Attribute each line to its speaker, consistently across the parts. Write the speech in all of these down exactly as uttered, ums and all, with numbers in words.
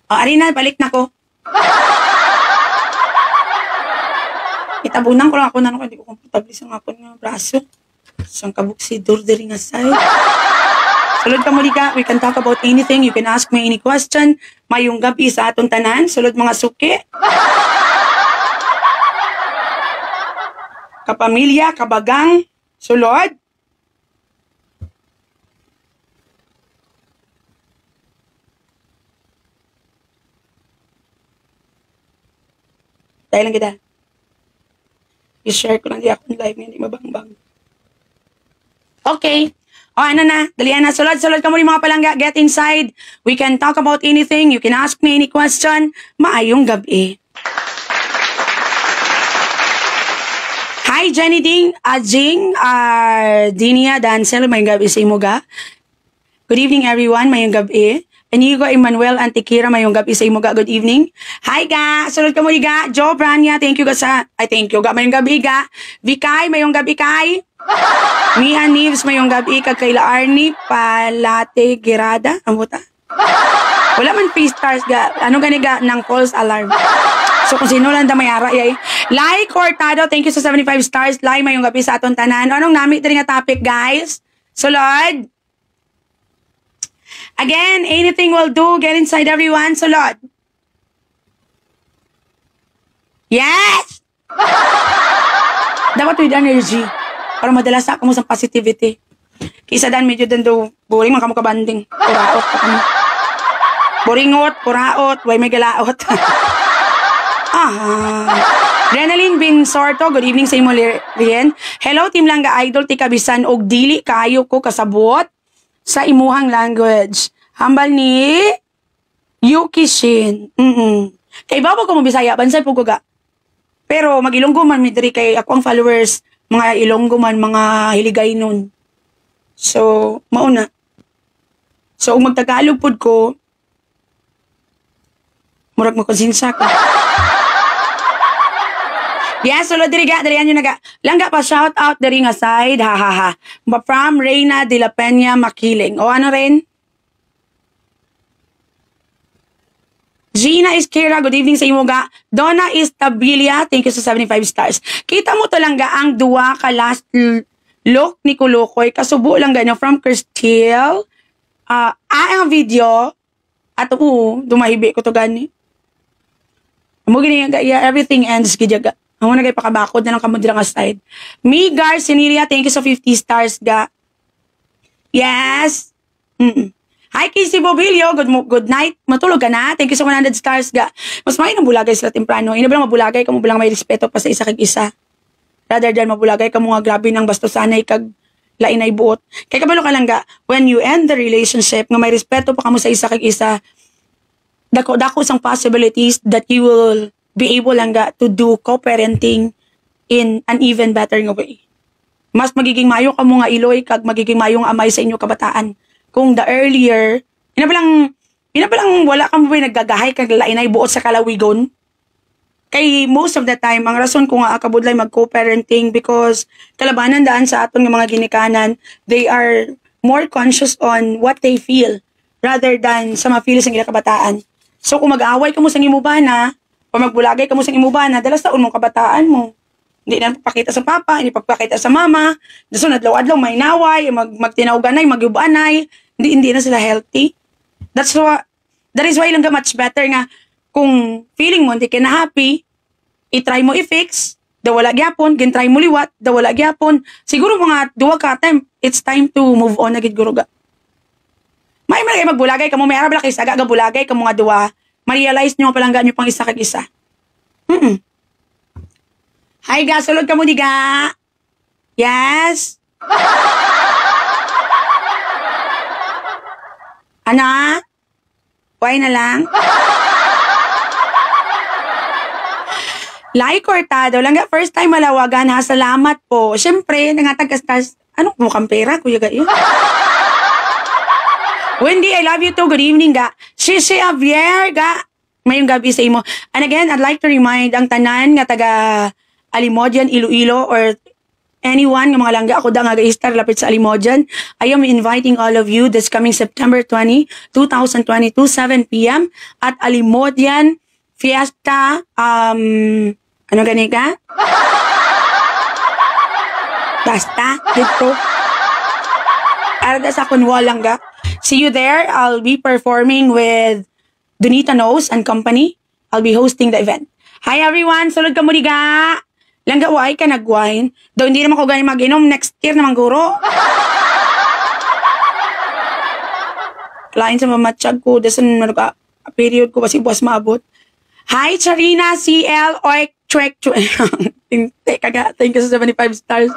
Speaker 1: O, ari na, balik na ko. Itabunan ko lang ako na, hindi ko komportable sa nga po ng braso. Isang kabuksidor diri nga side. Sulod ka muli ka, we can talk about anything. You can ask me any question. Mayong gabi sa atong tanan. Sulod mga suki. Kapamilya, kabagang, sulod. Dahil lang kita. I-share ko lang di akong live nga, hindi mabangbang. Okay. O, ano na? Dalian na. Sulod-sulod ka muli mga palangga. Get inside. We can talk about anything. You can ask me any question. Maayong gabi. Hi, Jenny Ding, Ajing, uh, Dinia, Dancel, mayong gabi sa imuga. Good evening, everyone. Mayong gabi. Inigo Emmanuel Antiquira, mayong gabi sa imuga. Good evening. Hi, ga. Sulod ka muli, ga. Joe Branya, thank you, ga sa... Ay, thank you, ga. Mayong gabi, ga. Vikay, mayong gabi, kay. Mia Neves, mayong gabi, kag kay Arnie Palate Girada. Ang buta. Wala man free stars, ga. Ano gani, ga, ng false alarm. So, kung sino lang da may ara, yay. Lai Cortado, thank you sa seventy-five stars. Lai, mayong gabi sa aton tanan. Anong nami din nga topic, guys? Sulod. Again, anything will do. Get inside, everyone. Sulod. Yes! Dapat with energy. Para madala sa ako mo sa positivity. Kisa dan medyo dan daw boring man kamo kabanding. Puraot pa kamo. Boringot, puraot, way may galaot. Ah. Renalyn Bin Sorto, good evening sa imo Rien. Hello team Langga Idol ti kabisan og dili kaayo ko kasabot sa imuhang language. Hambal ni Yuki Shin. Mm, -mm. Kay babo ko mo Bisaya bansay pug ga. Pero magilonggo man mi diri kay ako ang followers mga Ilonggo man, mga hiligay nun. So, mauna. So, kung magtagalog pod ko, murag mo konsinsa ko. Yes, solo diri ga, diri anyo naga. Langga pa shout out diri nga side, ha ha ha. From Reina de la Peña Makiling. O ano rin? Gina Isquera, good evening sa imo ga. Donna Istabilia, thank you sa seventy-five stars. Kita mo to lang ga ang duwa ka last look ni Kulukoy. Kasubo lang ganyan from Cristil. Uh, ah, ang video. At oo, dumahibi ko to gani. Amo gini nga, yeah, everything ends gidya ga. Amo na gay pakabakod na lang kamo dira nga side. Mi Garcineria, thank you sa fifty stars ga. Yes. Mm, -mm. Hi, Casey Bobilio. Good, good night. Matulog ka na. Thank you sa one hundred stars ga. Mas may nang bulagay sila temprano. Ina ba lang mabulagay ka mo bilang may respeto pa sa isa kag isa. Rather than mabulagay ka mo nga grabe ng bastusanay kag lain ay buot. Kay kabalo ka lang ga, when you end the relationship nga may respeto pa kamo sa isa kag isa, dako dako sang possibilities that you will be able lang ga to do co-parenting in an even better nga way. Mas magiging mayo ka mo nga iloy kag magiging mayong amay sa inyo kabataan. Kung the earlier, ina ba lang, ina ba lang wala kang may naggagahay kag lain ay buot sa kalawigon? Kay most of the time, ang rason ko nga akabudlay mag-co-parenting because kalabanan daan sa aton ng mga ginikanan, they are more conscious on what they feel rather than sa mga feelings ng kabataan. So kung mag-aaway ka mo sa imubana o magbulagay ka mo sa imubana, dalas taon mong kabataan mo. Hindi na papakita sa papa, hindi papakita sa mama, daso nadlaw-adlaw may naway, mag magtinawganay, magyubanay, hindi hindi na sila healthy. That's why that is why lang ga much better nga kung feeling mo hindi ka na happy, i-try mo i-fix, da wala gyapon, gin-try mo liwat, da wala gyapon. Siguro mga duwa ka time, it's time to move on na gid guro ga. May man kay magbulagay kamo, may arab kay saga ga bulagay kamo nga duwa, ma-realize nyo palangga nyo pang isa kag isa. Mm. Hi ga, sulod ka mo di ga. Yes. Ana? Why na lang? Lai Cortado, lang ga, first time malawagan ha, salamat po. Siyempre, nangatag-stars, anong mukhang pera, kuya ga yun? Wendy, I love you too, good evening ga. Shishi Javier ga, mayong gabi sa imo. And again, I'd like to remind ang tanan nga taga Alimodian, Iloilo, or anyone nga mga langga ako da nga ga-star lapit sa Alimojan, I am inviting all of you this coming September twentieth, twenty twenty-two, seven p m at Alimojan Fiesta, um, ano gani ka? Basta, dito. Arada sa Kunwa langga. See you there. I'll be performing with Donita Knows and Company. I'll be hosting the event. Hi everyone! Sulod ka mo diga! Langga why ka nagwine? Daw hindi naman ko ganyan mag-inom. Next year naman guro. Lain sa mamatsyag ko. Dasan ka period ko kasi buwas maabot. Hi Charina C L Oik Trek Thank you sa seventy-five stars.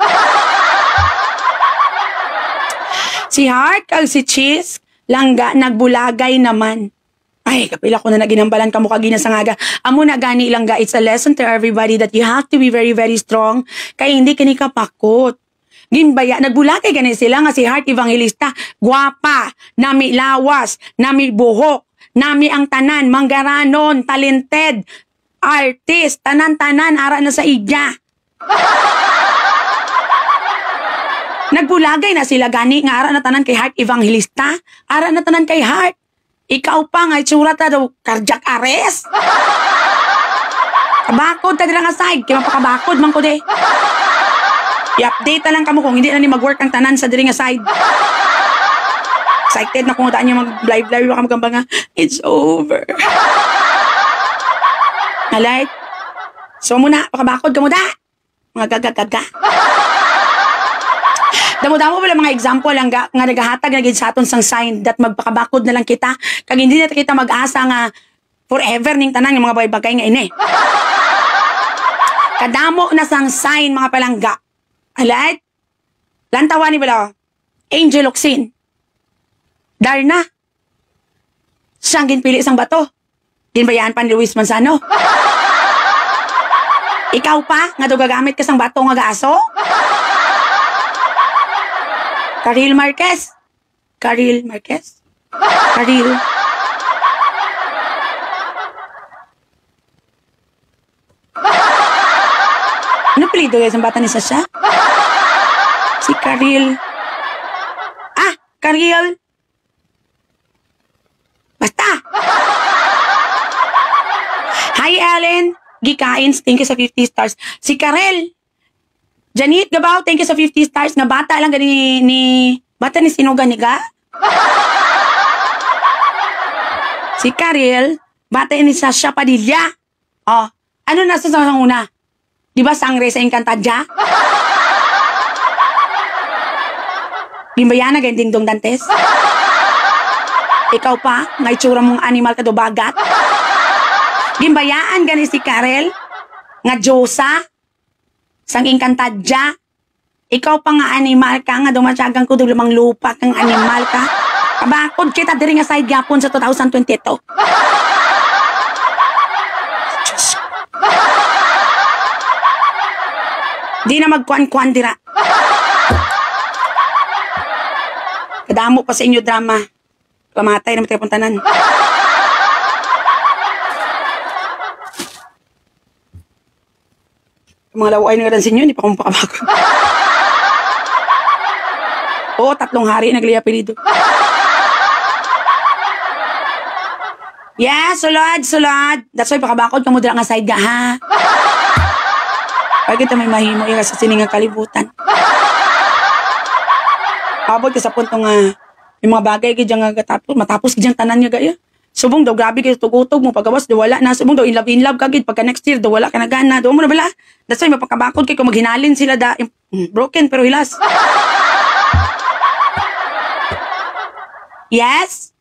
Speaker 1: Si Heart kag si Cheese langga nagbulagay naman. Ay, kapila ko na naginambalan ka mo kagina sa ngaga. Amo na gani langga, it's a lesson to everybody that you have to be very, very strong. Kaya hindi ka ni kapakot. Ginbaya, nagbulagay gani sila nga si Heart Evangelista. Gwapa, nami lawas, nami buhok, nami ang tanan, manggaranon, talented, artist, tanan-tanan, ara na sa igya. Nagbulagay na sila gani nga ara na tanan kay Heart Evangelista. Ara na tanan kay Heart. Ikaw pa nga itsura ta daw cardiac arrest. Kabakod ta dira nga side. Kaya mapakabakod man ko de. I-update ta lang kamo kung hindi na ni mag-work ang tanan sa diri nga side. Excited na kung daan niya mag-live-live ka magamba nga. It's over. Alright? So muna, pakabakod ka mo da. Mga gagagaga. Damo-damo pala mga example lang nga, nga nagahatag na gid sa aton sang sign that magpakabakod na lang kita kag hindi na kita mag-asa nga forever ning tanan ng mga bagay nga ini. Kadamo na sang sign mga palangga. Alright? Lantawan ni bala. Angel Oxin. Darna. Siyang ginpili sang bato. Ginbayaan pa ni Luis Manzano. Ikaw pa nga do gagamit ka sang bato nga gaaso? Karil Marquez. Karil Marquez. Karil. Ano pilido yung bata ni Sasha? Si Karil. Ah, Karil. Basta. Hi, Ellen. Gikains, thank you sa fifty stars. Si Karel. Janet Gabaw, thank you sa fifty stars. Nga bata lang gani ni... Bata ni sino gani ga? Si Karel, bata ni Sasha Padilla. Oh, ano nasa sa una? Di ba sangre sa Encantadia? Limbayana gani Ding Dong Dantes? Ikaw pa, nga itsura mong animal ka do bagat? Gimbayaan gani si Karel? Nga Diyosa? Sang Encantadia? Ikaw pa nga animal ka, nga dumatsagang ko lamang lupa kang animal ka. Kabakod kita diri nga side gapon sa twenty twenty-two. Di na magkuan-kuan dira. Kadamo pa sa inyo drama. Kamatay na matay puntanan. Mga laway na ganun sa inyo, hindi pa akong pakabakod. Oo, tatlong hari nagliapin dito. Yeah, sulod, sulod. That's why pakabakod ka mo dira nga side ka, ha? Pag kita may mahimo yung sa siningang kalibutan. Pabot ka sa punto nga, yung mga bagay ka dyan nga katapos, matapos ka dyan tanan nga gaya. Subong daw, grabe kayo tugutog mo, pagkawas, daw wala na. Subong daw, in love, in love kagid. Pagka next year, daw wala ka na gana. Daw mo na bala. That's why, mapakabakod kayo, kung maghinalin sila da, broken pero hilas. Yes?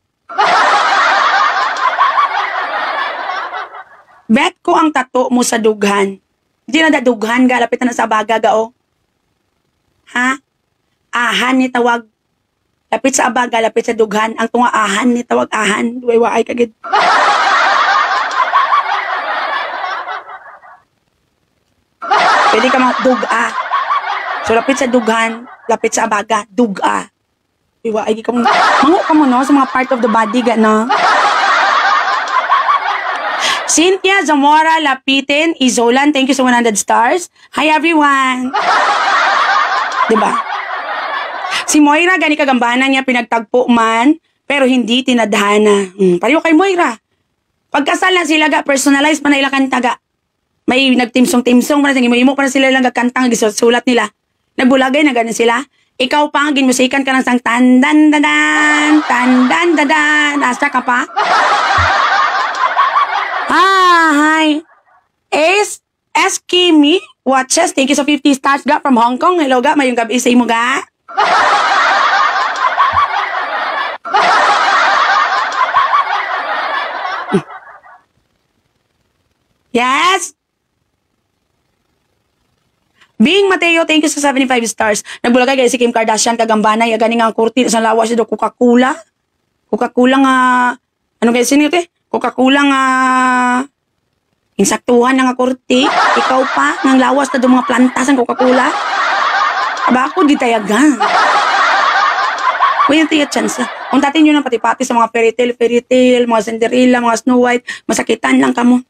Speaker 1: Bet ko ang tato mo sa dughan. Hindi na da dughan ga, lapit na sa baga ga, oh. Ha? Ahan ni tawag. Lapit sa abaga, lapit sa dughan. Ang tunga ahan ni tawag ahan. Duway-waay kagid. Pwede ka mga dug-a. So, lapit sa dughan, lapit sa abaga, dug-a. Duway-waay ka mo. Mango ka mo, no? Sa mga part of the body, ga, no? Cynthia Zamora Lapitin Izolan, thank you so one hundred stars. Hi, everyone. Diba? Si Moira, gani kagambanan niya, pinagtagpo man, pero hindi tinadhana. Hmm, pareho kay Moira. Pagkasal na sila, ga, personalized pa na ila kanta, ga. May nagtimsong-timsong pa na, imo pa na sila lang kantang sulat nila. Nagbulagay na gani sila. Ikaw pa, ginmusikan ka ng sang tandan-dadan, tandan-dadan. Asa ka pa? Ah, hi. Ace, S. Kimi, watches. Thank you sa fifty stars, ga, from Hong Kong. Hello, ga, mayong gabi sa imo, ga. Yes? Bing Mateo, thank you sa seventy-five stars. Nagbulagay kay si Kim Kardashian kagambanay agani nga ang kurti sa lawas do Coca-Cola. Coca-Cola nga ano kay sino te? Coca-Cola nga insaktuhan nga kurti. Ikaw pa nang lawas na do mga planta sa Coca-Cola. Aba ako di tayaga. Kuya tiya chance. Kung tatin nyo ng pati-pati sa mga fairy tale, fairy tale, mga Cinderella, mga Snow White, masakitan lang kamo.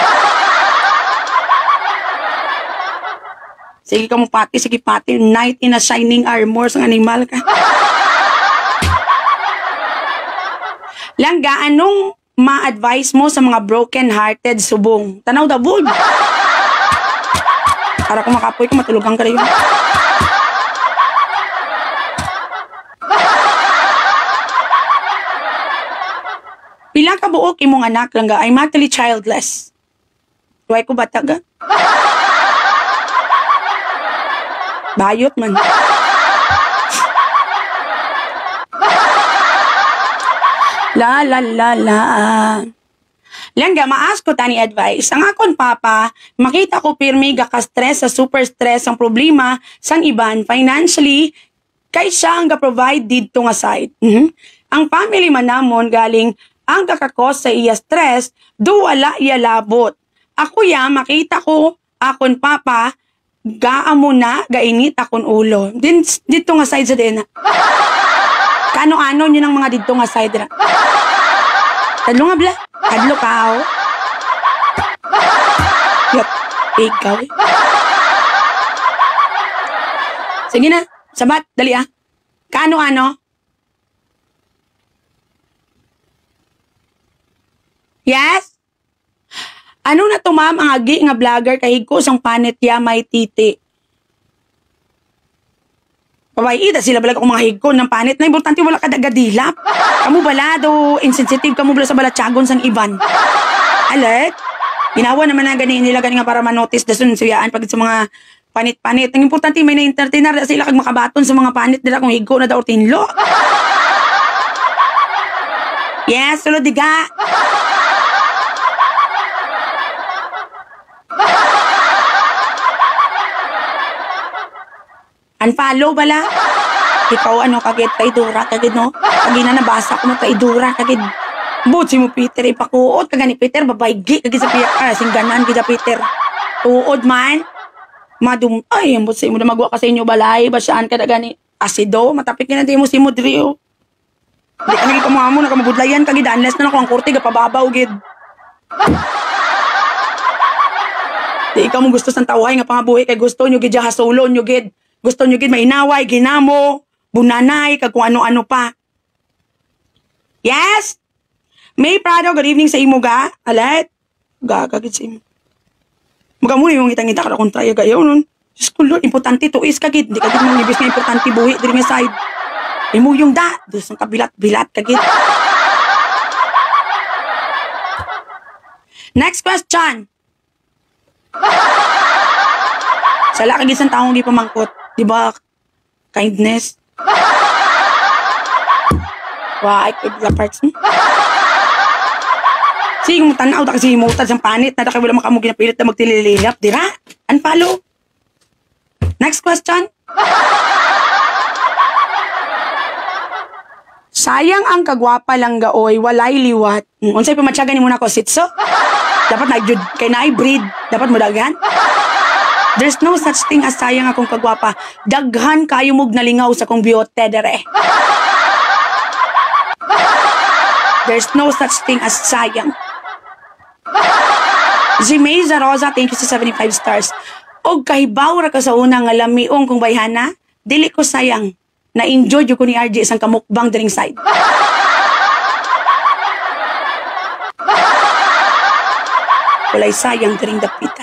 Speaker 1: Sige ka mo pati, sige pati. Knight in a shining armor sa animal ka. Langga, anong ma-advise mo sa mga broken-hearted subong? Tanaw da, bud. Para kung makapoy ko, matulugang ka rin. Pila ka buok imong anak, langga, ay mentally childless. Tuway ko bata ga? Bayot man. La la la la. Langga, maas ko tani advice. Ang akon papa, makita ko pirmi gaka-stress sa super stress ang problema sang iban financially kay siya ang ga-provide dito nga side. Mm-hmm. Ang family man namon galing ang kakakos sa iya stress, do wala iya labot. Ako ya, makita ko akon papa, gaamo na, gainit akon ulo. Din, dito nga side sa din. Kano-ano yun ang mga dito nga side na. Tadlo nga bla. Tadlo ka ako. Yup. Ikaw eh. Sige na. Sabat. Dali ah. Kano-ano? Yes? Ano na to ma'am ang agi nga vlogger kahig ko sang panit ya may titi. Babay, ida sila bala kung mga higko ng panit na importante wala ka dagadilap. Kamu bala do insensitive kamu bala sa balatsagon sang iban. Alert? Ginawa naman na ganin nila ganin nga para manotice dasun suyaan pag sa mga panit-panit. Ang importante may na-entertainer sila kag makabaton sa mga panit nila kung higko na daw tinlo. Yes, sulod diga. Unfollow bala. Ikaw ano kagid kay Dura kagid no. Kagi na nabasa ko mo kay Dura kagid. But si mo Peter ipakuot kagani Peter babaygi kagid sa piya ah, singganan gid Peter. Tuod man. Madum ay ambot sa imo na magwa ka sa inyo balay basaan ka gani asido matapik na di mo si Modrio. Di ka naging kamamo na kamabudlayan kagid unless na ako ang kurti gapababaw gid. Di ikaw mo gusto sang tawhay nga pangabuhi kay gusto nyo gid hasulon nyo gid. Gusto nyo gid mainaway, ginamo, bunanay, kag kung ano-ano pa. Yes? May Prado, good evening sa imo ga. Alat? Gagagid sa imo. Magamuli yung itang-ita ka na kontra ya gayaw nun. Diyos ko Lord, importante to is kagid. Di kagid mga ibis nga importante buhi, diri nga side. Imo yung da, dos ang kabilat-bilat kagid. Next question. Sala kagid sang taong di pamangkot. Diba? Kindness. Why? Kaya parts mo. Sige mo tanaw, da kasi mo sa panit, na da kayo wala makamog ginapilit na magtilililap. Dira? Unfollow. Next question. Sayang ang kagwapa lang gaoy, walay liwat. Unsay pamatyagan ni mo na ko, sitso? Dapat na-jud, kay na-breed. Dapat mo dagan? There's no such thing as sayang akong kagwapa. Daghan kayo mog nalingaw sa kong biyote dere. There's no such thing as sayang. Zimeza Rosa, thank you sa seventy-five stars. Og kahibaw ra ka sa unang nga lamiong kong bayhana, dili ko sayang na enjoy jud ko ni R J isang kamukbang dring side. Walay sayang dring dapita.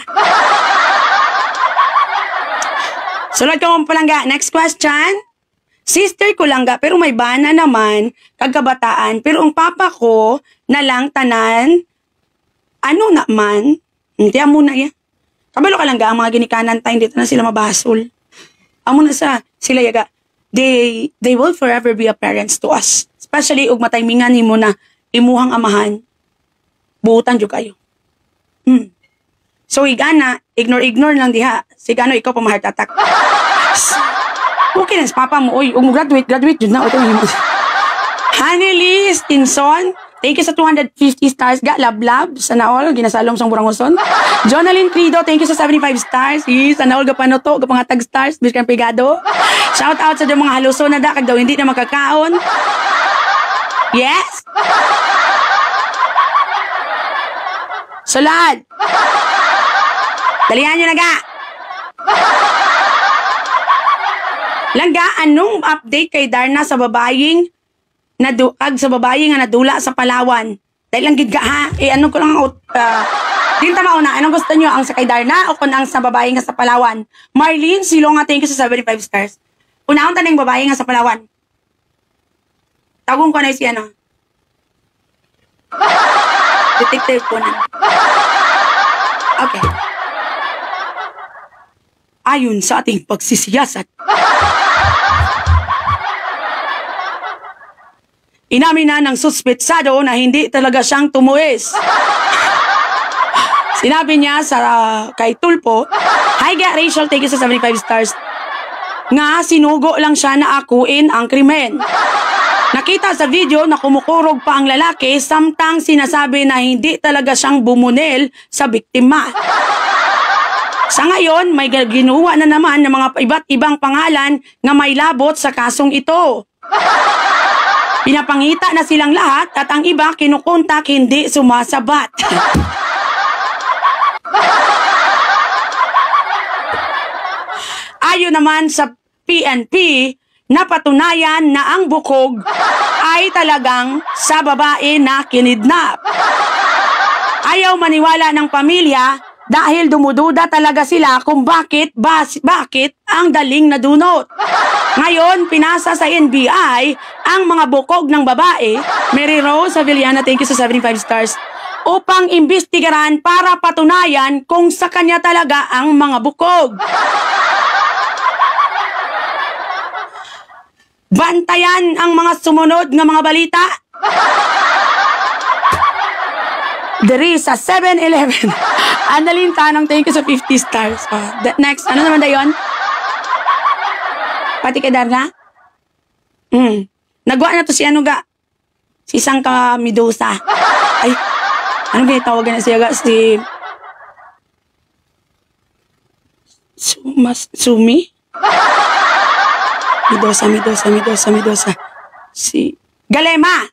Speaker 1: Sulod ko mo palangga. Next question. Sister ko lang ga, pero may bana naman, kagkabataan. Pero ang papa ko, na lang tanan, ano naman, hindi mo na yan. Kabalo ka lang ga, ang mga ginikanan tayo, dito na sila mabasol. Amo na sa, sila yaga, they, they will forever be a parents to us. Especially, ug mataymingan ni mo na, imuhang amahan, buutan jud kayo. Hmm. So, igana, ignore-ignore lang diha. Sigano, ikaw pa ma-heart attack. Okay na, si papa mo, oy, ug graduate, graduate jud na. Ito na yung Hanely Stinson, thank you sa two hundred fifty stars. Ga, love, love. Sana all, ginasalom sang buranguson. Jonalyn Crido, thank you sa seventy-five stars. Yes, sana all, gapanoto, gapangatag stars. Biskan pigado. Shout out sa mga haluso na da, kag daw hindi na makakaon. Yes? Sulad. Dalihan nyo na ga. Langga, anong update kay Darna sa babaying nadukag sa babaying nga nadula sa Palawan? Dahil lang gid ka ha. Eh ano ko lang uh, din tama una, anong gusto nyo? Ang sa kay Darna o kung ang sa babaying nga sa Palawan? Marlene Silonga, thank you sa seventy-five stars. Unahon tanong babaying nga sa Palawan. Tagong ko na si ano. Detective ko na. Okay. Ayon sa ating pagsisiyasat, inamin na ng suspetsado na hindi talaga siyang tumuis. Sinabi niya sa uh, kay Tulpo, hi ga Rachel, thank you sa seventy-five stars, nga sinugo lang siya na akuin ang krimen. Nakita sa video na kumukurog pa ang lalaki samtang sinasabi na hindi talaga siyang bumunil sa biktima. Sa ngayon, may ginuwa na naman ng mga iba't ibang pangalan nga may labot sa kasong ito. Pinapangita na silang lahat at ang iba kinukontak hindi sumasabat. Ayon naman sa P N P, napatunayan na ang bukog ay talagang sa babae na kinidnap. Ayaw maniwala ng pamilya dahil dumududa talaga sila kung bakit, bas, bakit ang daling nadunot. Ngayon, pinasa sa N B I ang mga bukog ng babae, Mary Rose Avellana, thank you sa seventy-five stars, upang imbestigaran para patunayan kung sa kanya talaga ang mga bukog. Bantayan ang mga sumunod ng mga balita. Diri sa seven eleven. Annalyn Tanong, thank you sa fifty stars. Oh, next, ano naman dayon? Pati kay Darna? Hmm. Nagwa na to si ano ga? Si Sangka Medusa. Ay, ano ba tawagan na siya ga? Si... Sumas... Sumi? Medusa, Medusa, Medusa, Medusa. Si... Galema!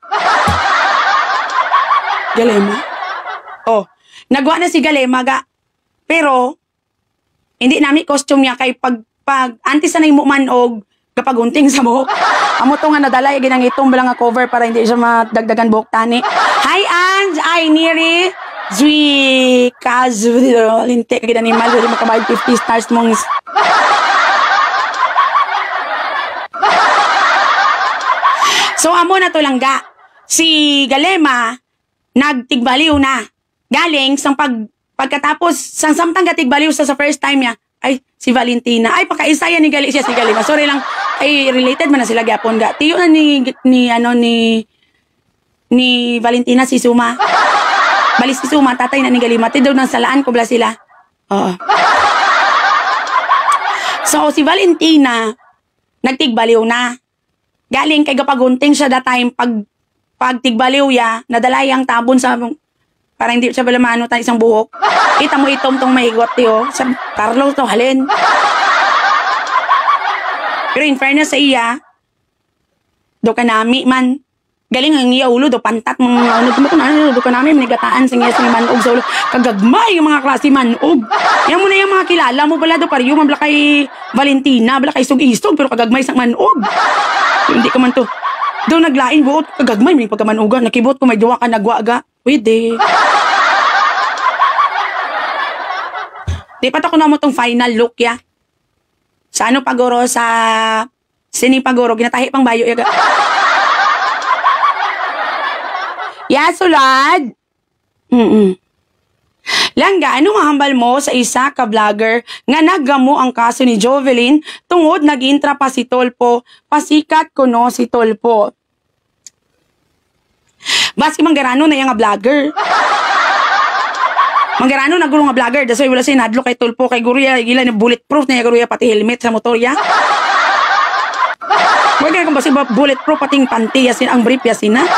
Speaker 1: Galema? Oh, nagwa na si Galema ga. Pero, hindi namin costume niya kay pag, pag antes na mo man og kapag unting sa buhok. Amo to nga nadala, ginang itong balang nga cover para hindi siya madagdagan buhok tani. Hi, Ange! Ay, Neri! Zui! Kazu! Lintik, kagin animal. Hindi makabayad fifty stars mong... So, amo na to lang ga. Si Galema, nagtigbaliw na. Galing, sang pag, pagkatapos, sang samtang gatigbaliw sa sa first time niya, ay, si Valentina. Ay, pagkaisaya ni Gali siya si Galema. Sorry lang, ay, related man na sila gapon ga. Tiyo na ni, ni, ano, ni, ni Valentina si Suma. Bali si Suma, tatay na ni Galima. Tidaw nang salaan ko bala sila. Oo. So, si Valentina, nagtigbaliw na. Galing kay gapagunting siya that time, pag, pag tigbaliw ya, nadalay ang tabon sa, para hindi siya balamano tayo isang buhok. Kita mo itom tong mahigot tiyo. Sa Carlos to, halin. Pero in fairness sa iya, do kanami man, Galing ang iya ulo do pantat mga ano mo ko na do ka namin manigataan sa iya sa manog sa ulo. Kagagmay yung mga klase manog. Yan mo na yung mga kilala mo bala do pariyo mabla kay Valentina, bala kay isog-isog pero kagagmay sang manog. Hindi ka man to. Do naglain buot kagagmay may pagkamanuga nakibot ko may duwa ka nagwaga. Pwede. Di pa to ko na mo tong final look ya. Sa ano pagoro sa sini pagoro ginatahi pang bayo ya. Ya sulad. Mm. Langga, ano mahambal mo sa isa ka vlogger nga naggamo ang kaso ni Jovelyn tungod nag-intra pa si Tolpo, pasikat ko no si Tolpo. Basi manggarano na yung nga vlogger. Manggarano na guro nga vlogger, dasoy wala siya nadlo kay Tolpo kay Guruya, gila ni bulletproof na yung Guruya pati helmet sa motor ya. Huwag ka kung basi bulletproof pating panty yasin ang brief yasin na.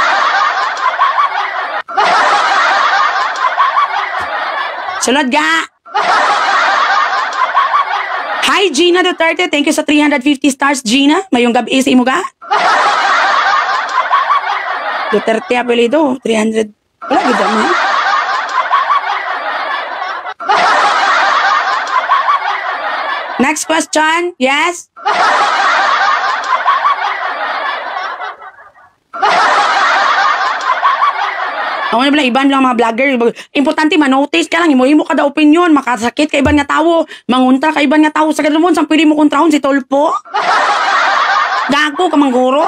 Speaker 1: Sulod ga! Hi Gina Duterte, thank you sa three hundred fifty stars Gina. Mayong gabi sa imo ga? Duterte apelido, three hundred. Wala gida ma. Next question, yes? Ako na pala, iban lang mga vlogger. Importante, manotice ka lang. Imo-imo ka da opinion. Makasakit ka iban nga tao. Mangunta ka iban nga tao. Sa kadalumon, saan pwede mo kontrahon si Tolpo? Gago ka mangguro.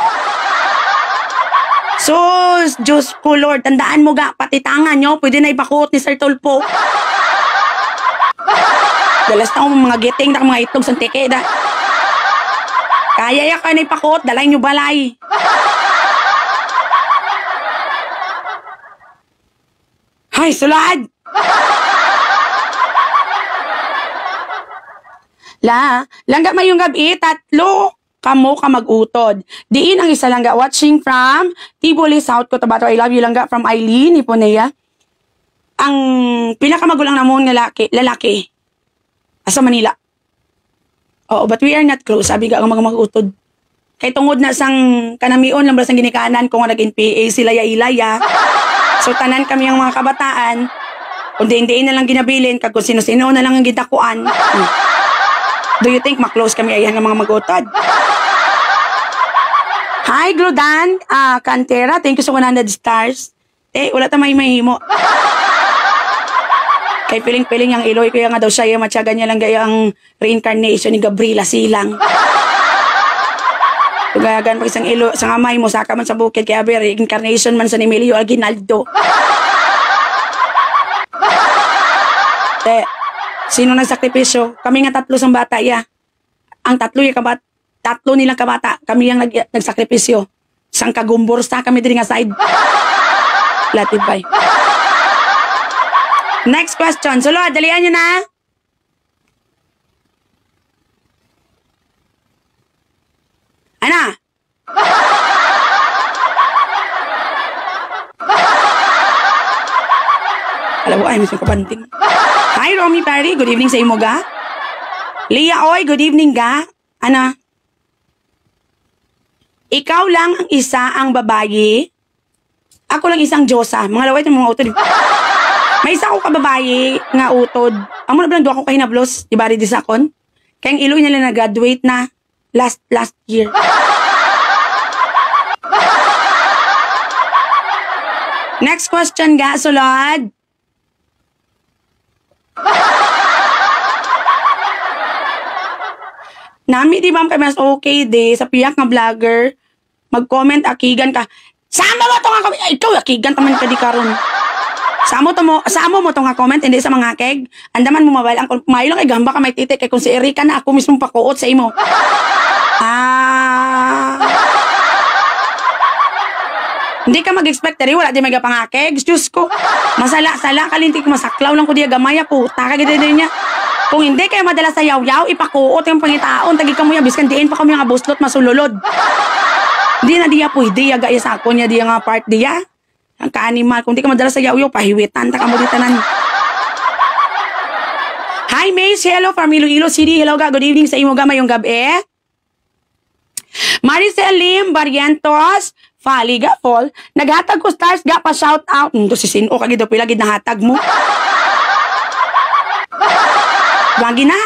Speaker 1: So, Diyos ko Lord, tandaan mo ga, pati tangan nyo, pwede na ipakot ni Sir Tolpo. Dalas na akong mga giting na mga itlog sa teke da. Kaya ya ka na ipakot, dalay nyo balay. Hay, sulad! La, langga mayong gabi, tatlo kamo ka mag-utod. Diin ang isa langga, watching from Tiboli, South Cotabato. I love you langga from Eileen, Iponea. Ang pinakamagulang namon nga lalaki, lalaki. Asa Manila. Oo, but we are not close, sabi ka ang mga mag-utod. Kay tungod na sang kanamion, lang sang ginikanan, kung nag-N P A sila ya-ilaya. So, tanan kami ang mga kabataan, kung diin-diin na lang ginabilin, kag kung sino-sino na lang ang gidakuan. Hmm. Do you think maklose kami ayan ng mga mag-utod? Hi, Glodan, uh, Cantera, thank you sa one hundred stars. Eh, wala ta may mahimo. Kay piling-piling ang Iloy, kaya nga daw siya, yung matyaga niya lang gaya ang reincarnation ni Gabriela Silang. Tugayagan pag isang ilo, sa amay mo, saka man sa bukid, kaya ba, reincarnation man sa ni Emilio Aguinaldo. Te, sino nagsakripisyo? Kami nga tatlo sang bata, ya. Ang tatlo yung kabat, tatlo nilang kabata, kami yung nag, nagsakripisyo. Sang kagumborsa kami din nga side. Latibay. Next question. Sulod, dalian nyo na. Ana? Alam mo, ay, mas kabanting. Hi, Romy Perry. Good evening sa imo, ga. Leah Oy, good evening, ga. Ana? Ikaw lang ang isa ang babae. Ako lang isang Diyosa. Mga laway ng mga utod. May isa ko kababae nga utod. Amo na blando ako kay Hinablos, di ba rin disakon? Kaya ang iloy nila na-graduate na last last year. Next question, ga, sulod. Nami di ba kay mas okay de sa piyak nga vlogger mag-comment akigan ka. Sama mo to nga comment. Ikaw akigan taman ka di karon. Samo to mo, samo mo to nga comment hindi sa mga keg. Andaman mo mabal ang mayo lang kay gamba ka may titik kay kung si Erika na ako mismo pakuot sa imo. Ah. Hindi ka mag-expect diri wala di may gapangakeg. Diyos ko. Masala-sala kalinti ko masaklaw lang ko diya gamaya puta ka gid niya. Kung hindi kayo madala sa yaw-yaw, ipakuot yung pangitaon, tagi ka mo yan, biskan diin pa kami nga buslot masululod. Hindi na diya pwede, yaga isa ako niya diya nga part diya. Ang ka-animal, kung di ka madala sa yaw-yaw, pahiwitan, taka mo ditanan. Hi, Mace, hello from Iloilo City, hello ga, good evening sa imo ga mayong gabi. Maricel Lim Barrientos Fali ga fall. Naghatag ko stars ga pa shout out. Ito si Sino kagid do pila gid nahatag mo. Lagi na.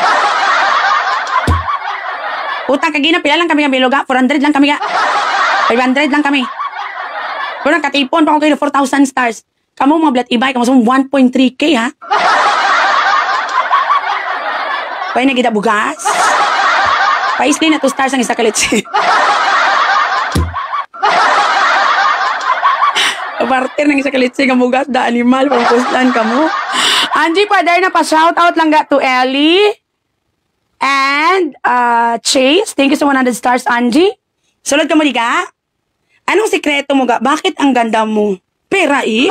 Speaker 1: Utang kagina pila lang kami nga biloga. four hundred lang kami ga. five hundred lang kami. Pero katipon pa ko kayo four thousand stars. Kamu mga blat ibay, kamu sa one point three K ha. Pwede na kita bugas. Paisli na to stars ang isa kalitsi. Partir ng isa kalitsi ng bugas da animal pang puslan ka mo. Angie, pwede na pa shoutout lang ga to Ellie and uh, Chase. Thank you sa one hundred stars, Angie. Sulod ka mo di ka? Anong sikreto mo ga? Bakit ang ganda mo? Pera eh?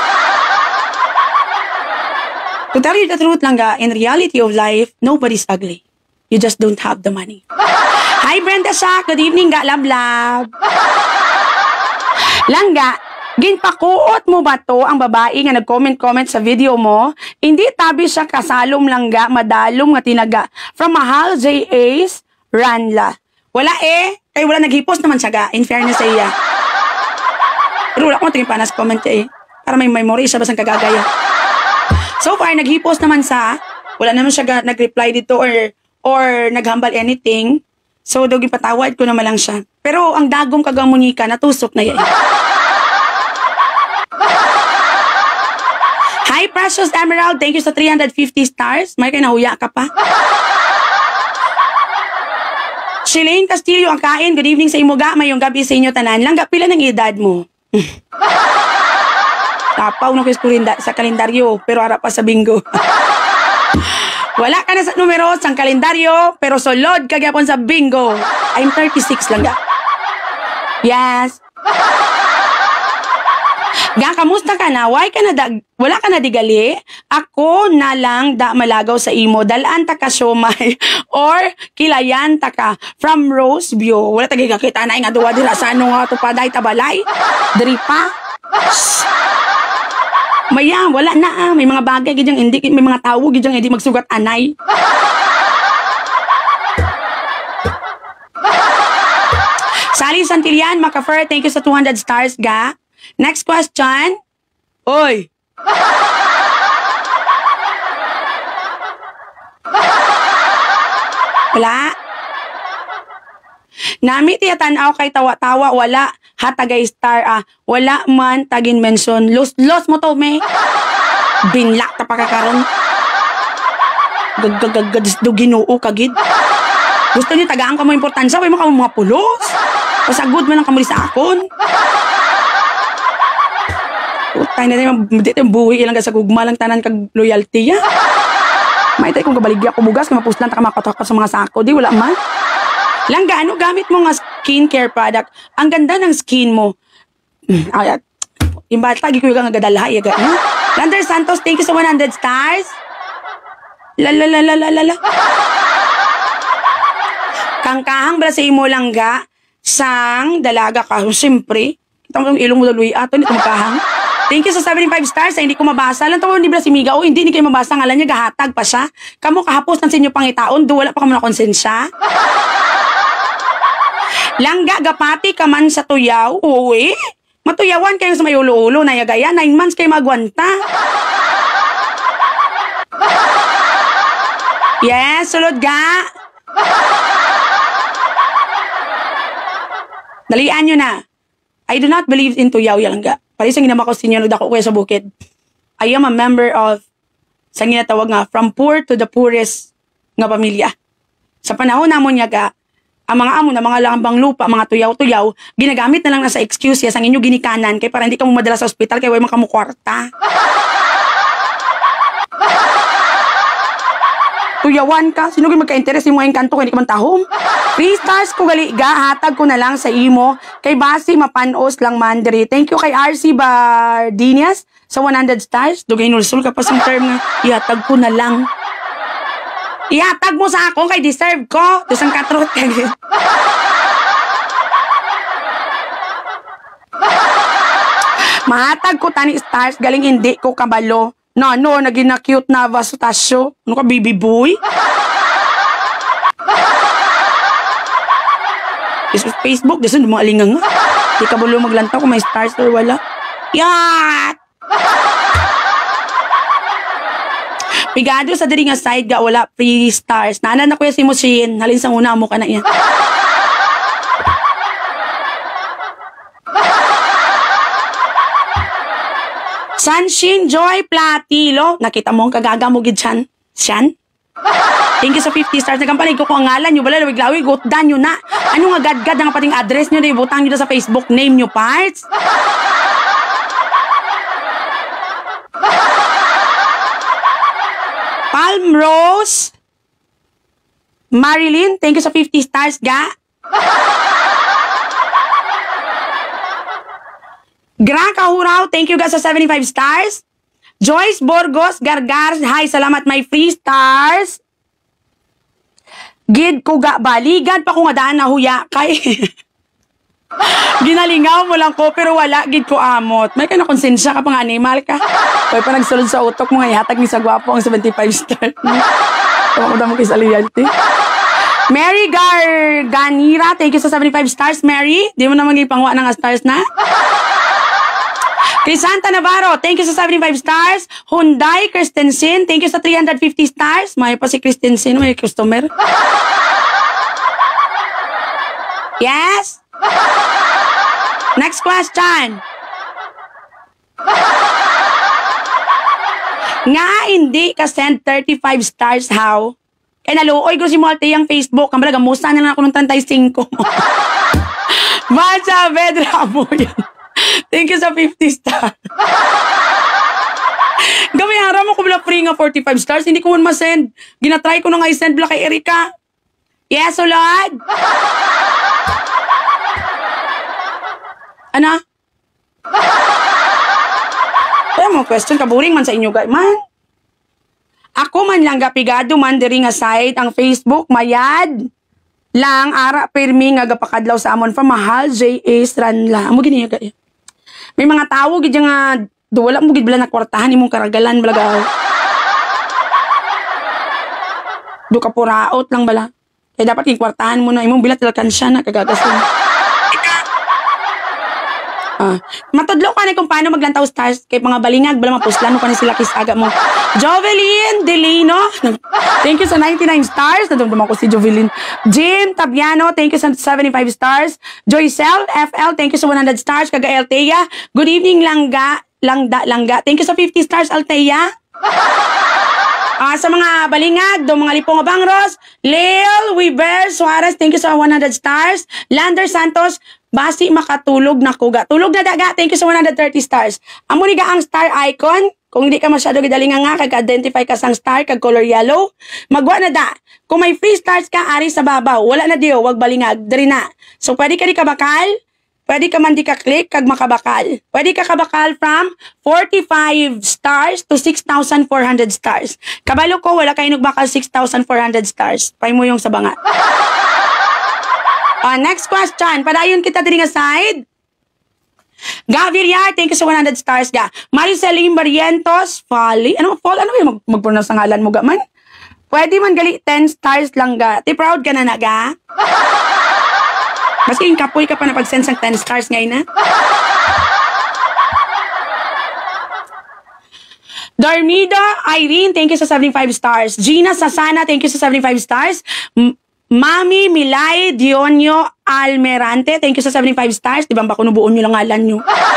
Speaker 1: To tell you the truth lang ga, in reality of life, nobody's ugly. You just don't have the money. Hi Brenda Shak, good evening ga, love love. Langga, ginpakuot mo ba to ang babae nga nag-comment-comment sa video mo? Hindi tabi siya kasalom langga, madalom nga tinaga. From Mahal J A's Ranla. Wala eh, kay wala naghipos naman siya ga, in fairness sa iya. Pero wala ko tingin panas comment eh. Para may memory siya basang kagagaya. So far, naghipos naman sa, wala naman siya nag-reply dito or or naghambal anything. So, doging patawad ko naman lang siya. Pero ang dagong kagamunika, natusok na yan. Hi, Precious Emerald. Thank you sa three hundred fifty stars. May kayo nahuya ka pa. Shilane Castillo, ang kain. Good evening sa imuga. Mayong gabi sa inyo tanan. Langga, pila ng edad mo? Tapaw na ko sa kalendaryo, pero harap pa sa bingo. Wala ka na sa numero sa kalendaryo, pero solod ka gyapon sa bingo. I'm thirty-six lang ga. Yes. Ga, kamusta ka na? Why ka na da, wala ka na digali? Ako na lang da malagaw sa imo. Dalaan ta ka siomay or kilayan ta ka from Roseview. Wala tagi kakita na nga duwa dira sa ano nga tupaday tabalay. Diri pa. Maya, wala na ah. May mga bagay gidyang hindi, may mga tawo gidyang hindi magsugat anay. Sally Santillan, Macafer, thank you sa two hundred stars ga. Next question. Oy. Wala. Nami tiya tanaw kay tawa-tawa, wala. Hatagay star ah. Wala man tagin mention. Los los mo to me. Binlak ta pakakaron. Gagagagad do Ginoo kagid. Gusto niyo tagaan ka mo importansya, way mo ka mo mga pulos. Pasagod man lang kamo sa akon. Utay na tayo, dito yung buhi ilang sa gugma lang tanan kag loyalty ya. May tayo kung kabaligya ko bugas, kung mapuslan ta ka makatok sa mga sako, di wala man. Langga, ano gamit mo nga skincare product? Ang ganda ng skin mo. Ay, yung bata, gikoy ka nga gadalhay. No? Lander Santos, thank you sa one hundred stars. Lalalalalala. Kangkahang bala sa imo langga, sang dalaga ka. Siyempre, kita mo yung ilong mo daluy ato, hindi magkahang. Thank you sa seventy-five stars, sa hindi ko mabasa. Lang tawo, hindi bala si Miga, o hindi, hindi kayo mabasa. Ngalan niya, gahatag pa siya. Kamu kahapos ng sinyo pangitaon, do wala pa kamo na konsensya. Langga, gapati ka man sa tuyaw. Uwi, matuyawan kayo sa may ulo-ulo na yagaya. Nine months kayo magwanta. Yes, sulod ga. Dalian nyo na. I do not believe in tuyaw, langga. Parisang ginama ko sinyo, nagdako ko sa bukid. I am a member of, sa ginatawag nga, from poor to the poorest nga pamilya. Sa panahon namon yaga, ang mga amo na mga lambang lupa, mga tuyaw-tuyaw, ginagamit na lang na sa excuse ya, sang inyo ginikanan, kay para hindi ka mo madala sa ospital, kay way makamukwarta. Tuyawan ka, sino kayo magka-interest yung mga engkanto, kaya hindi ka man tahom? Three stars ko gali, ga, hatag ko na lang sa imo, kay basi mapanos lang mandiri. Thank you kay R C Bardinias sa one hundred stars. Dugay nulsul ka pa sa term nga, ihatag ko na lang. Ihatag mo sa ako kay deserve ko. Dusang katrot kay. Mahatag ko tani stars galing hindi ko kabalo. No, no, naging na cute na vasutasyo. Ano ka, baby boy? Facebook, desun mga alingang nga. Di ka bulo maglantaw kung may stars or wala. Yat! Pigado sa diri nga side ga wala free stars. Naanan na kuya si Mushin. Halin sa una mo ka na yan. Sunshin Joy Platilo. Nakita mo ang kagaga mo gid siyan? Siyan? Thank you sa fifty stars. Nagampanig ko kung ang ngalan nyo. Bala, lawig-lawig. Gutdan nyo na. Ano nga gad-gad ang pating address nyo? Ibutang nyo na sa Facebook name nyo, parts. Palm Rose. Marilyn. Thank you sa fifty stars, ga. Gra Kahuraw. Thank you, ga, sa seventy-five stars. Joyce Borgos Gargar. Hi, salamat, my free stars. Gid ko ga baligad pa ko nga daan na huya kay ginalingaw mo lang ko pero wala gid ko amot. May ka na konsensya ka pang animal ka. Kaya pa nagsulod sa utok mo nga ihatag ni sa gwapo ang seventy-five star. Tama mo kay sa loyalty. Mary Garganira, thank you sa seventy-five stars, Mary. Di mo naman ipangwa ng stars na. Crisanta Navarro, thank you sa seventy-five stars. Hyundai Christensen, thank you sa three hundred fifty stars. May pa si Christensen, may customer. Yes? Next question. Nga hindi ka send thirty-five stars, how? Kaya naluoy ko si Malte yung Facebook. Ang balaga, musta na lang ako ng thirty-five mo. Mansa, bedra mo yan. Thank you sa fifty stars. Gawin, haram mo ko bala free nga forty-five stars. Hindi ko man masend. Ginatry ko na nga i-send bala kay Erika. Yes, o Lord? Ana? Kaya mo question, kaburing man sa inyo, guys. Man. Ako man lang gapigado man diri nga side ang Facebook, mayad. Lang, ara permi nga gapakadlaw sa amon fa mahal J A Stranla. Amo gini gaya. May mga tawo gid nga do wala mo gid bala na kwartahan imong karagalan balaga. Do ka puraot lang bala. Kaya dapat yung kwartahan mo na imong bilat alkansya na kagagasin. Ah, matudlo ka na kung paano maglantaw stars kay mga balingag bala mapuslan mo pa ni sila kisaga mo. Jovelyn Delino, thank you sa ninety-nine stars. Nadumduman ko si Jovelyn. Jim Tabiano, thank you sa seventy-five stars. Joycel F L, thank you sa one hundred stars. Kaga Altea, good evening Langga, Langda, Langga. Thank you sa fifty stars Altea. Ah, sa mga balingag, do mga lipong abangros, Leo Weber Suarez, thank you sa one hundred stars. Lander Santos, basi makatulog na kuga. Tulog na daga, thank you sa one hundred thirty stars. Amo ni ga ang star icon. Kung hindi ka masyado gidalinga nga, kag-identify ka sang star, kag color yellow, magwa na da. Kung may free stars ka, ari sa babaw. Wala na diyo, wag balingag, dari na. So, pwede ka di kabakal, pwede ka man di ka-click, kag makabakal. Pwede ka kabakal from forty-five stars to six thousand four hundred stars. Kabalo ko, wala kayo nagbakal six thousand four hundred stars. Pay mo yung sabanga. Uh, next question. Padayon kita diri nga side. Gaviria, thank you sa one hundred stars, ga. Mariceline Barrientos, Folly. Ano, Fall? Ano yung mag mag-pronounce ang ngalan mo, ga, man? Pwede man gali ten stars lang, ga. Ti proud ka na na, ga? Maski yung kapoy ka pa na pag-send sang ten stars ngayon, na? Darmida Irene, thank you sa seventy-five stars. Gina Sasana, thank you sa seventy-five stars. M Mami Milay Dionyo Almerante, thank you sa seventy-five stars. Di ba ba kunubuon nyo lang ngalan nyo?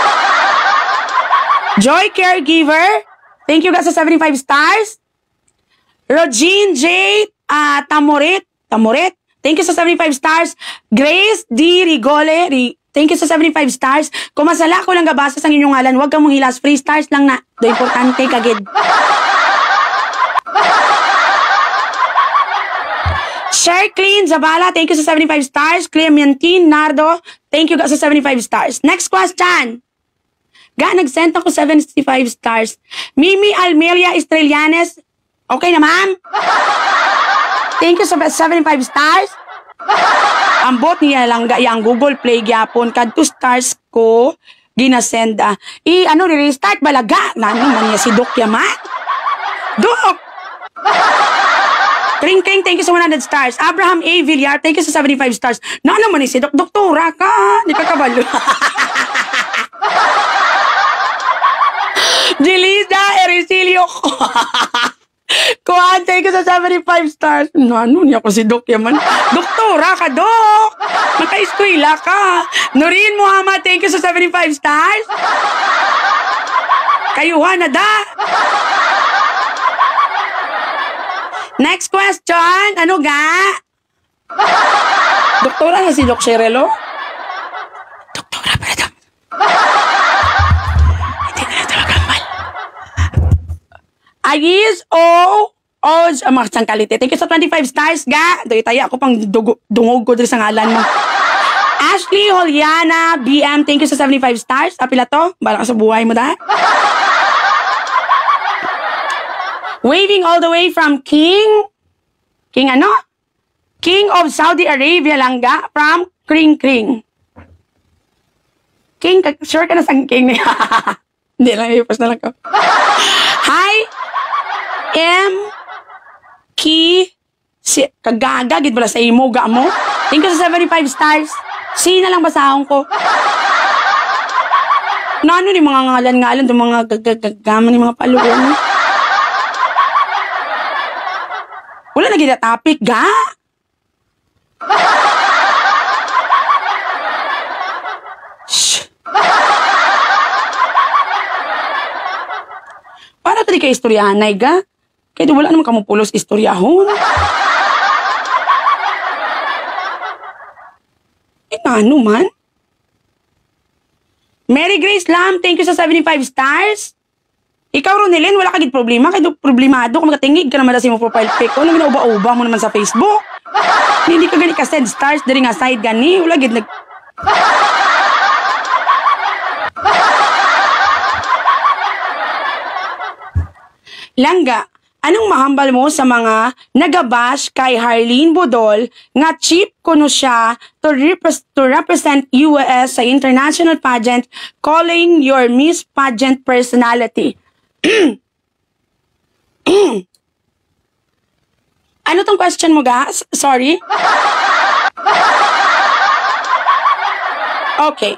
Speaker 1: Joy Caregiver, thank you guys sa seventy-five stars. Rogine J. Uh, Tamoret, Tamoret, thank you sa seventy-five stars. Grace D. Rigole, Ri thank you sa seventy-five stars. Kung masala ko lang gabasa sa inyong ngalan, huwag kang mong hilas. Free stars lang na. Do importante kagid. Sherclean Zabala, thank you sa seventy-five stars. Clementine Nardo, thank you sa seventy-five stars. Next question. Ga, nag-send ako seventy-five stars. Mimi Almeria Estrelianes, okay na ma'am? Thank you sa seventy-five stars. Ambot niya lang ga yung Google Play gyapon kad two stars ko ginasend. Ah. I ano re-restart balaga. Nano man niya si Doc Yaman? Doc! Kring Kring, thank you sa one hundred stars. Abraham A. Villar, thank you sa seventy-five stars. Na naman ni si Dok Doktora ka. Di ka kabalo. Jelisa Ericilio. Kuhan, thank you sa seventy-five stars. Ano niya ko si Dok yaman. Doktora ka, Dok. Naka-eskwela ka. Noreen Muhammad, thank you sa seventy-five stars. Kayuhan na da. Next question. Ano ga? Doktora na si Doc Sherelo? Doktora pa na hindi na na talaga mal. Ayis o o ang mga sangkalite. Thank you sa twenty-five stars ga. Doy tayo ako pang dugo, dungog ko dito sa ngalan mo. Ashley Holiana B M, thank you sa seventy-five stars. Apila to? Bala ka sa buhay mo da. Waving all the way from King, King ano? King of Saudi Arabia lang ga, from Kring Kring. King, sure ka na sa King niya. Hindi lang, ipas na lang ko. Hi, M, Ki, si, kagaga, gid bala sa imo, ga mo. Thank you sa seventy-five stars. Si na lang basahon ko. Nano ni mga ngalan-ngalan, yung mga gagagaman ni mga paluan. Wala na gina topic, ga? Shh. Paano ito di ka istoryahanay, ga? Kaya di wala naman kamupulos istoryahon. Eh, ano man? Mary Grace Lam, thank you sa seventy-five stars. Ikaw, Ronelyn, wala ka gid problema. Kaya problemado kung magatingig ka naman sa mo profile pic. Ano ginauba-uba mo naman sa Facebook? Hindi ka gani ka send stars dari nga side gani. Wala gid nag... Langga, anong mahambal mo sa mga nagabash kay Harleen Bodol nga cheap kuno siya to, repre to represent U S sa international pageant calling your Miss Pageant personality? Ano tong question mo, guys? Sorry? Okay.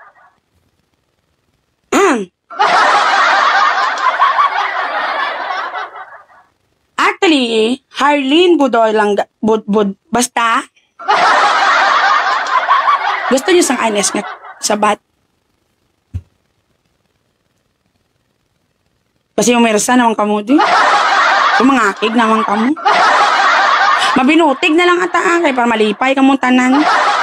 Speaker 1: Actually, Harleen Budol lang, bud, bud, basta, gusto niyo sang honest nga sabat. Kasi yung mersa naman kamo di. Sumangakig naman kamo. Mabinutig na lang ata kay para malipay kamong tanan.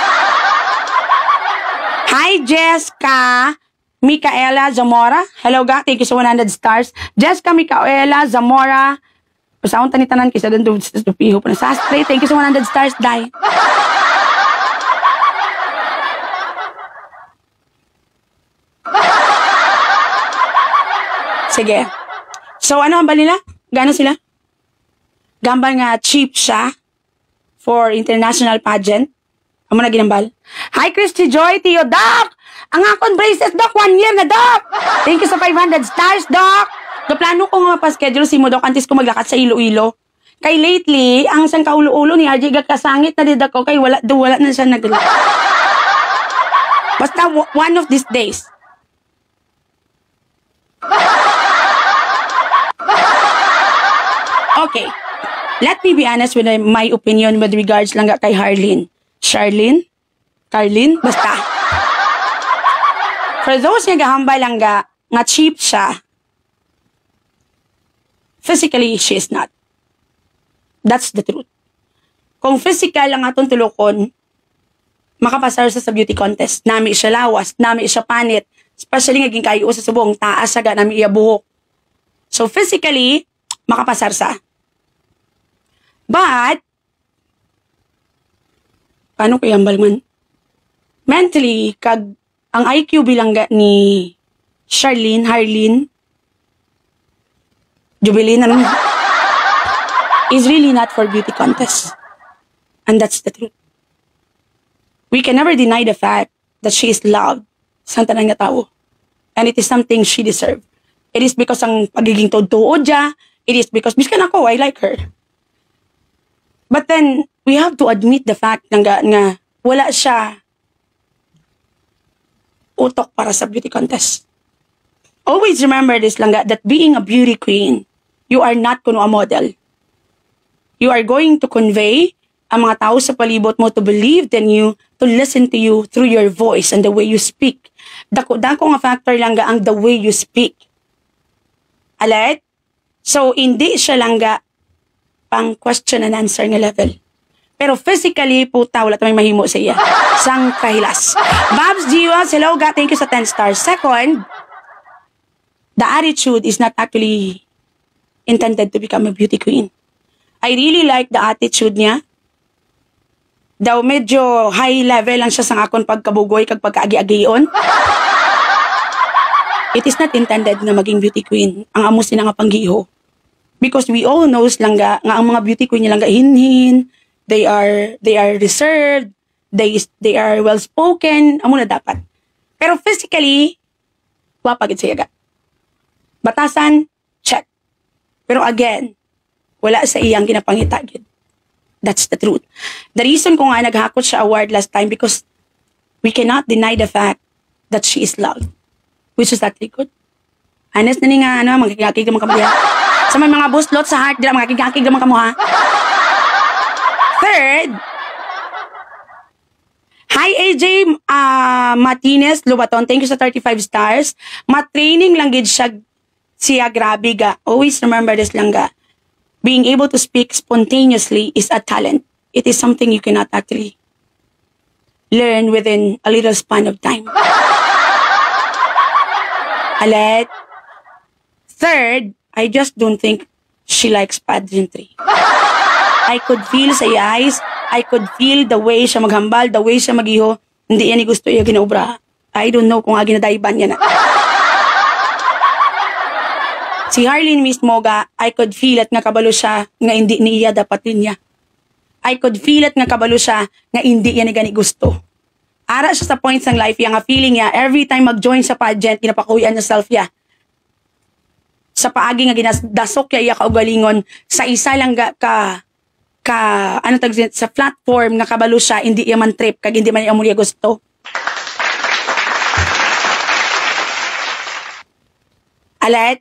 Speaker 1: Hi, Jessica Micaela Zamora. Hello, ga. Thank you sa one hundred stars. Jessica Micaela Zamora. Pasaon tani tanan kisa doon to piho pa na sastre. Thank you sa one hundred stars, dai. Sige. So, ano ang bali nila? Gano'n sila? Gambal nga cheap siya for international pageant. Amo na ginambal. Hi, Christy Joy, Tio, Doc! Ang akong braces, Doc, one year na, Doc! Thank you sa five hundred stars, Doc! Do plano ko nga pa-schedule si mo, Doc, antes ko maglakat sa Iloilo. Kay lately, ang sang kaulo-ulo ni R J gagkasangit na did ako, kay wala, do, wala na siya nag- Basta, one of these days. Okay. Let me be honest with my opinion with regards lang kay Harleen. Charlene? Carlene? Basta. For those nga gahambay lang nga, nga cheap siya, physically, she is not. That's the truth. Kung physical lang atong tulokon, makapasar sa sa beauty contest. Nami siya lawas, nami siya panit, especially nga ginkayo sa subong, taas siya ga, nami iya buhok. So physically, makapasar sa. But, paano ko yambal man? Mentally, kag, ang I Q bilang ga ni Charlene, Harleen, Jubilin, ano, is really not for beauty contest. And that's the truth. We can never deny the fact that she is loved sa tanan nga tao. And it is something she deserves. It is because ang pagiging tuod-tuod siya, it is because, biskan ako, I like her. But then, we have to admit the fact nga, nga wala siya utok para sa beauty contest. Always remember this lang nga, that being a beauty queen, you are not kuno a model. You are going to convey ang mga tao sa palibot mo to believe in you, to listen to you through your voice and the way you speak. Dako, dako nga factor lang nga ang the way you speak. Alright? So, hindi siya lang nga pang question and answer nga level. Pero physically, puta, wala tamang mahimo sa iya. Sang kahilas. Babs Jiwas, hello, ga, thank you sa ten stars. Second, the attitude is not actually intended to become a beauty queen. I really like the attitude niya. Daw medyo high level lang siya sa akong pagkabugoy kag pagkaagi-agion. It is not intended na maging beauty queen. Ang amo sila nga panggiho. Because we all knows lang nga, nga ang mga beauty queen niya lang ga hinhin, they are they are reserved, they they are well spoken, amo na dapat. Pero physically, wapa gid siya ga. Batasan, check. Pero again, wala sa iyang ginapangita gid. That's the truth. The reason kung nga naghakot siya award last time because we cannot deny the fact that she is loved. Which is that good. Honest na ni nga, ano, magkikakig naman kamo diha. Sa may mga buslot sa heart, dira magkikakig naman kamo ha. Third, hi A J uh, Martinez Lubaton, thank you sa thirty-five stars. Ma-training lang gid siya, siya grabe ga. Always remember this lang ga. Being able to speak spontaneously is a talent. It is something you cannot actually learn within a little span of time. Alright? Third, I just don't think she likes pageantry. I could feel sa iya eyes, I could feel the way siya maghambal, the way siya magiho, hindi yan gusto iya ginaobra. I don't know kung nga ginadaiban niya na. Si Harleen mismo ga, I could feel it nga kabalo siya nga hindi niya dapat niya. I could feel it nga kabalo siya nga hindi niya ni gani gusto. Ara siya sa points ng life niya nga feeling niya every time mag-join sa pageant, ginapakuyan niya self niya. Sa paagi nga ginasdasok niya iya kaugalingon sa isa lang ga, ka ka ano tag sa platform nga kabalo siya hindi iya man trip kag hindi man iya mo gusto. Alright?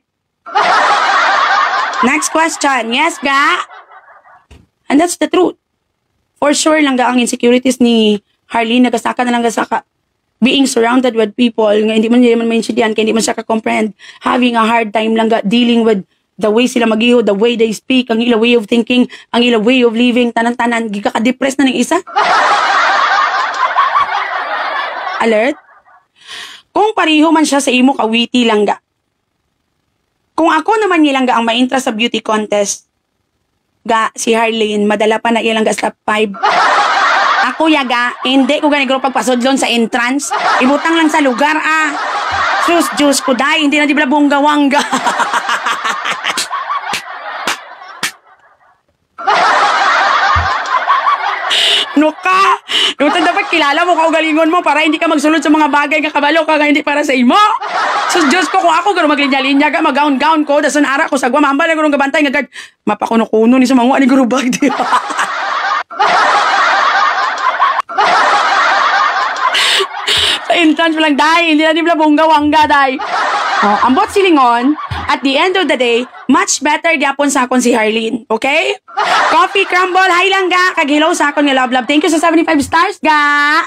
Speaker 1: Next question. Yes, ga? And that's the truth. For sure lang ga ang insecurities ni Harleen, nagasaka na lang gasaka. Being surrounded with people, nga hindi man niya man maintindihan, kaya hindi man siya ka-comprehend. Having a hard time lang ga, dealing with the way sila magiho, the way they speak, ang ila way of thinking, ang ila way of living, tanan-tanan, gika-depress na ng isa. Alert? Kung pariho man siya sa imo, kawiti lang ga. Kung ako naman nilang ga ang ma-interest sa beauty contest, ga, si Harleen, madala pa na ilang ga step five. Ako yaga, hindi ko ganigro pagpasudlon sa entrance. Ibutang lang sa lugar, ah. Sus, Diyos ko, day, hindi na di bala bongga-wangga. No ka? Nutan dapat kilala mo kaugalingon mo para hindi ka magsulod sa mga bagay nga kabalo ka nga hindi para sa imo. So Diyos ko, kung ako gano'n maglinya-linya ka, mag-gown-gown ko, dasan ara ko sa gwa, mahambal na gano'ng gabantay nga gad, mapakuno-kuno ni sa mga ni guru bag, di ba? Sa entrance mo lang, day, hindi na di ba bongga-wangga, day. Oh, ambot silingon, at the end of the day, much better gyapon sa akon si Harleen. Okay? Coffee crumble, hi lang ga. Kag-hello sa akon nga love love. Thank you sa seventy-five stars ga.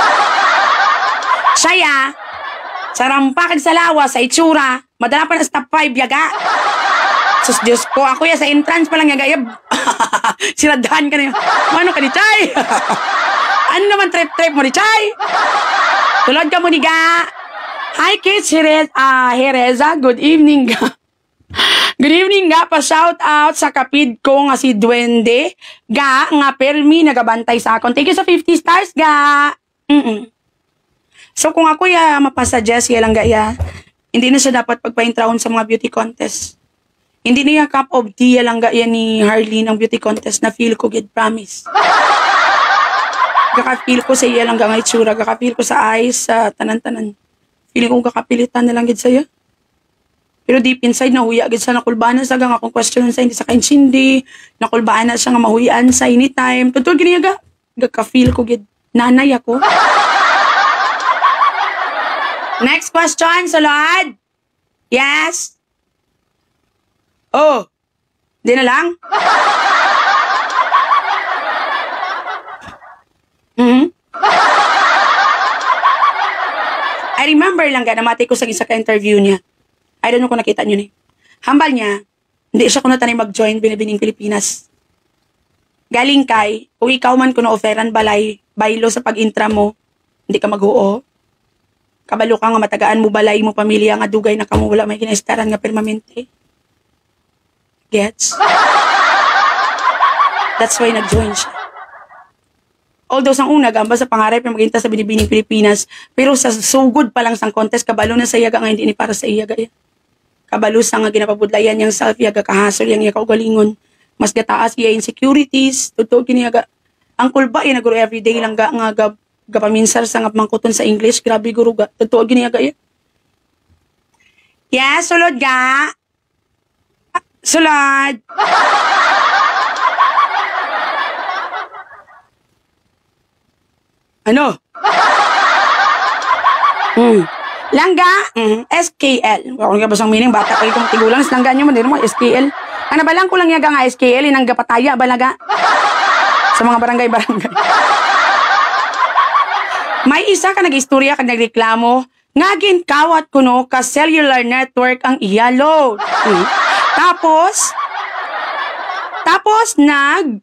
Speaker 1: Saya, sa rampa kag sa lawa, sa itsura, madala pa na stop five yaga. Sus Diyos ko, ako ya sa entrance pa lang yaga. Sinadahan ka na yun. Ano ka ni Chay? Ano naman trip-trip mo ni Chay? Tulad ka mo ni ga. Hi kids, Jerez, uh, Jereza, good evening ga. Good evening nga, pa-shout out sa kapid ko nga si Duende ga, nga permi nagabantay sa akon. Thank you sa fifty stars ga. Mm-mm. So kung ako ya mapasuggest ya lang ga ya, hindi na siya dapat pagpa-intraon sa mga beauty contest. Hindi na yung cup of tea ya lang ga ya ni Harleen ang beauty contest na feel ko gid, promise. Gaka-feel ko sa iya lang ga nga itsura, gaka-feel ko sa eyes, sa tanan-tanan. Feeling ko kakapilitan na lang gid sa'yo. Pero deep inside, nahuya agad sa nakulbaan sa gang akong question sa hindi sa kainsindi. Nakulbaan na siya nga mahuyaan sa anytime. Totoo giniyaga. Gagka-feel ko gid. Nanay ako. Next question, Sulod. Yes? Oh. Di na lang? Hmm? I remember lang ga, namati ko sa isa ka-interview niya. I don't know kung nakita niyo ni. Hambal niya, hindi siya kuno tanay mag-join Binibining Pilipinas. Galing kay, kung ikaw man kuno offeran balay, baylo sa pag-intra mo, hindi ka mag-uo. Kabalo ka nga matagaan mo balay mo pamilya nga dugay na kamo wala may ginaistaran nga permanente. Gets? That's why nag-join siya. Although sang una, gamba sa pangarap na maginta sa Binibining Pilipinas, pero sa sugod pa lang sang contest, kabalo na sa iyaga nga hindi ni para sa iyaga. Kabalo sa nga ginapabudlayan niyang self, iyaga kahasol yang iya kaugalingon. Mas gataas iya insecurities, totoo giniyaga. Ang kulba, iya naguro everyday lang ga, nga gab, gapaminsar sa nga mangkuton sa English, grabe guro ga, totoo giniyaga iya. Yeah, sulod ga. Sulod. Ano? Hmm. Langga, mm, S K L. Wala nga basang meaning, bata kayo kung tigulang, langga nyo man, din mo, S K L. Ano ba lang ko lang yaga nga S K L, inang gapataya, balaga. Sa mga barangay-barangay. May isa ka nag-istorya ka nagreklamo, ngagin kawat kuno ka cellular network ang iya load. Hmm. Tapos, tapos nag,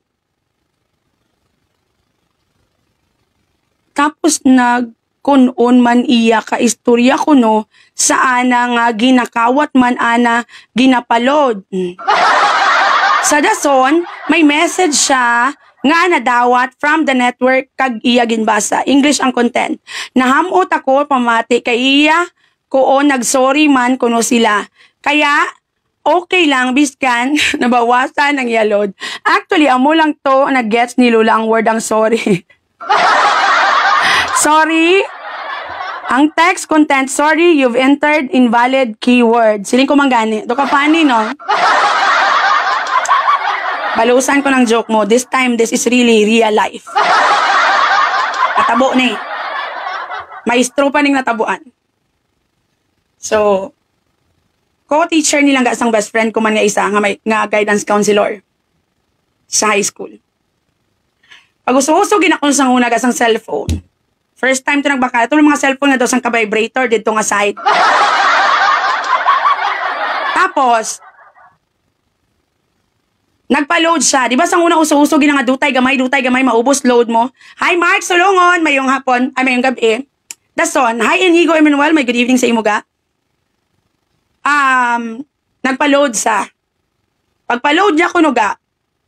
Speaker 1: Tapos nag kunon man iya ka istorya kuno sa ana nga ginakawat man ana ginapalod. Hmm. Sa dason, may message siya nga nadawat from the network kag iya ginbasa. English ang content. Nahamot ako pamati kay iya kuon nagsorry man kuno sila. Kaya okay lang biskan nabawasan ang yalod. Actually, amo lang to nag-gets ni Lula ang word ang sorry. Sorry. Ang text content, sorry, you've entered invalid keyword. Siling ko manggani. Do ka funny, no? Balusan ko ng joke mo. This time, this is really real life. Natabo na eh. Maestro pa ning natabuan. So, co-teacher nilang ga isang best friend ko man nga isa, nga, may, nga guidance counselor sa high school. Pag uso-uso ginakon sang una ga sang cellphone. First time to nagbaka. Ito mga cellphone nga daw sang ka-vibrator dito nga side. Tapos, nagpa-load siya. Di ba sang una uso-uso ginanga dutay gamay, dutay gamay, maubos load mo. Hi Mark, sulungon. Mayong hapon, ay mayong gabi. Dason, hi Inigo Emmanuel, may good evening sa imo ga. Um, nagpa-load siya. Pagpa-load niya kuno ga,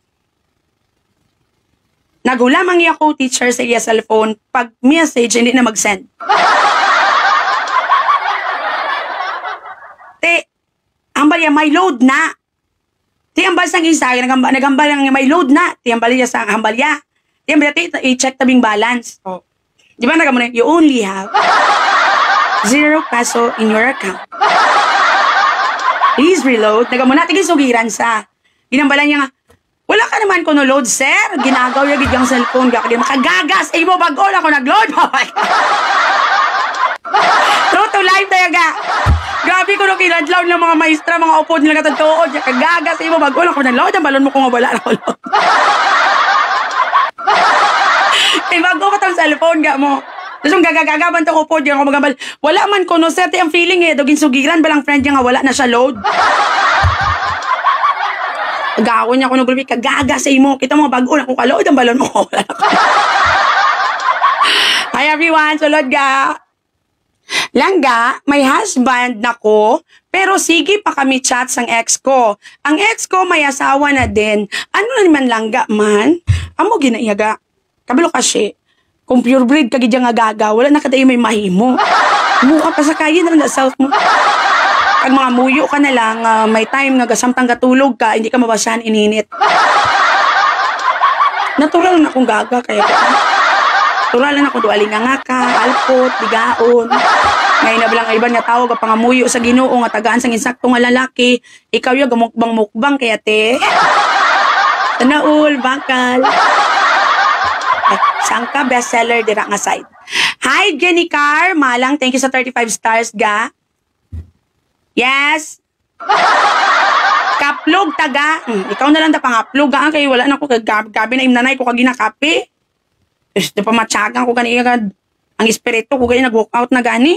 Speaker 1: nagulamang iya ko teacher sa iya cellphone, pag message, hindi na mag-send. Te, ambal ya may load na. Te, ambal sang isa, nagambal, nagambal yang may load na. Te, ambal ya sang ambal ya. Te, ambal ya, i-check tabing balance. Oh. Di ba nagamon na, you only have zero peso in your account. Please reload. Nagamon na, tigil sugiran sa. Ginambalan niya nga, wala ka naman ko no load, sir. Ginagaw yung biglang cellphone. Gaka di makagagas. Eh mo, bago na ako nag-load. True to life tayo ga. Grabe ko no kinadlaw ng mga maestra, mga upod nila katagtuod. Kagagas. Eh mo, bago na ako nag-load. Ang balon mo kung wala na ako load. Eh, bago ka tang cellphone ga mo. Tapos yung gagagagaban to upod. Yung ako magambal. Wala man ko no, sir. Ang feeling eh. Dugin sugiran balang friend niya nga wala na siya load. Gawin niya ako ng grupi, kagaga sa imo. Kita mo, bago na kung kalood ang balon mo. Hi everyone, sulod ga. Langga, may husband na ko, pero sige pa kami chat sang ex ko. Ang ex ko may asawa na din. Ano na naman langga man? Amo ginaiyaga. Kabalo kasi, kung pure breed kagidya nga gaga, wala na kadayo may mahimo. Mukha pa sa kaya na na self mo. Pag mga muyo ka na lang, uh, may time na gasamtang katulog ka, hindi ka mabasyan, ininit. Natural na akong gaga, kaya ko. Natural na akong dualing nga nga ka, alpot, bigaon. Ngayon na bilang iban nga tao, kapangamuyo sa ginoo, nga tagaan sang insakto nga lalaki. Ikaw yung gamukbang-mukbang kaya te. Naul, bakal. Eh, saan ka bestseller dira nga side? Hi, Jenny Carr. Malang, thank you sa thirty-five stars, ga. Yes. Kaplog, taga. Hmm, ikaw na lang da pangaplog, ga. Kaya wala na ko kagabi na imnanay ko kagina kape. Este pa matyagang ko kani agad. Ang espiritu ko gani nag-walk out na gani.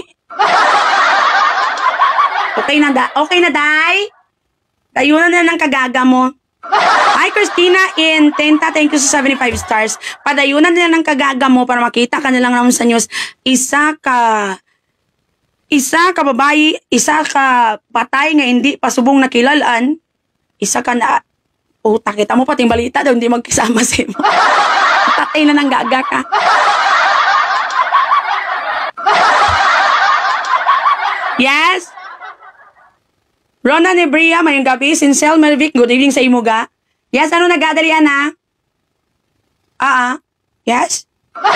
Speaker 1: Okay na da. Okay na, day. Tayo na na ng kagaga mo. Hi, Christina in Tenta. Thank you sa seventy-five stars. Padayunan nila ng kagaga mo para makita ka na lang naman sa news. Isa ka... Isa ka babae, isa ka patay nga hindi pasubong nakilalaan. Isa ka na... Puta, kita mo pating balita daw, hindi magkisama sa mo. Tatay na ng gaga ka. Yes? Rona Nebria, mayong gabi. Sincel Melvic, good evening sa imo ga. Yes, ano nagadali, ana? Ah, ah. Yes?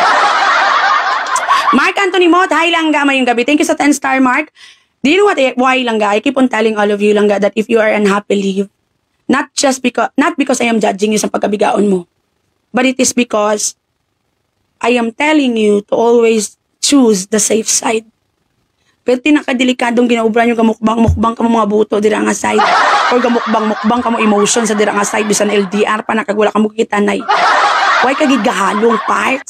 Speaker 1: Mark Anthony Mott, hi langga, mayong gabi. Thank you sa ten star, Mark. Do you know what, why langga? I keep on telling all of you langga that if you are unhappy, leave. Not just because, not because I am judging you sa pagkabigaon mo. But it is because I am telling you to always choose the safe side. Pero tinakadelikadong ginaubran yung gamukbang-mukbang ka mo mga buto dira nga side. Or gamukbang-mukbang ka mo emotion sa dira nga side bisan L D R pa nakagwala ka mo kitanay. Why ka gigahalong parts?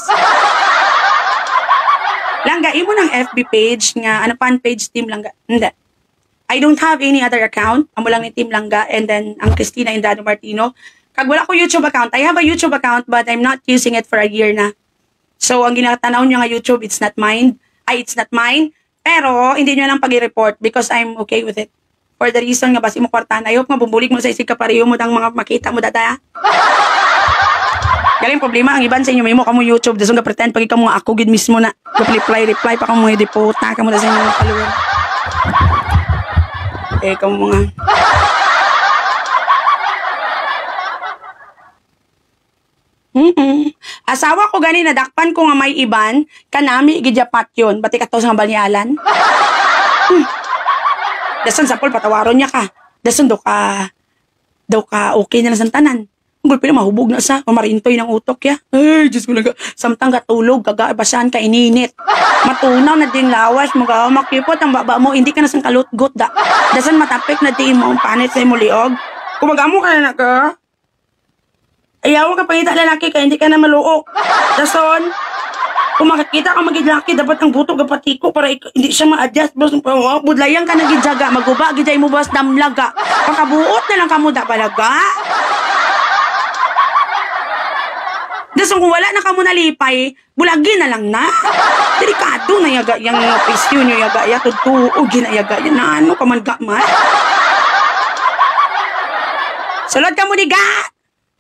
Speaker 1: Langga, imo ng F B page nga, ano fan page team langga. Hindi. I don't have any other account. Amo lang ni Team Langga and then ang Christina Indano Martino. Kag wala ko YouTube account. I have a YouTube account but I'm not using it for a year na. So ang ginatanaw niya nga YouTube, it's not mine. Ay, it's not mine. Pero, hindi nyo lang pag-report because I'm okay with it. For the reason nga, basi mo kwartan. I hope nga bumbulig mo sa isig kapareho mo dang mga makita mo data. Galing problema, ang iban sa inyo, may mo kamo YouTube. Daso nga pretend, pag ikaw mga ako, gid mismo na. Reply, reply pa kamo mga dipota. Kamo na sa inyo mga kaluwan. Eh, kamo mga... Mm-mm. Asawa ko gani nadakpan ko nga may iban kanami gijapat yun bati kato sa balyalan. Hmm. Dason sa pol patawaron niya ka. Dason do ka do ka okay na sa tanan. Ungol pila mahubog na sa pamarintoy ng utok ya. Ay, Diyos ko lang ka. Samtang katulog kaga basan ka ininit. Matunaw na din lawas mga makipot ang baba mo hindi ka na sang kalutgot da. Dason matapik na di mo ang panit sa imo liog. Kumagamo ka na ka. Ayaw ka pangita lalaki kaya hindi ka na maluok. Dason, kung makakita ka magigilaki, dapat ang buto kapatiko para hindi siya ma-adjust. Oh, budlayan ka na gidjaga, maguba, gidjay mo bas damlaga. Pakabuot na lang kamuda palaga. Dason, kung wala na kamo nalipay, bulagin na lang na. Delikado na yaga, yung pisyo nyo yaga, ya, tutuog, ginayaga, yan na ano, kamalga man. Sulod ka mo diga!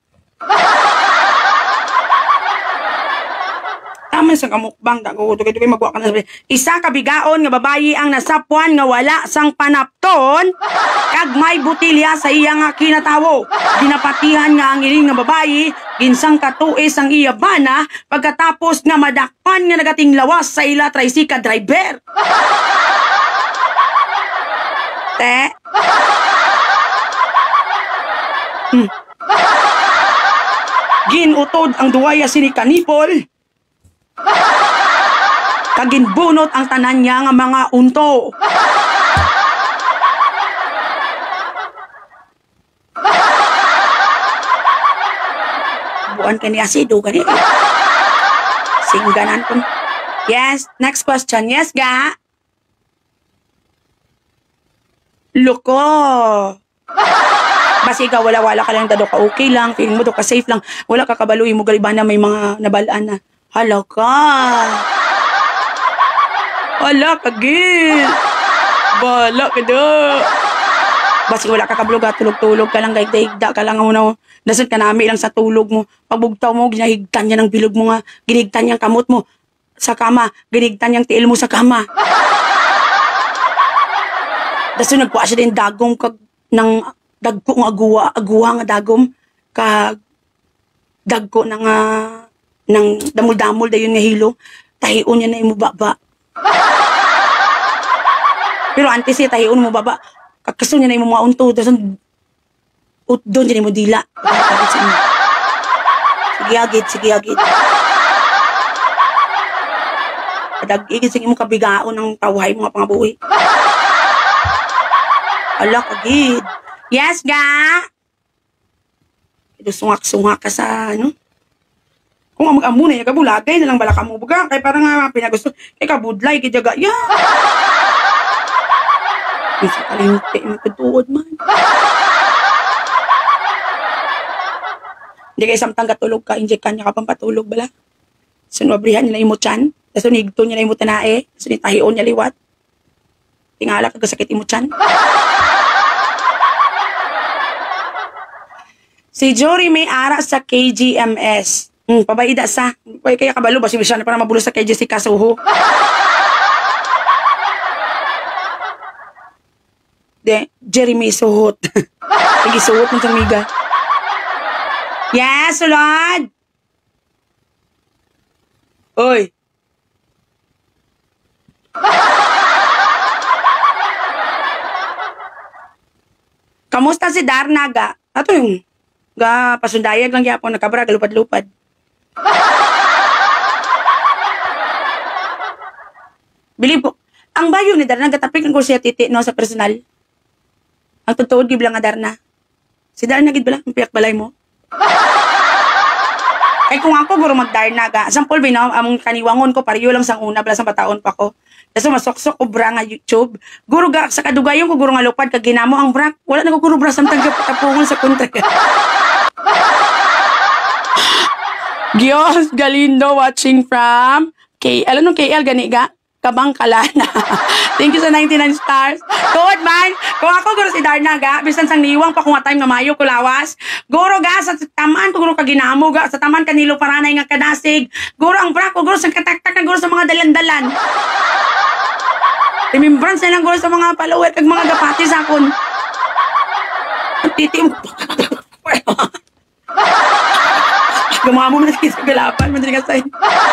Speaker 1: Tama sa kamukbang dago to kay magwa ka na isa ka bigaon nga babayi ang nasapuan nga wala sang panapton kag may butilya sa iya nga kinatawo ginapatihan nga ang iling nga babayi ginsang katuis ang iya bana pagkatapos nga madakpan nga nagating lawas sa ila tricycle driver. Te hmm. Ginutod ang duwaya sini kanipol. Kaginbunot ang tanan niya nga mga unto. Buwan ka ni asido ka ni. Singganan ko. Yes, next question. Yes, ga? Loko. Basi ikaw, wala-wala ka lang, dado ka okay lang, feeling mo do ka safe lang, wala ka kabaluin mo, galiban na may mga nabalaan na, hala ka. Hala ka, gil. Bala ka do. Basi wala ka kabulog, tulog-tulog ka lang, gaigda ka lang, muna, nasad ka nami lang sa tulog mo, pagbugtaw mo, ginahigtan niya ng bilog mo nga, ginigtan niyang kamot mo sa kama, ginigtan niyang tiil mo sa kama. Daso nagkuha siya din dagong kag, ng, dagko nga aguwa, aguwa nga dagom kag dagko na nga ng damol-damol dayon nga hilo tahion niya na imo baba. Pero antes siya tayo mo baba. Kakaso niya na yung mga unto. Tapos doon dyan mo dila. Sige agit, sige agit. Kadag-igit sige mo kabigaon ng tawhay mga pangabuhi. Ala kagid. Yes, ga? Ito sungak-sungak ka sa ano? Kung mag-amo na yung kabulagay na lang bala ka mo buga. Kaya parang nga pinagusto. Kaya kabudlay, kijaga. Yeah! Isa kalimpi, magkatuod man. Hindi kayo samtang katulog ka, injekan niya ka pang patulog bala. Sunabrihan nila yung mutyan. Tapos nigto niya na yung mutanae. Tapos nitahion niya liwat. Tingala kagasakit yung mutyan. Si Jory may ara sa K G M S. Hmm, pabaida sa. Kaya kabalo ba si Misha na para mabulo sa K G C Kasuho. De, Jeremy suhot. Lagi suhot ng miga. Yes, Lord. Oy. Kamusta si Darna ga? Ato yung ga pasundayag lang yapon nakabra galupad-lupad. Bili po. Ang bayo ni Darna gatapik ng ko siya titi no sa personal. Ang tutuod gibla nga Darna. Si Darna gid bala, piyak balay mo. Ay kung ako guro mag-Darna ga, sampol bino among kaniwangon ko pariyo lang sang una bala sang bataon pa ko. Kasi masok-sok ko bra nga YouTube. Guro ga sa kadugayon ko guro nga lupad kag ginamo ang bra. Wala na ko guro bra samtang tapungon sa kontra. Gios Galindo watching from K L. Ano K L gani ga? Kabangkalana. Thank you sa ninety-nine stars. Good man. Kung ako guro si Darna ga, bisan sang niwang pa kung time nga mayo kulawas. Guro ga sa taman ko guro kaginamo ga sa taman kanilo paranay nga kadasig. Guro ang bra ko guro sa kataktak na guro sa mga dalan-dalan. Remembrance na lang guro sa mga follower kag mga gapati sa akon. Titi mo. Gumamo na sa galapan, madali ka sa'yo.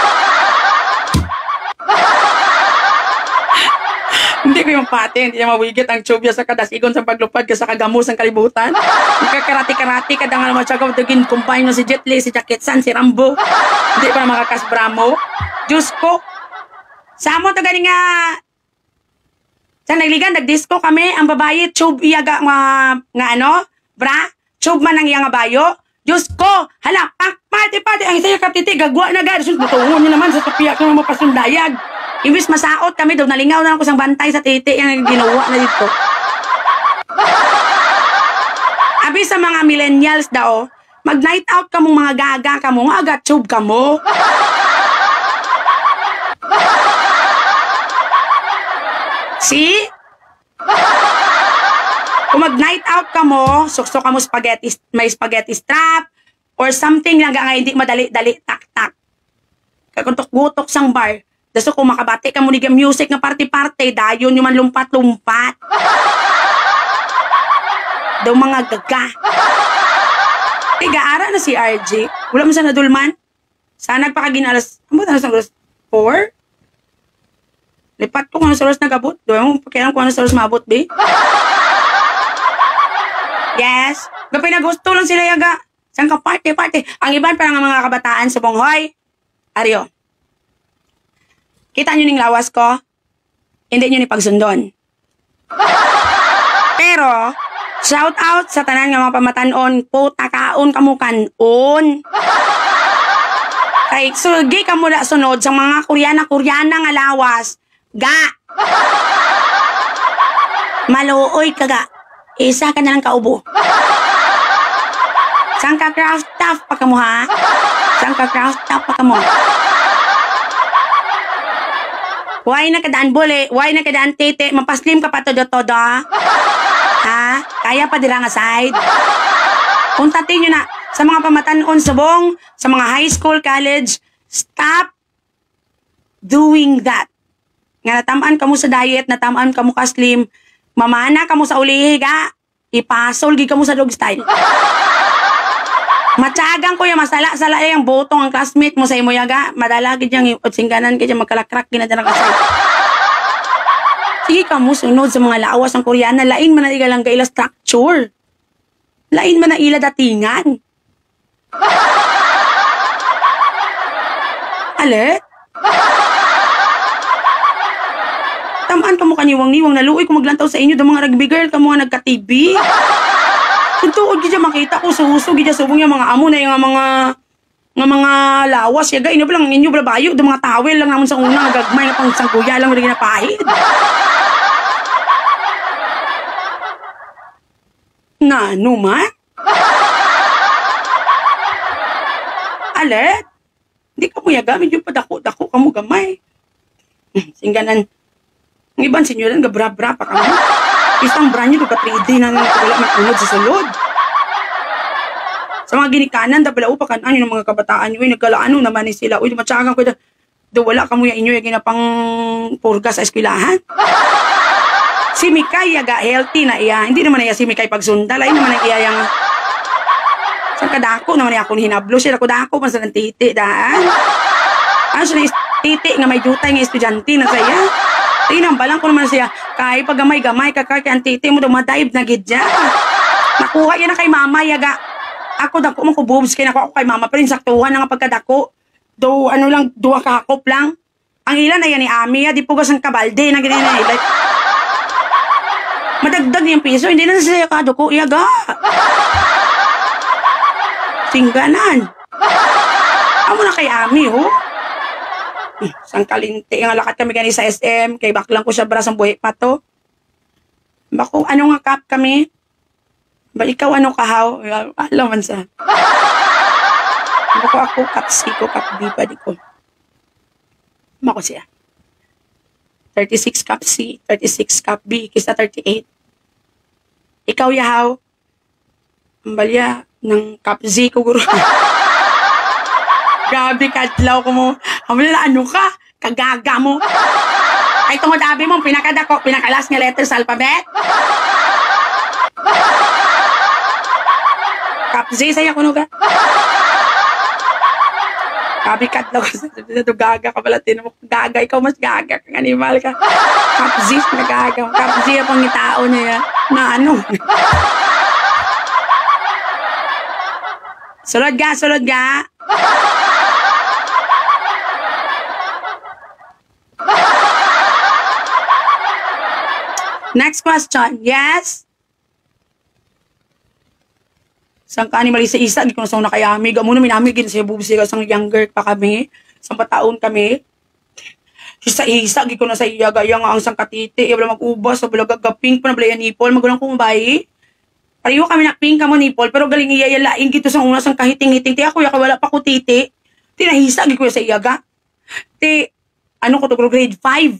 Speaker 1: Hindi ko yung pati, hindi niya mawigit ang tubya sa kadasigon sa paglupad ka sa kagamos ng kalibutan. Nagkakarati-karati ka nga naman siya kawagin kumpay mo si Jet Li, si Jackie Chan, si Rambo. Hindi pa na makakasbramo. Diyos ko. Samo to gani nga. Sa nagligan, nag-disco kami, ang babae, tube iyaga nga, nga ano, bra, tube man ang iya nga bayo. Diyos ko, hala, pak, pati, pati, ang isa yung katiti, gagwa na gano'n. Sus, butungon niya naman sa kapiyak ng mga pasundayag. Imbis masaot kami daw, nalingaw na ako sa bantay sa titi, yung ginawa na dito. Abi sa mga millennials daw, mag-night out ka mong mga gaga ka mo, aga tube ka mo. See? Kung mag-night out ka mo, sukso ka mo spaghetti, may spaghetti strap, or something lang nga hindi madali-dali, tak-tak. Kakuntok-gutok sang bar. Daso kung makabati ka mo ni music nga party-party, dayon yung man lumpat-lumpat. Daw mga gaga. Tiga-ara na si R J. Wala mo sa nadulman. Sana nagpakagin alas, ano ba na sa alas four? Lipat ko kung ano sa oras nag-abot. Doon mo pakialam kung ano sa oras maabot, be. Yes. Gapay na gusto lang sila yaga. Saan ka party, party. Ang iban parang mga kabataan sa Bonghoy. Aryo. Kita nyo ning lawas ko? Hindi nyo ni pagsundon. Pero, shout out sa tanan nga mga pamatanon. Puta kaon kamukanon. Kay, sugi ka mula sunod sa mga Koreana-Koreana nga lawas. Ga! Maluoy ka ga. Isa ka na lang kaubo. Saan ka craft tough pa ka mo ha? Saan ka craft tough pa ka mo? Why na kadaan bole? Why na kadaan tete? Mapaslim ka pa todo-todo ha? Kaya pa dira nga side? Puntatin nyo na sa mga pamatanon subong, sa mga high school, college, stop doing that. Nga natamaan ka mo sa diet, natamaan ka mo ka slim, mamana ka mo sa ulihi ka, ipasol gi ka mo sa dog style. Matyagang ko yung masala-sala yung botong ang classmate mo sa imo yaga, madala gid yang utsingganan kay magkalakrak ginadala ka sa. Sige ka mo sunod sa mga lawas ng Koreana, lain man na igalang gaila structure. Lain man na ila datingan. Alet? Tamaan ka mo kaniwang-niwang, naluoy ko maglantaw sa inyo, da mga rugby girl, ka mga nagka-T V. Kung tuod gidya makita ko, suhuso gidya subong yung mga amo na yung mga nga mga lawas, yaga, ino ba lang, inyo ba bayo, da mga tawel lang naman sa una, gagmay na pang sangguya lang, rin napahid. Na, no man? Alet? Hindi ka mo yaga, medyo padako-dako ka mo gamay. Singganan, ang ibang senyoran, gabra-bra pa ka mo. Isang branyo, doon ka three D na wala matunod sa sulod. Sa mga ginikanan, dabala upa kanan yung mga kabataan nyo, nagkalaano naman ni sila. Uy, matyagang ko, do wala ka mo yung inyo, yung ginapang purga sa eskwelahan. Si Mikay, yaga, healthy na iya. Hindi naman iya si Mikay pagsundal. Ay naman ang iya yung... Sa kadako naman iya akong hinablo. Siya ako dako, mas ng titi, daan. Ano siya na titi nga may jutay nga estudyante na saya. Tinambalan ko naman siya. Kaya pag gamay-gamay, kakay ang titi mo, dumadive na gidya. Nakuha yan na kay mama, yaga. Ako, dako mo ko boobs, kaya nakuha ko kay mama. Pero yung saktuhan na nga pagkadako. Do, ano lang, duwa kakop lang. Ang ilan na yan ni Ami, di po kasang kabalde na ganyan na ilan. Madagdag yung piso, hindi na siya kaduko, yaga. Tingganan. Amo na kay Ami, ho. Sang kalinti, nga lakat kami gani sa S M, kay baklang ko siya bras ang buhay pa to. Bako, ano nga kap kami? Ba ikaw ano kahaw? Alam man sa. Bako ako, kap C ko, kap B pa di ko. Bako siya. thirty-six kap C, thirty-six kap B, kisa thirty-eight. Ikaw yahaw, ang balya ng kap Z ko guro. Grabe kadlaw ko mo. Hamala ano ka? Kagaga mo. Ay tungod abi mo, pinakadako, pinakalas nga letter sa alphabet. Kap Z saya kuno ka. Grabe kadlaw ka sa gaga ka pala tinamo. Gaga, ikaw mas gaga kang animal ka. Kap Z na gaga. Kap Z pang itao niya. Na ano? Sulod ga, sulod ga. Next question. Yes? Sang ka ni Marisa Isa, di ko na sa una kaya amiga. Muna minamig, gina siya bubisi ka sang younger pa kami. Sang pataon kami. Isa Isa, di ko na sa iya, gaya nga ang sang katiti. Iya wala mag-ubas, sa bala gagaping, panablayan nipol, magulang kong bayi. Pareho kami na pink ka mo nipol, pero galing iya yalain kito sang una sang kahiting-hiting. Ti ako, yaka wala pa ko titi. Tinahisa, di ko sa iya ga. Ti, ano ko to, grade five.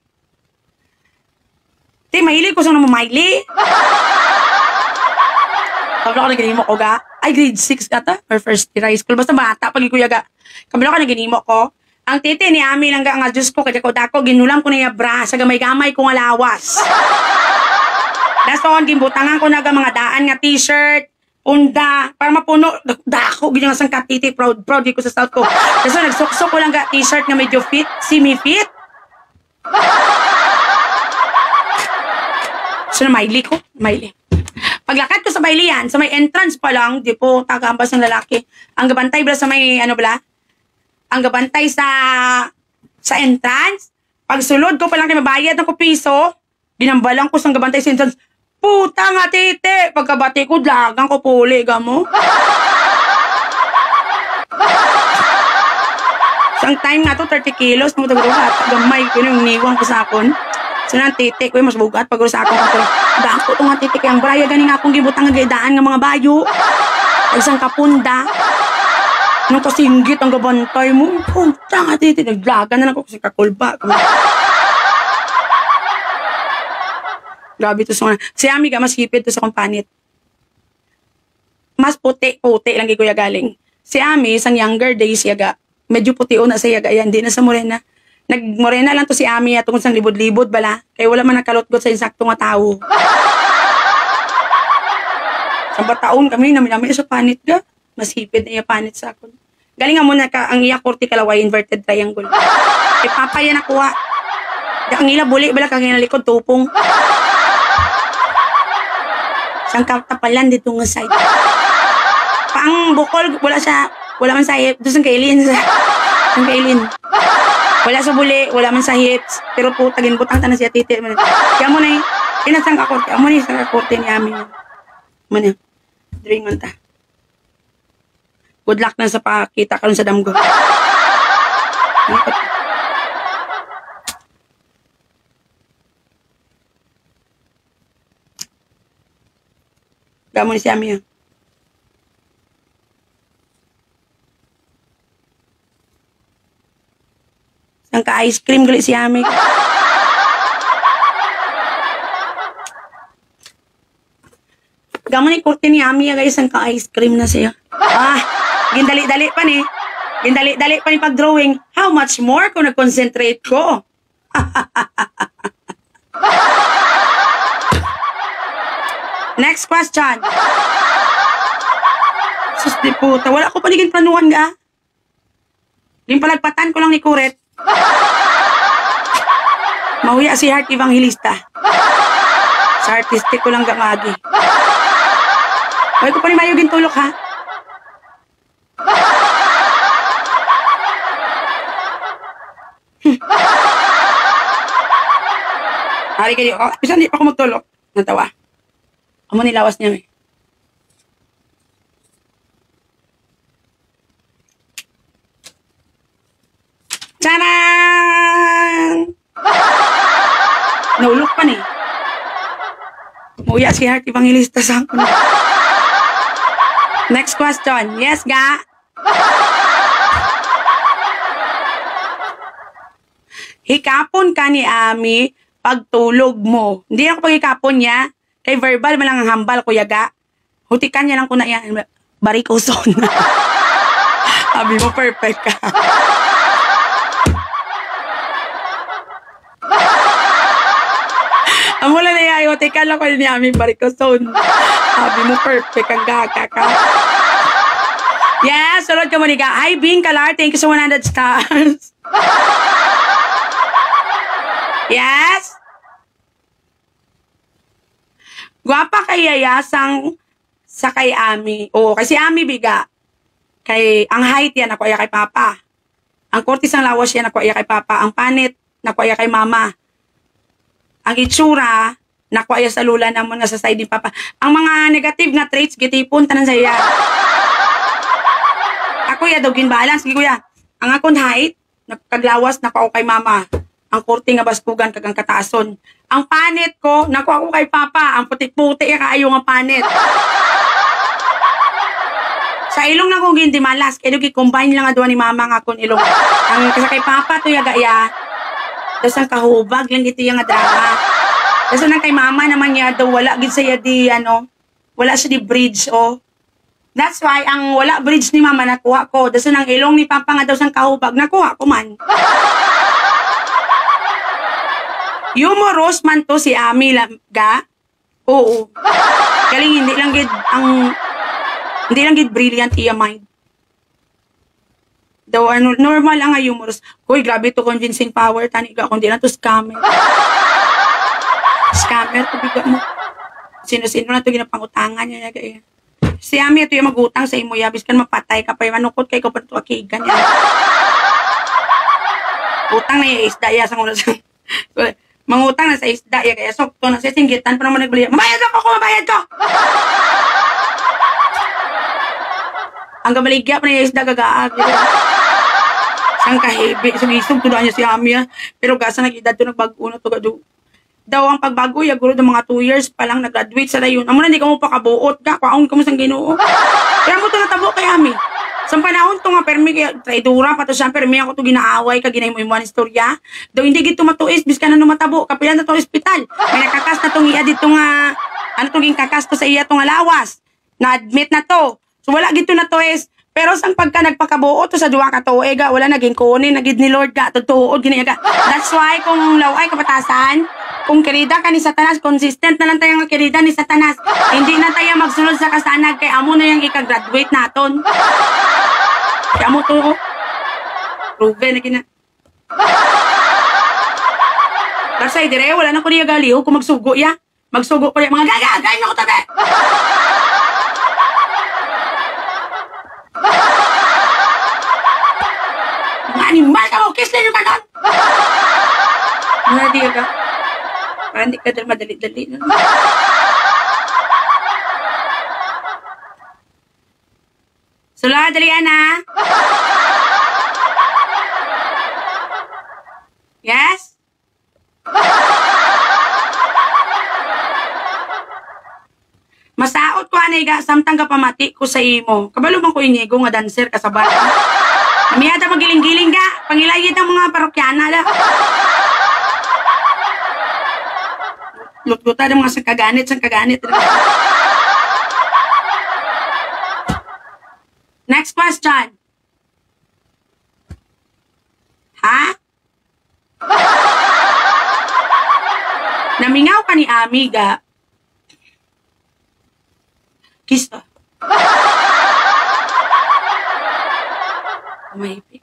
Speaker 1: Ti, mahilig ko sang namamaili. Kabila ko na ginimo ko ga. Ay, grade six kata. Or first year high school. Basta bata, pag ikuya ga. Kabila ko na ginimo ko. Ang titi ni Ami lang ga nga Diyos ko. Kaya ko dako, ginulang ko na yung bra. Sa gamay-gamay ko nga lawas. Dason, gimbutangan ko na ga mga daan nga t-shirt. Unda. Para mapuno. Dako, ganyan nga sang katiti. Proud, proud ko sa South ko. Dason, nagsuksok ko lang ga t-shirt nga medyo fit. Semi-fit. So, na maili ko. Maili. Paglakad ko sa bailian, sa may entrance pa lang, di po, tagambas ng lalaki. Ang gabantay bala sa may, ano bala? Ang gabantay sa, sa entrance. Pagsulod ko pa lang, mabayad ng ko piso, ginambalang ko sa gabantay sa entrance. Puta nga, tite! Pagkabati ko, lagang ko puli, gamo. Sang time nga to, thirty kilos, nung tagaro ka, gamay ko yung niwang ko sa akon. So, nang titik ko, mas bugat, pag sa akong kato. Daan ko itong nga titik, yung braya, ganing akong gibutang nga gaydaan ng mga bayo. Isang kapunda. Nung kasinggit ang gabantay mo, puta nga titik, naglaga na lang ako kasi kakulba. Grabe ito sa mga. Si Ami ka, mas hipid to sa kumpanit. Mas puti, puti lang kikuya galing. Si Ami, isang younger days, yaga, medyo puti o na sa yaga, yan, di na sa morena. Nagmorena lang to si Ami at tungkol sang libod-libod bala. Kaya wala man nakalotgot sa insakto nga tao. Sa bataon kami, namin-namin sa panit ga. Mas hipid na iya panit sa akon. Galing nga muna ka, ang iya korti kalaway, inverted triangle. Kay papa yan nakuha. Ang ila buli bala kang inalikod tupong. Sang kapalan dito nga side. Pang bukol wala sa wala man sa hip, doon sang kailin sa sang kailin. Wala sa buli, wala man sa hips, pero putagin butang tanan siya titi. Kaya mo na inasang ka korte, amo ni sa korte ni amin. Mo na. Drink man ta. Good luck na sa pakita karon sa damgo. Gamo ni si Ami. Sang ka ice cream gali si Ami. Gamo ni korte ni Ami guys, sang ka ice cream na siya. Ah, gindali-dali pa ni. Gindali-dali pa ni pag-drawing. How much more kung nag-concentrate ko? Next question. Sus di puta, wala ko paligin planuhan ga. Yung palagpatan ko lang ni Kuret. Mahuya si Heart Evangelista. Sa artistic ko lang gangagi. Huwag ko pa ni mayugin tulok ha. Hmm. Hari kayo, oh, bisa hindi pa ako magtulok. Natawa. Amo nilawas niya eh. Tadaan! Naulok pa ni. Muya si Heart Evangelista sa ako. Next question. Yes, ga? Hikapon ka ni Ami pagtulog mo. Hindi ako paghikapon niya. Kay verbal malang ang hambal, kuya ga. Hutikan niya lang ko na yan. Barikoson. Sabi mo, perfect ka. Amula na yan, hutikan lang ko ni Ami barikoson. Sabi mo, perfect ang gaga ka. Yes, sunod ka mo ni ga. Hi, Bing Kalar. Thank you sa one hundred stars. Yes. Guwapa kay Yayasang sa kay Ami. Oo, kasi Ami biga. Kay, ang height yan, ako iya kay Papa. Ang kortis ang lawas yan, ako iya kay Papa. Ang panit, ako iya kay Mama. Ang itsura, ako iya sa lula namon nga sa side ni Papa. Ang mga negative na traits, gitipon, tanan sa iya. Ako iya daw ginbalance, sige kuya. Ang akong height, nakaglawas, ako kay Mama. Ang korte nga baspugan kagang kataason. Ang panit ko, naku ako kay Papa, ang puti-puti kaayo nga panit. Sa ilong na kong hindi malas, kaya gi-combine lang adwa ni Mama nga kon ilong. Ang kasa kay Papa to yaga ya. Tapos ang kahubag lang ito yung drama. Tapos ang kay Mama naman niya daw wala gid saya di ano, wala siya di bridge oh. That's why ang wala bridge ni Mama nakuha ko. Tapos ang ilong ni Papa nga daw sang kahubag nakuha ko man. Humorous man to si Ami lang ga. Oo. Galing hindi lang gid ang hindi lang gid brilliant iya mind. Daw ano normal ang humorous. Hoy, grabe to convincing power tani ga kundi na to scammer. Scammer to biga mo. Sino-sino na to ginapangutangan niya ga. Si Ami ito yung magutang sa imo yabis kan mapatay ka pa manukot kay ko pa to akigan niya. Utang na isda ya sa una sa. Mangutang na sa isda, ya kaya sokto na sa singgitan pa naman nagbali. Mabayad ako kung mabayad ko! Ang gabaligya pa na yung isda gagaag. Sang kahibi, sugisog to niya si Ami. Pero gasa nag-edad to nagbago na to gado. Daw ang pagbago, ya guro ng mga two years pa lang nag-graduate sa dayon. Amo na hindi ka mo pakabuot ka, kwaon ka mo sang Ginoo. Kaya mo to natabo kay Ami. Sa panahon to nga permi kaya traidura pa to siya permi ako to ginaaway ka ginay mo imuan istorya. Daw hindi gito matuis biskan na matabo kapilan na to ospital. May nakakas na tong iya dito nga ano tong kakas to sa iya tong lawas. Na admit na to. So wala gito na to is pero sang pagka nagpakabuo to sa duwa ka tuig ga wala naging kunin nagid ni Lord ga tutuod gini ga. That's why kung laway kapatasan kung kirida ka ni Satanas, consistent na lang tayo nga kirida ni Satanas. Hindi na tayo magsunod sa kasanag kay amo na yung ika-graduate naton. Kaya mo to, proven na gina. Dasay dire, wala na ko niya galiho kung magsugo ya. Magsugo ko niya, mga gaga, gain ako tabi! Mga animal ka mo, kiss na yung kanon! Mga di ka, parang di ka dahil madali-dali. No? Sula, dali na. Yes? Masaot ko anay ga, samtang ka pamati ko sa imo. Kabalo bang ko inigo nga dancer ka sa bata? Namiyata magiling-giling ka, pangilayit ng mga parokyana la. Lut-luta ng mga sangkaganit, sangkaganit. Next question. Ha? Namingaw ka ni Amiga. Kiss ka. Mahipik.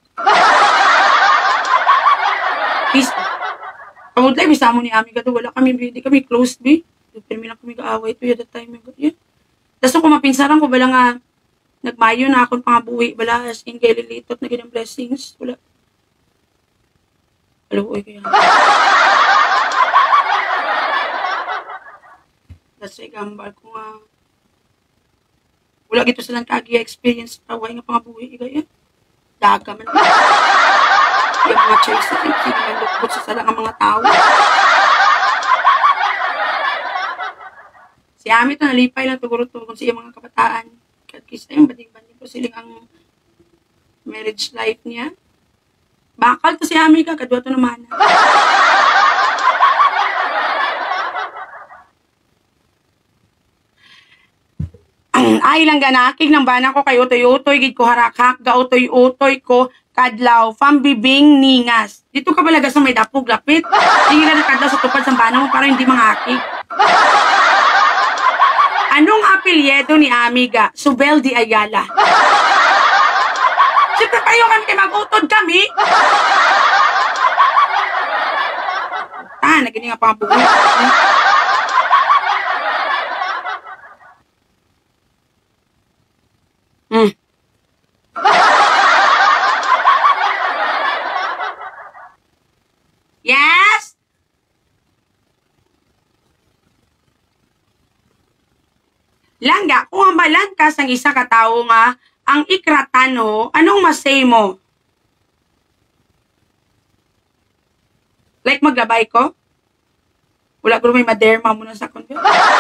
Speaker 1: Kiss ka. Pagod bisa mo ni Amiga to, wala kami, hindi kami close, bi. Pero lang kami kaaway to, yun, that time. Yeah. Tapos kung mapinsaran ko, bala nga, nagmayo na akong pangabuhi, bala, as in, kaya lilitot na ganang blessings. Wala. Aluoy kaya. Kasi gambal ko nga. Wala gito silang kagi-experience sa taway nga pangabuhi. Kaya, daga man. Yung mga choice na hindi man lukbot sa salang ang mga tao. Si Ami to, nalipay lang tuguro-tugon siya mga kabataan. Kis na yung bading-bading ko siling ang marriage life niya. Bakal to si Ami ka, kadwa to naman. Ay lang ganakig ng bana ko kay utoy-utoy, gid ko harakak, ga utoy-utoy ko, kadlaw, pambibing ningas. Dito ka balaga sa may dapog, lapit. Hindi ka nakadlaw sa tupad sa bana mo para hindi mangakig. Anong apelyedo ni Amiga? Subel di Ayala. Siyempre kayo kami kayo mag-utod kami. Ah, naging nga pang buhay. Hmm. Yes? Langga, kung ang balangkas ang isa ka tao nga, ang ikratano, anong masay mo? Like maglabay ko? Wala ko may maderma mo na sa kondo.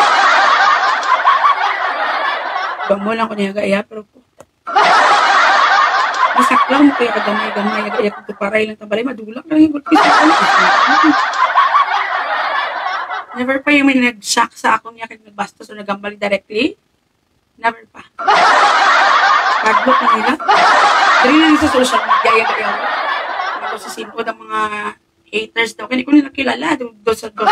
Speaker 1: Bamo lang ko niya gaya, pero po. Masaklang mo kaya kagamay-gamay, gaya ko ito paray lang tabalay, madulang lang yung gulpis. Never pa yung may nag-shock sa akong niya kaya nagbastos o nagambali directly. Never pa. Cardbook na nila. Dari na sa social media, gaya mo. Ako sa sinod ang mga haters daw. Kaya hindi ko nila kilala. Doon sa doon.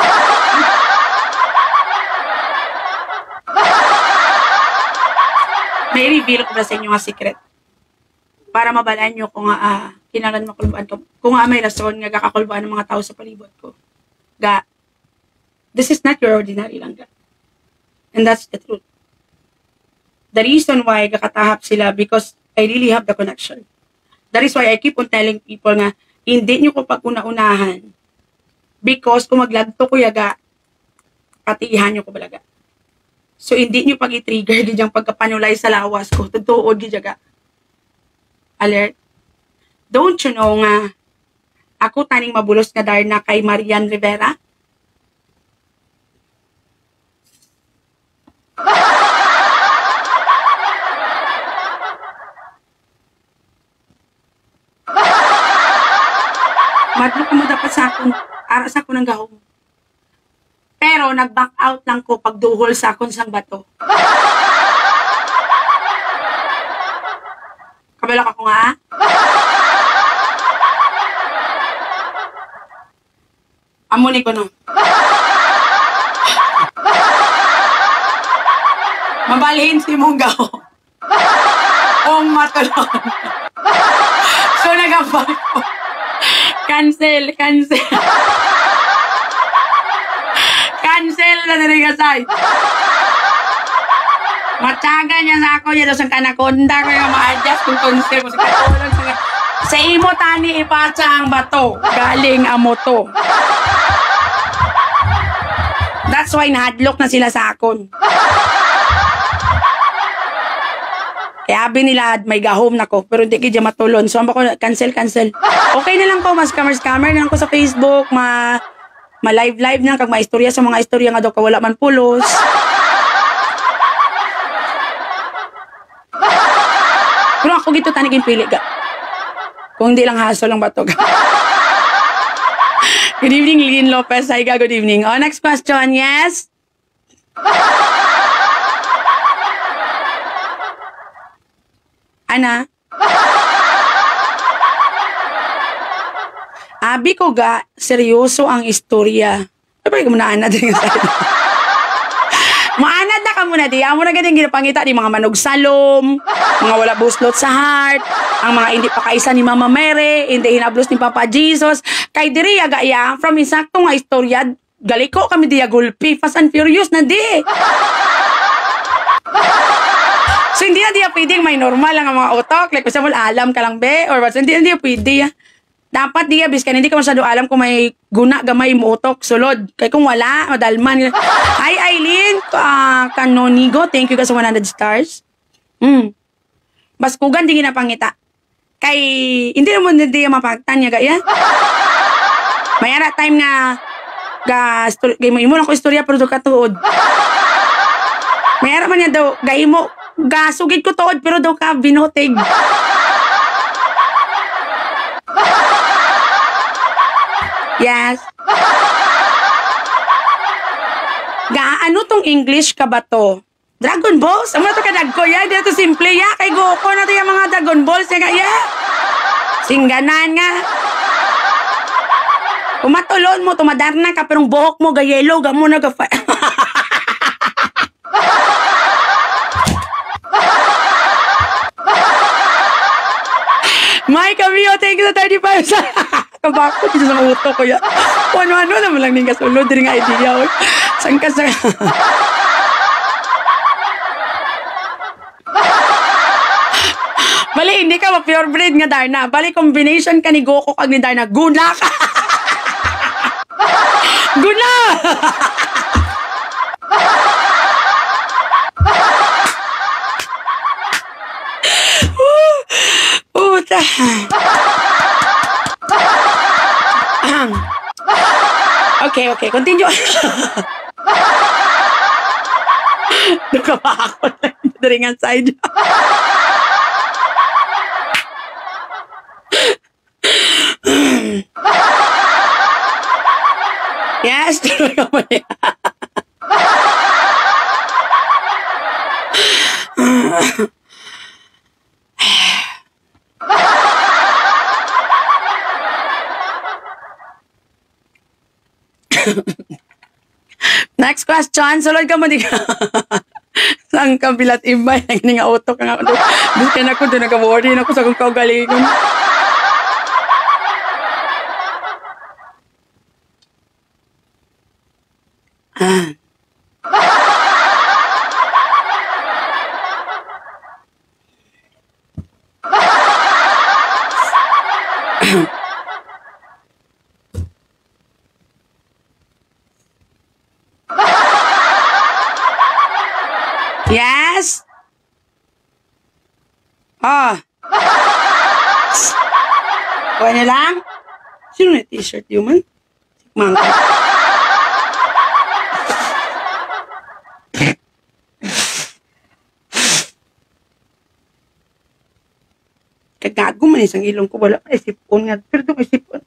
Speaker 1: May reveal ko na sa inyo nga secret. Para mabalaan nyo kung uh, kinalan makulbaan ko. Kung uh, may rason nga kakakulbaan ng mga tao sa palibot ko. Ga, this is not your ordinary lang ga. And that's the truth. The reason why kakatahap sila because I really have the connection. That is why I keep on telling people nga, hindi nyo ko pag-una-unahan. Because kung maglagto ko yaga, patihan nyo ko balaga. So, hindi nyo pag i-trigger din yung pagkapanulay sa lawas ko. Tutuod di jaga. Alert. Don't you know nga, ako taning mabulos nga darna kay Marian Rivera? Madlo ko mo dapat sa akong, ara sa akong ng gahong. Pero nag-back out lang ko pagduhol sa akong sang bato. Kabalak ako nga, ah? Amuni ko no. Mabalhin si mong gahong. Ong matulong. So nagabal ko. Cancel, cancel. na rin kasay. Matyaga niya sa ako niya daw sa kanakonda ko yung ma-adjust kung concern mo sa katulong sa sa imo tani ipatsa ang bato galing amo to. That's why nahadlok na sila sa akon. Kaya abi nila may gahom na ko pero hindi kaya matulon. So amba ko cancel cancel. Okay na lang ko mas scammer scammer na lang ko sa Facebook, ma ma live live na kag maistorya sa mga istorya nga daw ka wala man pulos. Pero ako gito tanigin pili ka. Kung hindi lang haso lang bato ka. Good evening, Lynn Lopez. Hi ka, good evening. Oh, next question, yes? Ana? Abi ko ga, seryoso ang istorya. Ay, pa ko muna anad rin sa maanad na ka muna di. Amo na ganyan ginapangita ni mga manog salom, mga wala buslot sa heart, ang mga hindi pa kaisa ni Mama Mary, hindi hinablos ni Papa Jesus. Kay diri aga iya, from insakto nga istorya, galiko kami diya gulpi, Fast and Furious na di. So hindi na diya pwedeng may normal lang ang mga utok, like for example, alam ka lang be, or what, hindi na diya pwede. Dapat diya, bis ka hindi ka masyado alam kung may guna, gamay, muutok, sulod. Kaya kung wala, madalman. Hi, Aileen, uh, Canonigo, thank you ka sa one hundred stars. Hmm. Baskugan, di ginapangita. Kay, hindi naman na diya mapagtan niya, gaya. Mayara time na, ga, story, gay mo, imo lang ko istorya, pero doon katuod. Mayara man niya daw, gay mo, ga, sugid ko tuod, pero daw ka, binotig. Yes. Ga, ano tong English ka ba to? Dragon Balls? Ano to kadag ko ya? Dito simple ya. Kay Goku na to yung mga Dragon Balls ya. Ya. Singganan nga. Kumatulon mo, tumadarna ka, pero buhok mo, ga yellow, ga mo na ga Mike Camillo, thank you sa thirty-five sa kabako dito sa uto ko ya. Ano-ano naman lang din kasulod din nga idea. Saan ka sa... Bali, hindi ka ma-pure breed nga Darna. Bali, combination ka ni Goku kag ni Darna. Guna ka! Guna! Puta! Okay, okay. Continue. Nakawa ako lang daringan side. Yes, tuloy ka mo yan. Next question. Sulod ka mo di ka. Saan ka bilat iba? Hindi nga auto ka nga. Bukan ako doon nag-awardin ako sa kong kaugalingon. Ah. Yes? Oh. Kuha na lang? Sino na t-shirt yun man? Sikmang ka. Kagago man isang ilong ko. Wala pa isipon nga. Pero itong isipon.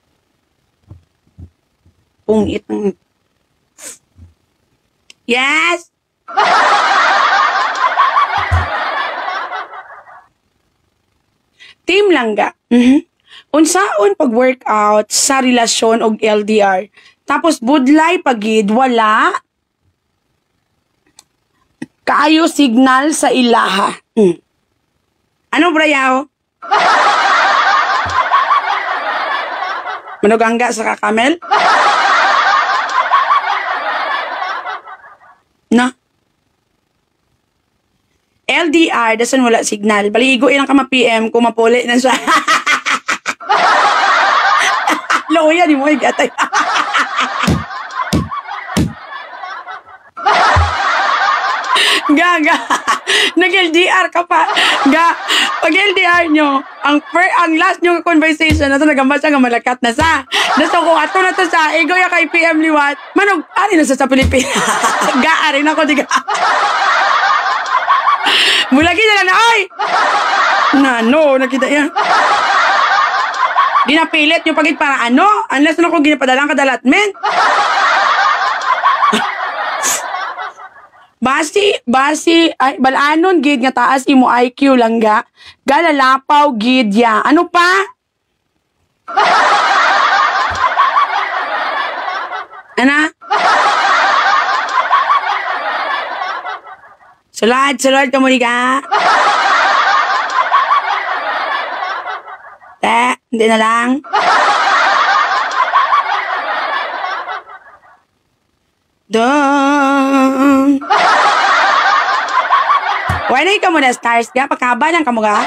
Speaker 1: Pungit ng... Yes? Team Langga. Mm-hmm. Unsaon pag-workout sa relasyon og L D R. Tapos budlay pagid wala kaayo signal sa ilaha. Mm. Ano brayaw? Manugangga sa kakamel? Na? L D R, dasan wala signal. Baligo ilang ka ma-P M kung mapuli na siya. Loya, di mo igatay. Gaga. Nag-L D R ka pa. Ga. Pag L D R nyo, ang per, ang last nyo conversation na ito, nagamba siya nga malakat na sa. Naso kung ato na to sa, ego ya kay P M liwat, manog, ari na sa sa Pilipinas. Ga, ari na ko, diga. Mulagi na lang na, ay! Na, no, nakita yan. Ginapilit nyo pagit para ano? Unless na kung ginapadalang kadalat, men. Basi, basi, ay, balanon, gid nga taas imo I Q lang ga. Galalapaw, gid ya. Ano pa? Ana? Sulad, sulad ka mo ni ka. Te, hindi na lang. Dun. Wala ka mo na stars ga, pagkaba lang ka mo ga.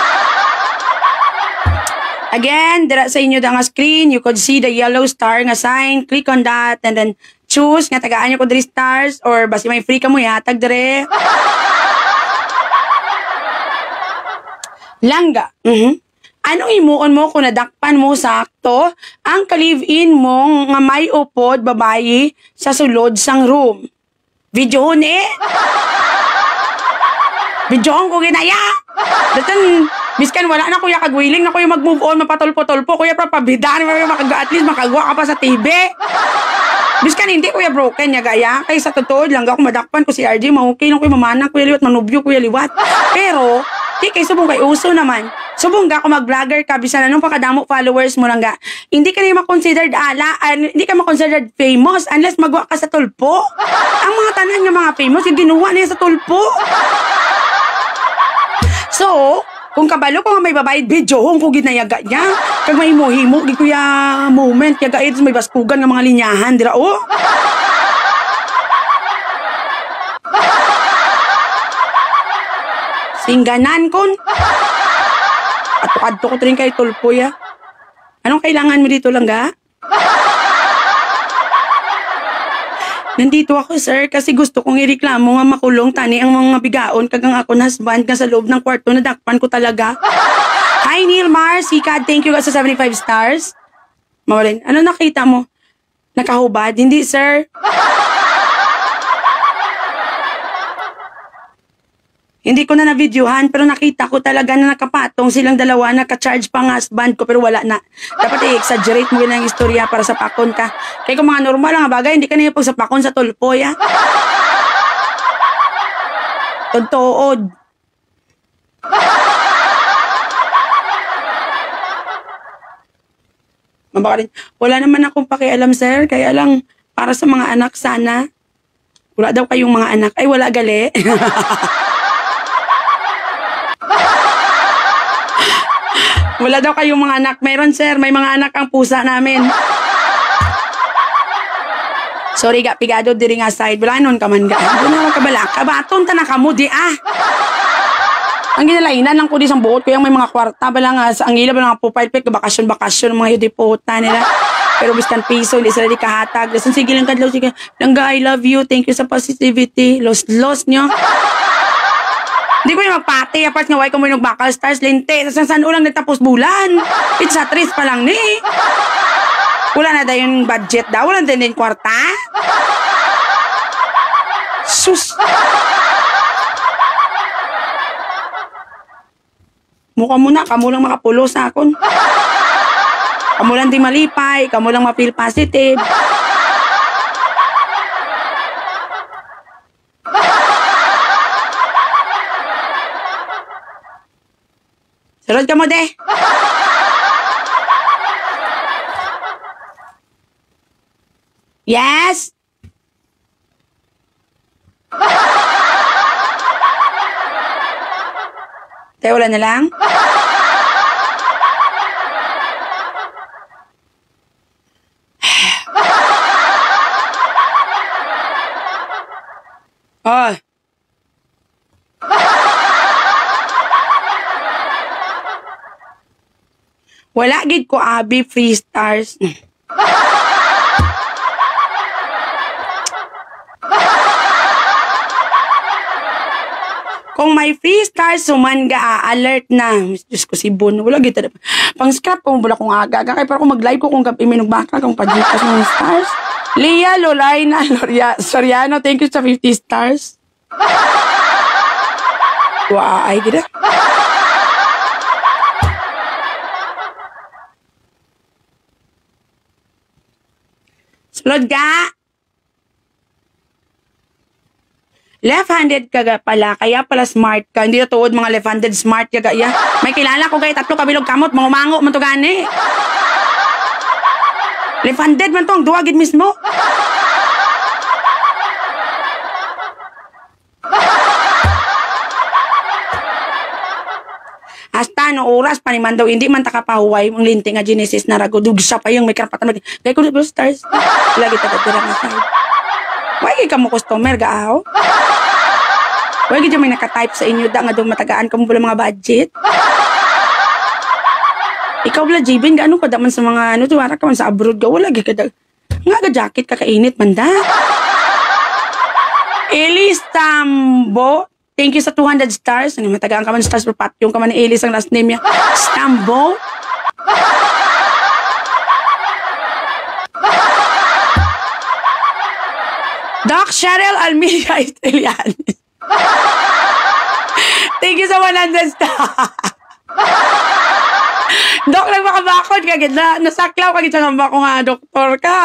Speaker 1: Again, dira sa inyo da nga screen, you could see the yellow star nga sign. Click on that and then choose nga tagaan nyo ko diri stars or basi may free ka mo yatag dire. Langga. Mhm. Anong imuon mo kung nadakpan mo sakto ang ka-live-in mong nga may upod babayi sa sulod sang room? Videohon eh. Videohon ko ginaya. Datan, biskan wala na kuya kagwiling na kuya mag-move on, mapatulpo-tulpo. Kuya papabidaan, at least makagawa ka pa sa T V. Biskan hindi kuya broken niya gaya. Kaya sa totoo lang ako madakpan ko si R J, mahukay lang kuya mamana, kuya liwat, manubyo kuya liwat. Pero, di kay subong kay uso naman. Subong ka kung mag-vlogger ka, bisan anong pakadamo followers mo lang ga. Hindi ka na ma-considered ala, uh, hindi ka ma-considered famous unless magwa ka sa tulpo. Ang mga tanan ng mga famous, yung ginuwa niya sa tulpo. So, kung kabalo ko nga may babayid video, kung kugid na yaga niya, kag may himo-himo, di kuya moment, yaga ito may baskugan ng mga linyahan, dira o. Singganan kon. Ato-adto ko rin kay tulpo ya. Anong kailangan mo dito lang ga? Nandito ako, sir, kasi gusto kong ireklamo nga makulong tani ang mga bigaon kagang ako na husband ka sa loob ng kwarto na dakpan ko talaga. Hi, Neil Mars. Sikad, thank you ka sa seventy-five stars. Mawalin, ano nakita mo? Nakahubad? Hindi, sir. Hindi ko na na-videohan, pero nakita ko talaga na nakapatong silang dalawa, naka-charge pa nga husband ko, pero wala na. Dapat i-exaggerate mo yun ang istorya para sa pakon ka. Kaya kung mga normal lang bagay, hindi ka na yung pag sa pakon sa tulpo, ya. Tod-tood. Mabaka rin, wala naman akong pakialam, sir, kaya lang, para sa mga anak, sana. Wala daw kayong mga anak. Ay, wala gali. Wala daw kayong mga anak. Meron, sir. May mga anak ang pusa namin. Sorry, ga. Pigado diri nga side. Wala nun ka man, ga. Doon naman kabala. Kabaton ta na kamo, di ah. Ang ginalainan lang ko di sang buot ko yung may mga kwarta. Bala nga, sa angila, bala nga profile pic, bakasyon-bakasyon, mga yudipota nila. Pero biskan piso, hindi sila di kahatag. Dasan, sige lang kadlaw, sige. Langga, I love you. Thank you sa positivity. Lost-lost nyo. Hindi ko yung magpati, apart nga, why ko mo yung bakal stars, lente, sa saan ulang nagtapos bulan. Pizza tris pa lang ni. Wala na daw yung budget daw, wala na din kwarta. Sus. Mukha mo na, kamu lang makapulo sa akon. Kamu lang di malipay, kamu lang ma-feel positive. Sarod ka mo, de. Yes? Te, wala na lang? Wala gid ko abi free stars. Kung may free stars, suman ga alert na. Diyos ko si Bon. Wala gid. Pang scrap ko mula kung aga. Kaya para kung mag-live ko kung gabi minugbaka kung pagitas ng stars. Leah Lolaina Loria Soriano, thank you sa fifty stars. Wow, ay gida. Sulod ka. Left-handed ka ga pala, kaya pala smart ka. Hindi na tuod mga left-handed smart ka ga. Ya. May kilala ko kay tatlo kabilog kamot, mangumango man to gani. Left-handed man to, ang duwagid mismo. Hasta no oras pa ni man daw, hindi man takapahuway mong linting nga Genesis na rago. Dugsa pa yung may karapatan. Kaya ko na stars. Lagi tagatira nga side. Why ka mo customer ga aho? Why gid may naka-type sa inyo da nga daw matagaan ka mo pala mga budget? Ikaw bala Jibin gaano ka daman sa mga ano tuwara ka man sa abroad ka wala gid ka da. Nga ga jacket ka kainit man da. Elis Tambo, thank you sa two hundred stars. Ano matagaan ka man stars per pat yung ka man ni Elis ang last name niya. Stambo. Doc Cheryl Almeida Italianis. Thank you sa one hundred stars. Dok, nagmakabakod ka gina. Nasaklaw ka gina nga ko nga, doktor ka.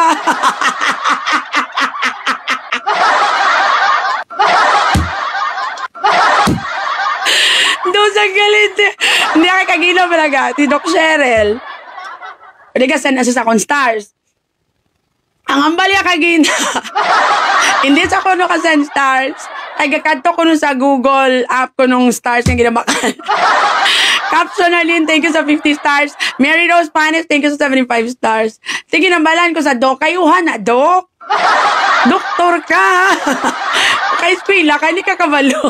Speaker 1: Doon sa galit. Hindi ka kagino talaga. Si Doc Cheryl. Pwede ka saan asa sa akong stars. Ang ambal ya kagina. Hindi sa kuno ka send stars. Ay gakanto ko nun sa Google app ko nung stars yung ginabakan. Caption Arlene, thank you sa fifty stars. Mary Rose Panes, thank you sa seventy-five stars. Sige, nambalan ko sa Doc. Kayuhan na, Doc. Doktor ka. Kay eskwela, ka hindi ka kabalo.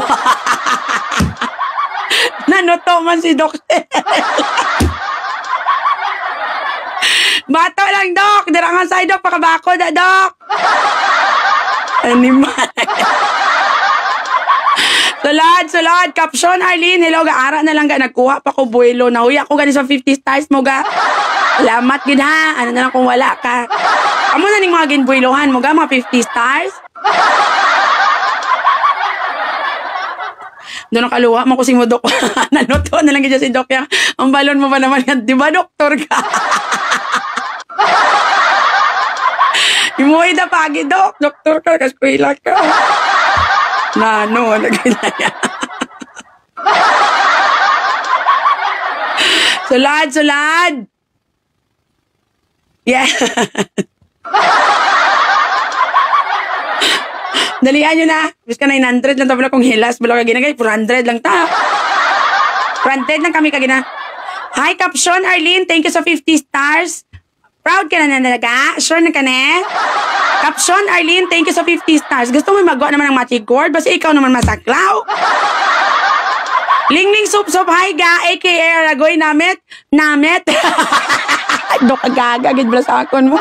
Speaker 1: Nanoto man si Doc. Bato lang, Doc. Darangan sa'yo, Doc. Pakabako na, Doc. Animal. Sulad, sulad. Caption, Arlene. Hello, gaara na lang ga. Nagkuha pa ko buwelo. Nahuya ko ganin sa fifty stars mo ga. Salamat, gid ha. Ano na lang kung wala ka. Amo na ning mga ginbuwelohan mo ga, mga fifty stars. Doon nakaluha mo ko si mo, Dok. Nanuto na lang gid si Dok. Ang balon mo pa naman yan. Di ba, doktor ka? Imuwi na pagi, Dok. Doktor ka, kaskwila ka. Nano, nagkilaya. Sulad, sulad. Yeah. Dalihan nyo na. Bis ka nine hundred lang tapos kung hilas. Bala ka ginagay, four hundred lang ta. four hundred lang kami kagina. Hi, Caption Arlene. Thank you sa fifty stars. Proud ka na na talaga? Sure na ka na? Caption Arlene, thank you sa fifty stars. Gusto mo magawa naman ng magic cord? Basta ikaw naman masaklaw. Lingling Sup Sup, hi ga, A K A Aragoy Namet. Namet. Dok agaga, gid bala sa akon mo.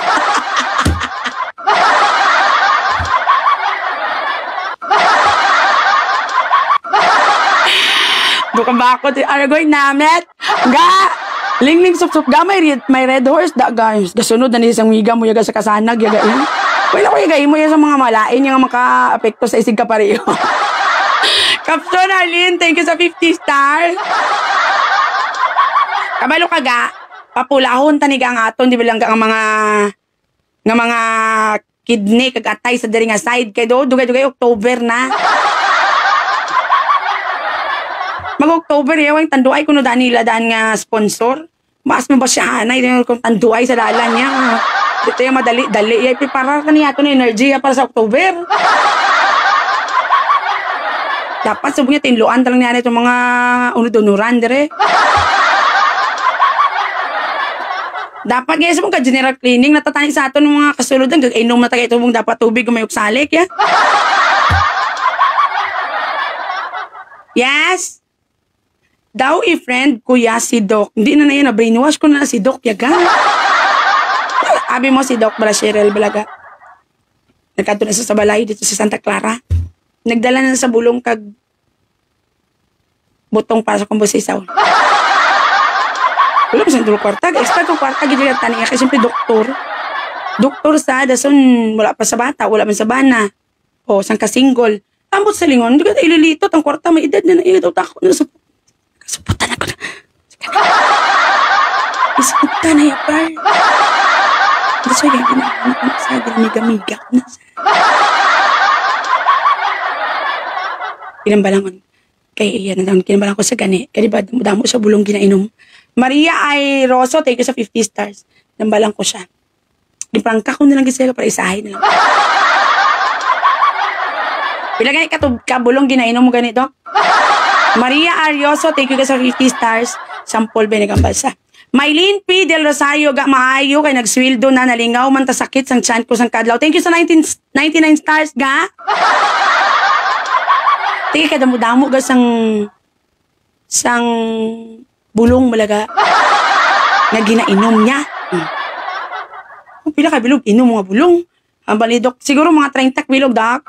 Speaker 1: Dok bakot, Aragoy Namet. Ga. Lingling Sup Sup, ga, may red, may red horse da, guys. Gasunod na ni isang wiga mo yaga sa kasanag, yaga yun. Wala ko yaga mo yan sa mga malain yung maka-apekto sa isig ka pareho. Caption Arlene, thank you sa fifty stars. Kabalo ka ga, papulahon taniga ang aton, di ba lang ang mga nga mga kidney kagatay sa diri nga side kay do, dugay-dugay October na. Mag-October yaw ang tanduay kuno daan nila daan nga sponsor. Maas mo ba siya anay kung tanduay sa dalan niya. Dito yung madali dali ay prepare ka niya aton energy para sa October. Dapat sabi niya tinluan talang niya itong mga unod-unuran dire. Dapat guys mo ka general cleaning natatani sa aton ng mga kasuludan gag-inom na tagay itong dapat tubig kung may uksalik ya. Yes. Daw i-friend kuya si Doc. Hindi na na yun, na-brainwash ko na si Doc yaga. Abi mo si Doc bala Cheryl Balaga. Nagkanto na sa balay dito sa Santa Clara. Nagdala na sa bulong kag butong para sa kumbosisaw. Wala pa sa dulo kwarta. Extra kong kwarta gila taniya kasi siyempre doktor. Doktor sa dason wala pa sa bata, wala man sa bana. O sang ka-single. Ambot sa lingon, hindi ka ililitot ang kwarta, may edad na nailitaw tako na sa kasuputan ako na. Kasuputan na yan, par. Gusto yung ginagawa ko sa ginamiga-miga ko na sa. Kinambalangon. Kaya iyan na lang, kinambalang ko sa gani. Kaya diba, damo sa bulong ginainom. Maria ay Rosso, take ko sa fifty stars. Nambalang ko siya. Iprangka ko na lang gisaya para isahin na lang. Pila ganit ka kabulong ginainom mo ganito? Maria Arioso, thank you ka sa fifty stars. Sampol binigang balsa. Maylene P. Del Rosario, ga maayo kay nagswildo na nalingaw man ta sakit sang chan ko sang kadlaw. Thank you sa nineteen ninety-nine stars ga. Thank you ka damo-damo ga sang sang bulong malaga na ginainom niya. Hmm. Pila ka bilog inom mga bulong. Ang balidok siguro mga thirty bilog dak.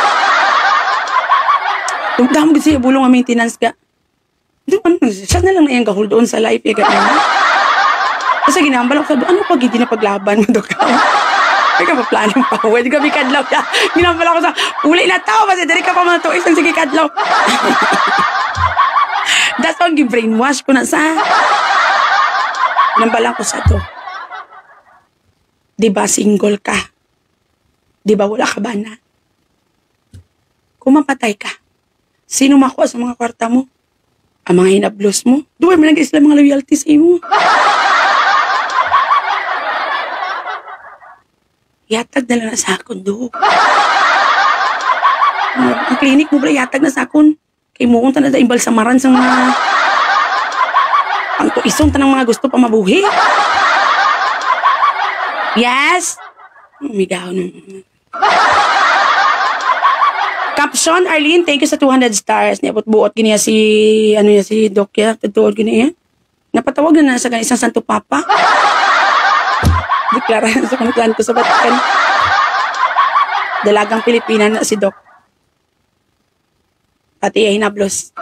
Speaker 1: Dugdam gid siya bulong ang maintenance ka. Doon, siya na lang na iyang gahul doon sa life. Eh, kasi ginambal ako sa ano pag hindi na paglaban mo doon ka? Ay ka pa planong pa. Huwag ka kadlaw ka. Ginambal ako sa uli na tao kasi dari ka pa mga tuwis ang sige kadlaw. That's all gi-brainwash ko na sa. Ginambal ako sa to. Diba single ka? Diba wala ka ba na? Kung mapatay ka, sino makuha sa mga kwarta mo? Ang mga hinablos mo? Duway man lang sila mga loyalty sa imo. Yatag na lang na sa akon, do. Ang klinik mo ba, yatag na sa akon. Kay mo kung tanada imbal samaran sa mga ang tuisong tanang mga gusto pa mabuhi. Yes? Umigaw naman. Caption, Arlene, thank you sa two hundred stars. Niabot-buot giniya si, ano ya, si Doc ya. Tatuod giniya. Napatawag na na sa isang Santo Papa. Deklara na sa kanong santo sa Vatican. Dalagang Pilipina na si Doc. Pati ay hinablos.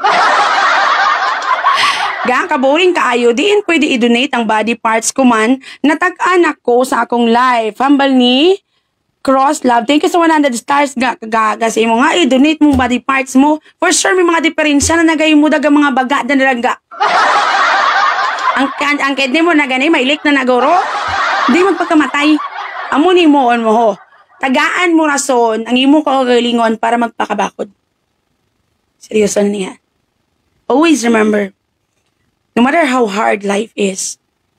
Speaker 1: Gang kaboring kaayo, diin pwede i-donate ang body parts ko man. Natag-anak ko sa akong life. Hambal ni Cross Love. Thank you sa one hundred stars ga kasi mo nga i-donate mong body parts mo. For sure may mga diferensya na nagay mo daga mga baga na nalaga. ang ang kidney mo na gani may leak na nagoro. Di magpagkamatay. Amo ni mo on mo ho. Tagaan mo rason ang imo kaugalingon para magpakabakod. Seryoso na niya. Always remember, no matter how hard life is,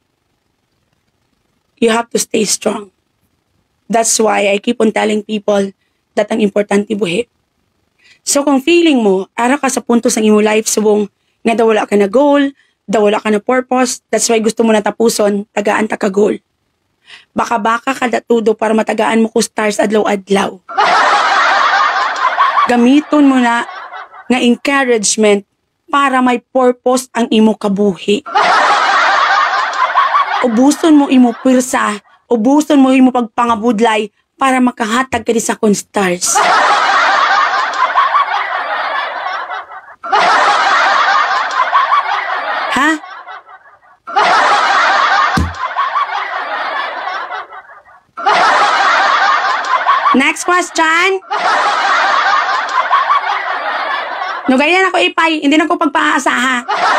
Speaker 1: you have to stay strong. That's why I keep on telling people that ang importante buhi. So kung feeling mo, ara ka sa punto sa imo life subong nga daw wala ka na goal, daw wala ka na purpose, that's why gusto mo na tapuson, tagaan ta ka goal. Baka-baka ka datudo para matagaan mo ko stars adlaw-adlaw. Gamiton mo na nga encouragement para may purpose ang imo kabuhi. Ubuson mo imo pwersa, ubuson mo imo pagpangabudlay para makahatag ka di sa kon stars. Ha? Next question. Nugayan ako ipay, hindi na ko pagpaasaha.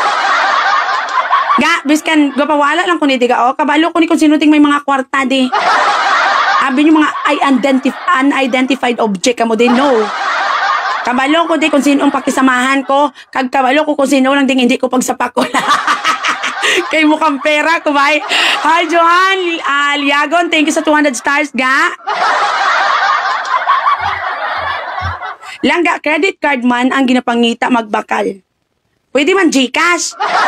Speaker 1: Ga, biskan, gapawala lang ko ni Diga. O, kabalo ko ni kung sino ting may mga kwarta di. Abi nyo mga unidentified object ka mo din, no. Kabalo ko di kung sino ang pakisamahan ko. Kag kabalo ko kung sino lang ding hindi ko pagsapako. Kay mukhang pera, kumay. Hi, Johan uh, Liagon, thank you sa two hundred stars, ga. Langga, credit card man ang ginapangita magbakal. Pwede man GCash.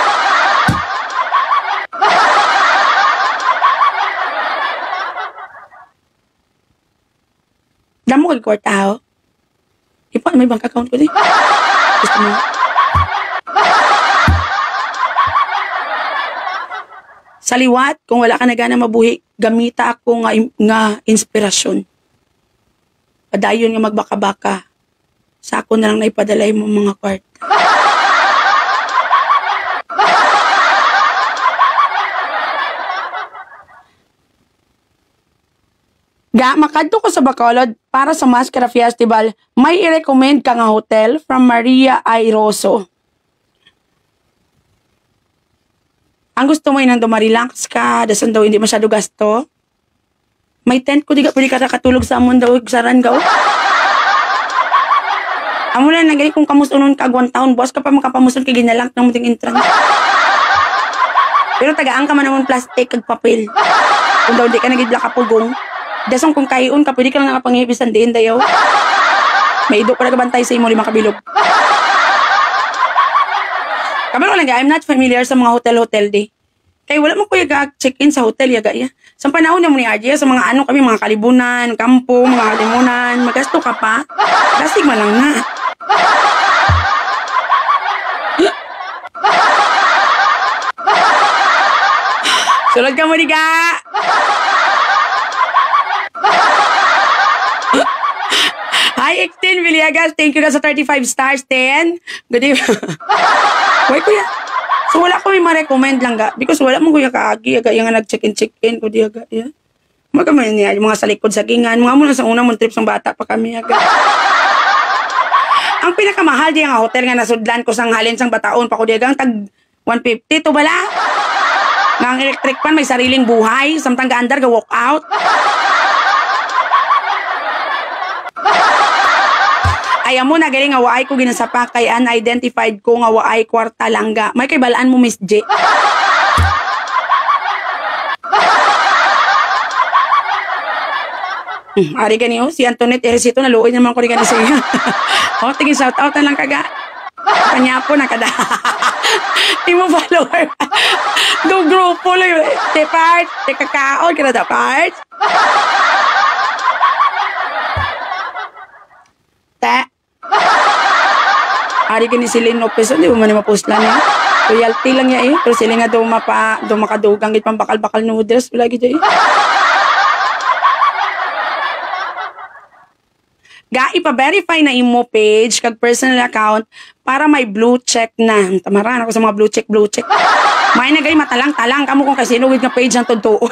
Speaker 1: Damo kay kwarta ho. Ipo may bank account ko di. Gusto mo? Sa liwat, kung wala ka na gana mabuhi, gamita ako nga, nga inspirasyon. Padayon nga magbaka-baka. Sa ako na lang naipadalay mo mga kwarta. Ga, makadto ko sa Bacolod para sa Mascara Festival, may i-recommend ka nga hotel from Maria Airoso. Ang gusto mo yun nang ma-relax ka, dasan daw hindi masyado gasto. May tent ko, di ka pwede ka nakatulog sa amon daw, saran ka. Amo na nagay kung kamusunon ka agwan taon, boss ka pa makapamusun kay ginalang ng muting entrance. Pero tagaan ka man naman plastic kag papel. Kung daw di ka nagidla kapugong, dasong kung kayon ka, pwede ka lang nakapangibisan din dayaw. May ido para kabantay sa imo lima kabilog. Kamaro lang ga, I'm not familiar sa mga hotel-hotel di. Kaya wala mo kuya ga-check-in sa hotel yaga ya. Sa panahon na mo ni Arjia, sa mga ano kami, mga kalibunan, kampo, mga kalimunan, magasto ka pa. Gasig man lang na. Sulod ka mo di ga. Hi, Extin Villegas. Thank you ka sa thirty-five stars, ten. Good evening. Why, kuya? So, wala ko may ma-recommend lang ga. Because wala mo kuya kaagi. Aga yung nag-check-in, check-in. O di aga. Yeah. Mga kamay niya. Yung mga sa likod sa gingan. Mga muna sa unang mong trip sa bata pa kami aga. Ang pinakamahal di ang hotel nga nasudlan ko sang halin sang bataon pa ko di aga. Tag one fifty to bala. Nga ang electric pan may sariling buhay. Samtang ga-andar ga walk out. Ay mo na galing nga waay ko ginasapa kay unidentified ko nga waay kwarta langga. May kay balaan mo Miss J. Hmm, ari ganiyo si Antoinette Eresito naluoy naman ko rin gani sa iyo. Oh, tingin shout out na lang kaga. Kanya po na kada. Timo follower. Do grupo lang. Te part, te kakao, kira da part. Te. Ari kini si Lynn Lopez, di ba man ma-post lang niya? Royalty lang niya eh. Pero sila nga daw mapa, daw makadugang git pang bakal-bakal noodles. Wala gito eh. Ga, ipa-verify na imo page kag personal account para may blue check na. Tamaran ako sa mga blue check, blue check. May nagay matalang-talang kamo kung kasi sinugid nga page ang tuntuod.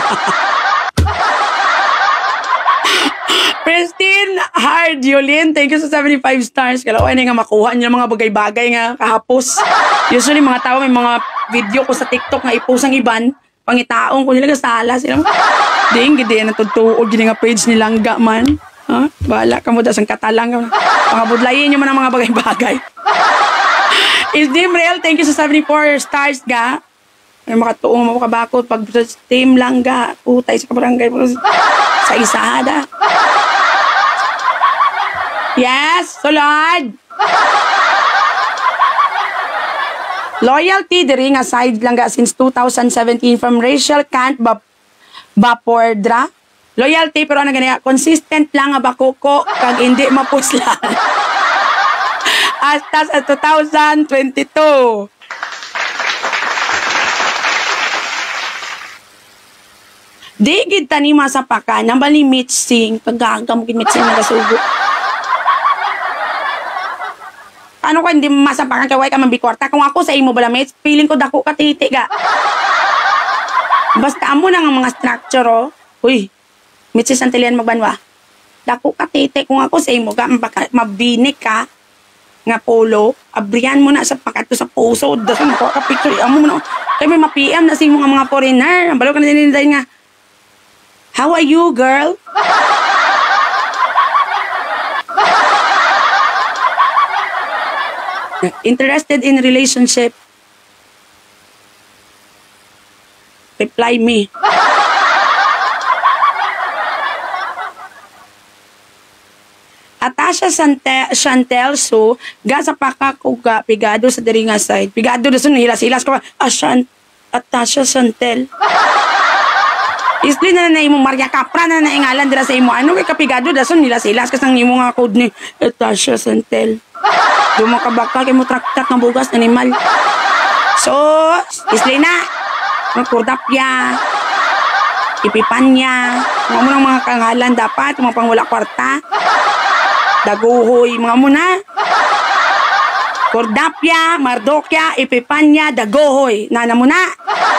Speaker 1: Pristine Hard Yulin, thank you sa seventy-five stars. Kalaway na nga makuha niyo mga bagay-bagay nga kahapos. Usually mga tao may mga video ko sa TikTok nga ipost ang iban, pangitaong ko nila kasala sila. Ding gidi na tutuod gini nga page nilang ga man. Ha? Bala ka mo da sang katalang ka. Pangabudlayin niyo man ang mga bagay-bagay. Is Dimrel, thank you sa seventy-four stars ga. Ay makatuong mo kabakot pag team lang ga. Utay sa kabarangay sa isada. Yes, sulod. Loyalty diri nga side lang ga since two thousand seventeen from Rachel Kant Bap Bapordra. Loyalty pero ano ganyan, consistent lang nga bakoko kag hindi mapuslan. Hasta sa two thousand twenty-two. Di gid tani masapaka nambal ni Mitsing kagaga mo gid Mitsing nagasugo. Ano ko hindi masapakan kay way ka mambikwarta kung ako sa imo bala mates feeling ko dako ka titi ga. Basta amo nang mga structure oh. Uy. Mitsis Antilian magbanwa. Dako ka titi kung ako sa imo ga mabinik ka nga polo, abrihan mo na sa pakato sa puso dasan ko ka picture amo mo na. Kay may ma-P M na sing mga mga foreigner. Balo ka na din nga. How are you, girl? Interested in relationship? Reply me. Atasha Chantel so gasa pa ka kuga pigado sa diri nga side. Pigado na sun hilas-hilas ko. Ashan Atasha Chantel. Isli na na imo Maria Capra na naingalan dira sa imo ano kay kapigado dason hilas-hilas kasang imo nga code ni Atasha Chantel. Dumo ka bakal kay mo traktat ng bugas animal. So, isli na. Mga kurdapya, ipipanya, mga mo ng mga kangalan dapat, mga pang wala kwarta. Daguhoy, mga mo na. Kordapya, Mardokya, Ipipanya, Dagohoy. Nana mo na.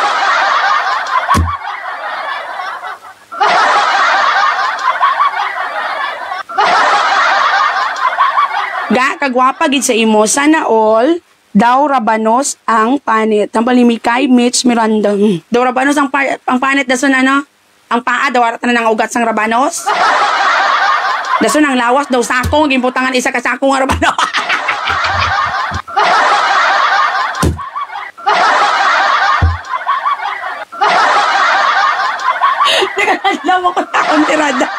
Speaker 1: Ga, kagwapa gid sa imo. Sana all, daw Rabanos ang panit. Ang palimikay, Mitch Miranda. Hmm. Daw Rabanos ang, pa ang panit. Dason ano? Ang paa, daw aratan na ng ugat sang Rabanos. Dason ang lawas, daw sakong. Gimputangan isa ka sakong nga Rabanos. Nagkakalaw ako na akong tirada.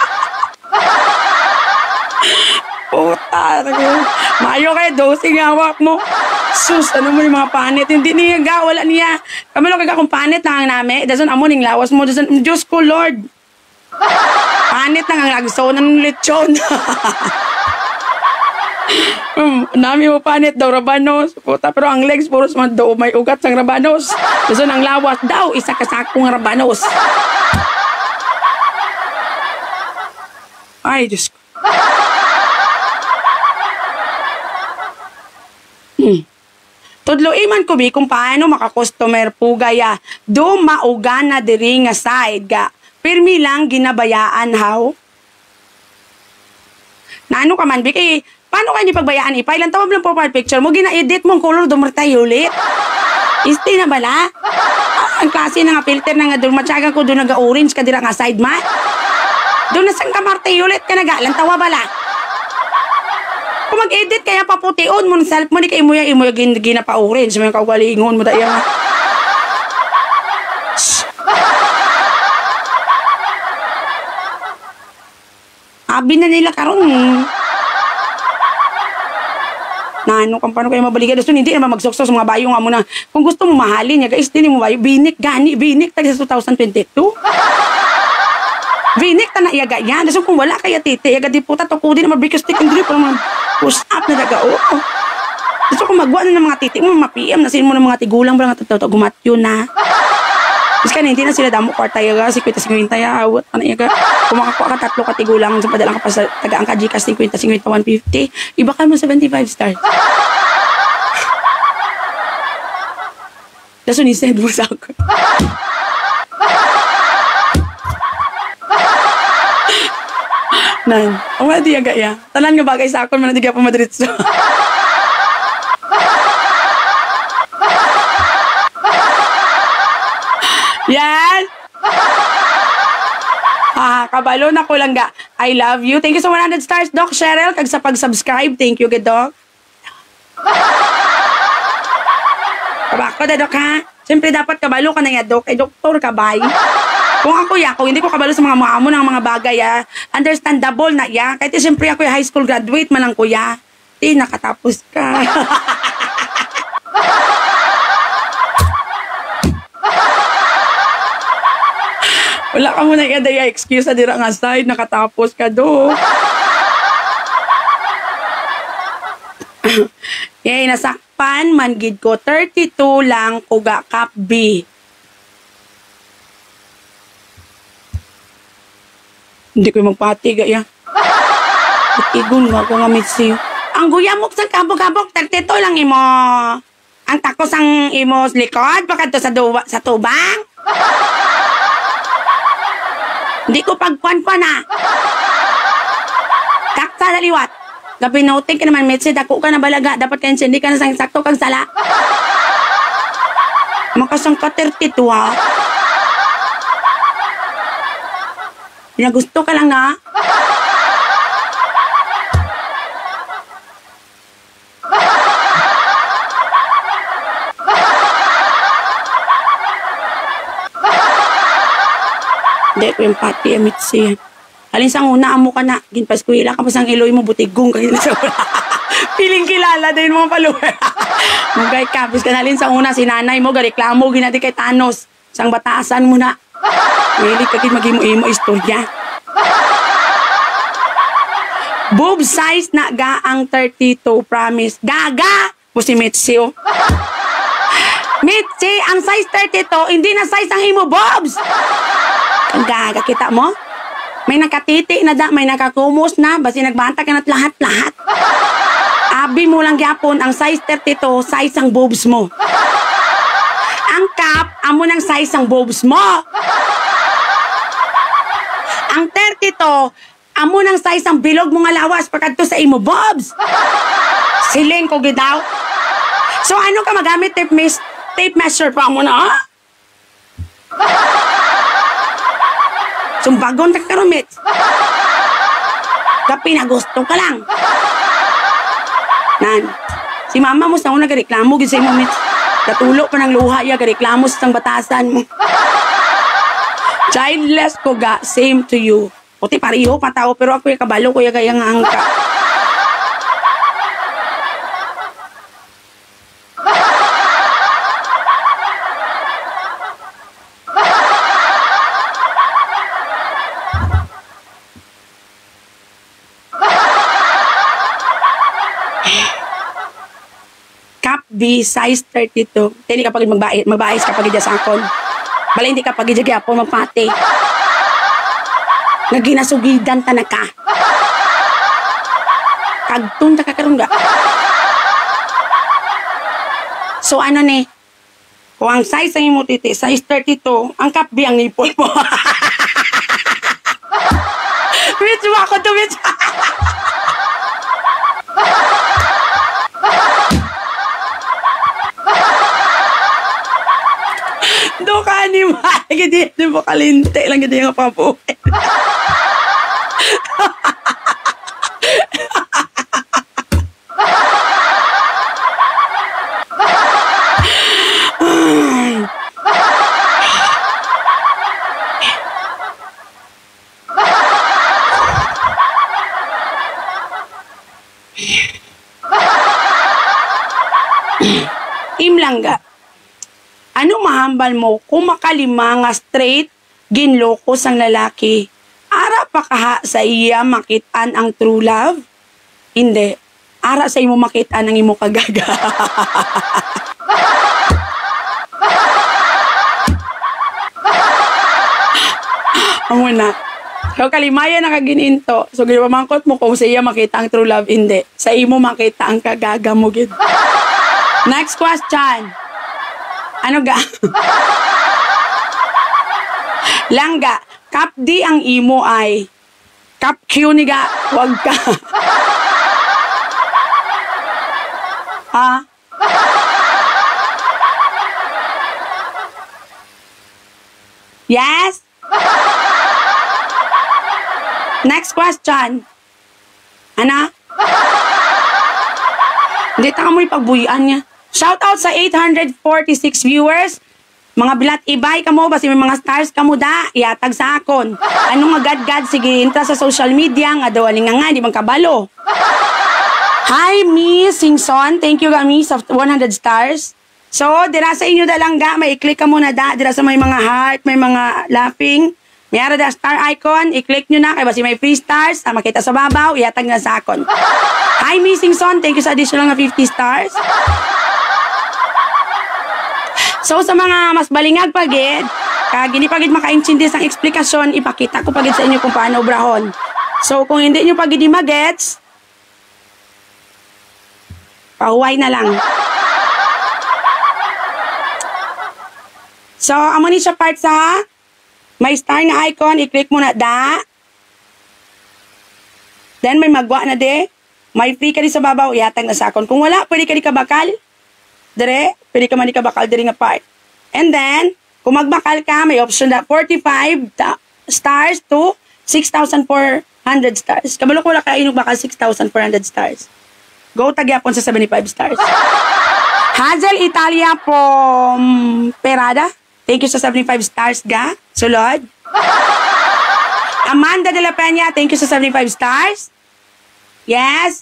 Speaker 1: Puta. Mayo kayo, dosing hawak mo. Sus, ano mo yung mga panit? Hindi niya ga, wala niya. Kami lang kagakong panit lang ang nami. Dason amo ning lawas mo. Dason, Diyos ko, Lord. Panit lang ang lagso ng lechon. um, nami mo panit daw, Rabanos. Puta, pero ang legs, puro sa do, may ugat sang Rabanos. Dason ang lawas daw, isa kasakong Rabanos. Ay, Diyos ko. Hmm. Tudlo iman ko bi kung paano maka-customer po gaya. Do mauga na diri nga side ga. Pirmi lang ginabayaan how. Nano ka man bi kay paano ka ni pagbayaan ipay lang tawag lang profile picture mo gina-edit mo ang color do martay ulit. Isti na bala. Ah, ang klase na nga filter na nga do matyaga ko do naga-orange ka dira nga side mat. Do na sang kamartay ulit ka naga lang tawa bala. Kung mag-edit kaya paputiun mo ng self mo, di ka imo yung imo yung ginapa-orange. May kaugalingon mo dahil yan. Abi na nila karon. Nano kung paano kayo mabalikan. Gusto hindi naman magsoksos mga bayo nga muna. Kung gusto mo mahalin niya, guys, din mo bayo. Binik, gani, binik. Tag sa twenty twenty-two. Binik ta na iyaga yan. So kung wala kaya titi, iyaga di puta, tukudin na mabikos stick and drip. Push up na daga, oo. Gusto ko magawa na ng mga titi mo, ma-P M, nasin mo ng mga tigulang, ba nga tataw, gumatyo na. Kasi ka hindi na sila damo kwarta yaga, fifty fifty ya, awat, ano yaga. Kung makakuha ka tatlo ka tigulang, sa padalang ka pa sa tagaan ka Gcash fifty fifty, one fifty, iba ka mo seventy-five stars. Tapos unisend mo sa ako. Nan, ang mga di yaga ya. Talan nga bagay sa akon, man di ka pa madritso. Yan! Ah, kabalo na ko lang ga. I love you. Thank you sa one hundred stars, Doc Cheryl. Kag sa pag-subscribe. Thank you, good Doc. Kabako da, Doc, ha? Siyempre, dapat kabalo ka na ya, Doc. Eh, doktor ka, bay. Kung ako ya, kung hindi ko kabalo sa mga mga amo ng mga bagay ya, understandable na ya. Kahit eh, siyempre ako ya, high school graduate man lang kuya. Di, nakatapos ka. Wala ka muna yung daya excuse na dira nga side, nakatapos ka do. Yay, nasakpan, manggid ko, thirty-two lang, kuga kap B. Hindi ko magpati gaya. Igon nga ko nga mitsi. Ang guyamok sa kabog-kabog, thirty-two lang imo. Ang takos ang imo likod, baka to sa, duwa, sa tubang. Hindi ko pagkuan-kuan na. Taksa na liwat. Gabi nauting ka naman, mitsi, dako ka na balaga. Dapat ka hindi ka na sang sakto kang sala. Makasang ka thirty-two ha. Pinagusto ka lang na. Hindi ko yung pati, amitsi. Alin sang una, amo ka na. Ginpas ko ila ka pa sang iloy mo, butigong ka. Piling kilala din mga paluwer. Magay ka, bis ka na alin sang una, si nanay mo, gareklamo, ginati kay Thanos. Sang batasan mo na. Really, kagin mag-imo-imo istorya. Boob size na ga ang thirty-two, promise. Gaga! Mo si Mitsi, oh. Mitzi, ang size thirty-two, hindi na size ang imo, Bobs. Ang gaga, kita mo? May nakatiti na da, may nakakumos na, basi nagbanta ka na't lahat-lahat. Abi mo lang gyapon, ang size thirty-two, size ang Bobs mo. Ang cap, amo ng size ang Bobs mo. Ang thirty-two, amo ng size ang bilog mo nga lawas pagkadto sa imo, Bobs. Siling ko gidaw. So ano ka magamit tape, mes tape measure pa mo na, ha? Sumbagon ta karumit. Kapi na gusto ka lang. Nan, si mama mo sa una gareklamo gid sa imo, mit. Katulo pa ng luha ya gareklamo sa batasan mo. Childless ko ga, same to you. Puti pariho pa tao, pero ako yung kabalo ko yung gayang angka. Cup B, size thirty-two. Hindi ka pagid magbayis, magbayis ka pagid sa akon. Bala hindi ka pagid gyapon magpati. Nga ginasugidan ta na ka. Kagtun ta ka karon ga. So ano ni? Kung ang size ang imo titi, size thirty-two, ang cup B ang nipol mo. Bitch, ako to, bitch. Do ka ni ma, gidi di mo kalinte lang gidi nga pabuhay. Imlangga. Ano mahambal mo kung makalima nga straight ginloko sang lalaki? Ara pa kaha sa iya makitaan ang true love? Hindi. Ara sa imo makitaan ang imo kagaga. Amo na. So kalimaya na kagininto. So ginapamangkot mo kung sa iya makita ang true love? Hindi. Sa imo makita ang kagaga mo gid. Next question. Ano ga? Langga, Cup D ang imo ay Cup Q ni ga, wag ka. Ha? Yes? Next question. Ana? Hindi ta ka mo ipagbuyan niya. Shout out sa eight hundred forty-six viewers. Mga bilat ibay kamo basi may mga stars kamo da iatag sa akon. Ano nga gad-gad sige intra sa social media nga daw aling nga di man kabalo. Hi Miss Singson, thank you ga Miss of one hundred stars. So dira sa inyo dalangga may i-click ka muna da dira sa may mga heart, may mga laughing. May ara da star icon, i-click nyo na kay basi may free stars, ah, makita sa babaw, iatag na sa akon. Hi Miss Singson, thank you sa additional nga fifty stars. So sa mga mas balingag pagid, kag hindi pagid makaintindi sang eksplikasyon, ipakita ko pagid sa inyo kung paano obrahon. So kung hindi nyo pagid magets, pahuway na lang. So amo ni siya part sa may star na icon, i-click mo na da. Then may magwa na de, may free ka rin sa babaw, iatag na sa akon. Kung wala, pwede ka rin kabakal. Dire, pwede ka man ikabakal dire nga part. And then, kung magbakal ka, may option na forty-five stars to six thousand four hundred stars. Kabalo ko wala ka inog bakal six thousand four hundred stars. Go tagyapon sa seventy-five stars. Hazel Italia from Perada. Thank you sa seventy-five stars ga. Sulod. Amanda de la Peña, thank you sa seventy-five stars. Yes.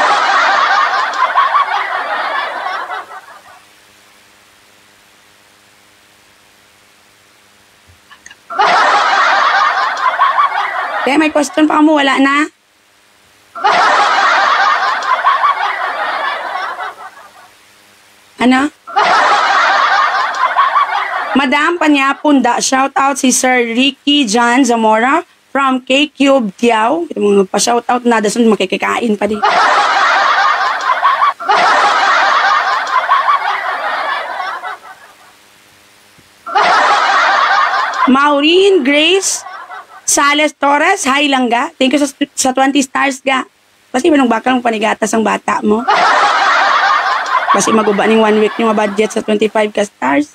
Speaker 1: Kaya may question pa mo, wala na? Ano? Madam Panyapunda, shout out si Sir Ricky John Zamora from K-Cube Tiao. Mga pa-shout out na, dasun makikikain pa din. Maureen Grace Sales Torres, hi langga. Thank you sa, sa twenty stars ga. Kasi manong bakal mong panigatas ang bata mo. Kasi maguba ning one week nyo budget sa twenty-five ka stars.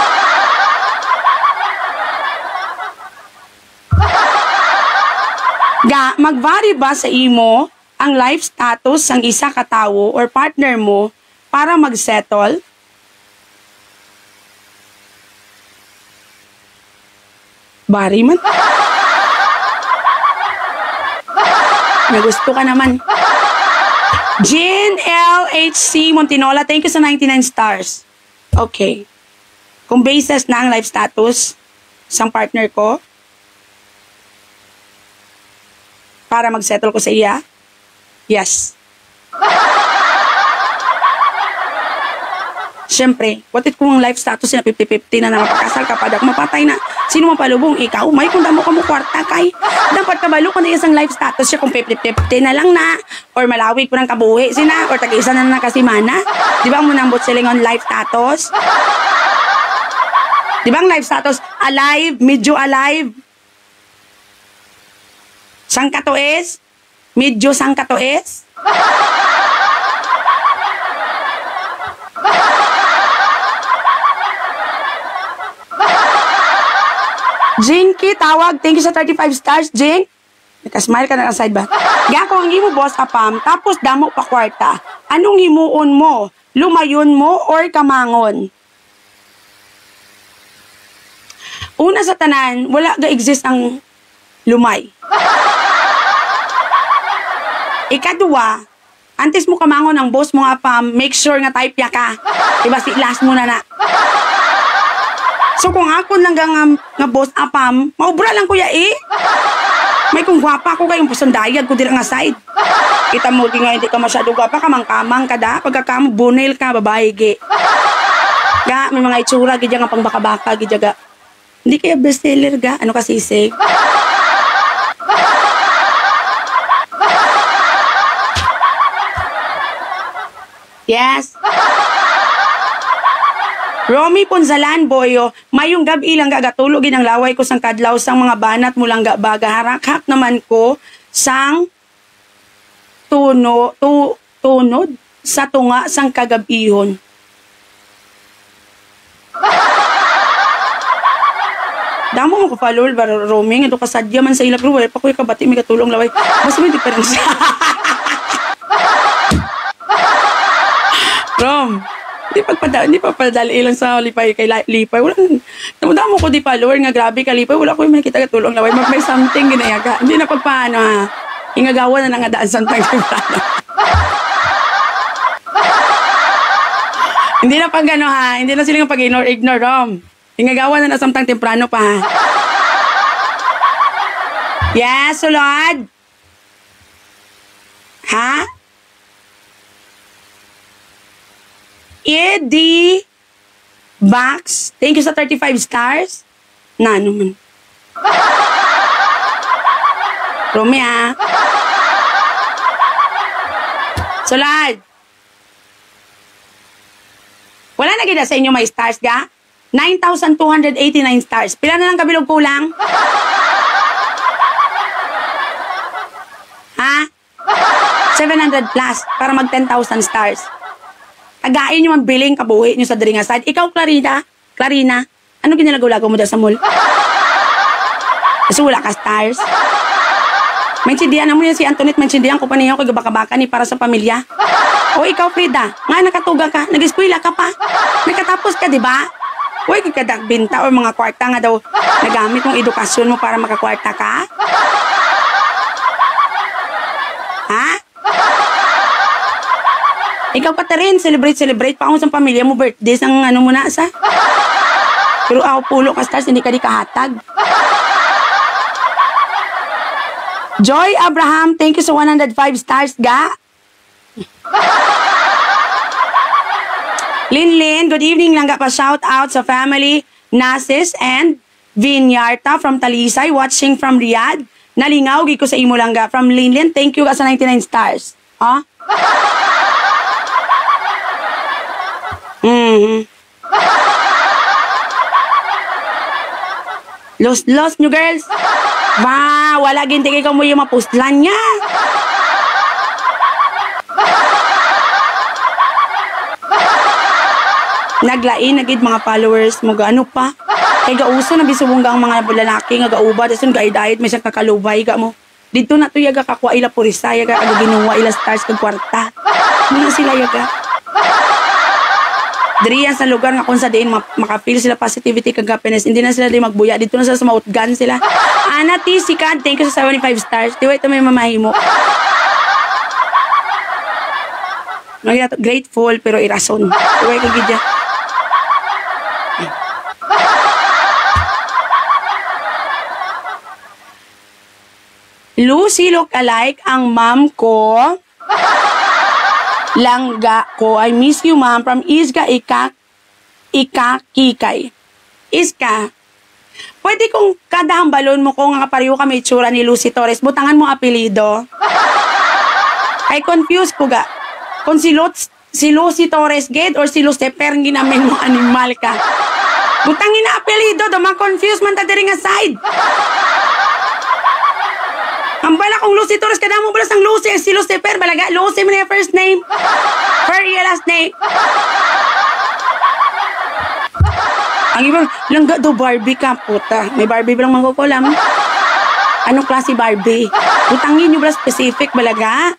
Speaker 1: Ga, mag-vary ba sa imo ang life status ng isa ka tawo or partner mo para mag-settle? Bari man. Nagusto ka naman. Jean L H C Montinola, thank you sa ninety-nine stars. Okay. Kung basis na ang life status sang partner ko, para mag-settle ko sa iya? Yes. Siyempre, what if kung life status na fifty fifty na na mapakasal ka pa, kung mapatay na, sino mapalubong? Ikaw, may kung damo ka mo kwarta kay. Dapat kabalo kung na isang life status siya kung fifty fifty na lang na, or malawig po ng kabuhi sina, or tag-isa na na kasimana. Di ba mo nang siling on life status? Di ba ang life status, alive, medyo alive? Sang katuis? Medyo sang katuis? Jinky, tawag. Thank you sa thirty-five stars, Jink. Nakasmile ka na side ba? Gaya ko ang imo boss apam, tapos damo pa kwarta. Anong himuon mo? Lumayon mo or kamangon? Una sa tanan, wala ga exist ang lumay. Ikadua, antes mo kamangon ang boss mo apam, make sure nga type ya ka. Diba si last mo na na. So kung ako lang nga, nga boss apam, maubra lang kuya eh. May kung gwapa ko kayong pusandayag ko dira nga side. Kita mo di nga hindi ka masyado gwapa, kamang-kamang ka da. Pagkakamo, bunil ka, babae gi. Ga, may mga itsura, gidya nga pang baka-baka, gidya ga. Hindi kaya bestseller ga, ano ka sisig? Yes. Romy Ponzalan Boyo, mayong gabi lang gagatulog ang laway ko sang kadlaw sang mga banat mo lang baga harakak naman ko sang tuno tu, tunod sa tunga sang kagabihon. Damo mo ko follower ba Romy nga do kasadya man sa ila pero wala pa ko kabati may katulong laway. Mas may diferensya. Rom, di pagpada, di pa padali ilang sa lipay kay lipay. Wala, namudamo ko di follower nga grabe ka lipay. Wala ko yung makita katulong laway. Mag may something ginayaga. Hindi na pagpaano ha. Ingagawa na nangadaan sa tangkang Hindi na pag ano ha. Hindi na silang pag-ignore, ignore Rom. Ingagawa na na samtang temprano pa ha. Yes, sulod. Ha? Eddie Bax, thank you sa thirty-five stars. Na, ano man. Romy, ha? Sulad. Wala na gina sa inyo may stars, ga? nine thousand two hundred eighty-nine stars. Pila na lang kabilog kulang? Ha? seven hundred plus para mag ten thousand stars. Again yung billing kabuhi nyo sa Dringa side. Ikaw, Clarina, Clarina, ano ginalagaw-lagaw mo dyan sa mall? Kasi wala ka stars. Maintindihan mo yan si Antoinette, maintindihan ko pa niya ko gabaka-baka ni para sa pamilya. O ikaw, Frida, nga nakatuga ka, nag-eskwela ka pa. Nakatapos ka, di ba? Huwag kadagbinta o mga kwarta nga daw nagamit mong edukasyon mo para makakwarta ka. Ha? Ikaw pa rin, celebrate, celebrate pa ako sa pamilya mo, birthday, sang ano mo na sa. Pero ako pulo ka stars, hindi ka di kahatag. Joy Abraham, thank you sa one hundred five stars, ga. Lin Lin, good evening lang ga pa shout out sa family Nases and Vinyarta from Talisay, watching from Riyadh. Nalingaw, gi ko sa imo lang ga. From Linlin, thank you ka sa ninety-nine stars. Ha? Mm. Lost, lost nyo, girls. Ba, wala gintigay ka mo yung mapustlan niya. Naglain, nagid mga followers mo, gaano pa? Kay gauso, nabisubong ga ang mga lalaki, nga gauba, dasun gaidayit, may siyang kakalubay, ga mo. Dito na to yaga kakwa ila purisa, yaga aga ginuwa ila stars kag kwarta. Muna sila yaga. Diriyan sa lugar nga kung sa diin makapil sila positivity kag happiness, hindi na sila di magbuya. Dito na sila sa mautgan sila. Ana T, si Kad, thank you sa seventy-five stars. Di ito may mamahimo. Grateful pero irason. Tuway kag gidya. Lucy look alike ang mom ko. Langga ko. I miss you, ma'am. From Isga, Ika, Ika, Kikay. Iska, pwede kong kada ang balon mo kung nga pariyo ka may tsura ni Lucy Torres. Butangan mo apelido. Kay confused ko ga. Kung si, Lot, si Lucy Torres gate or si Lucifer ginamin mo animal ka. Butangin na apelido. Dama confused man ta diri nga side. Ang bala kong Lucy Torres, kada mo balas ang Lucy, si Lucifer, balaga, Lucy mo na yung first name, Ferry last name. Ang ibang, langga do Barbie ka, puta. May Barbie ba lang mangkukulam? Anong klase Barbie? Utangin nyo ba specific, balaga?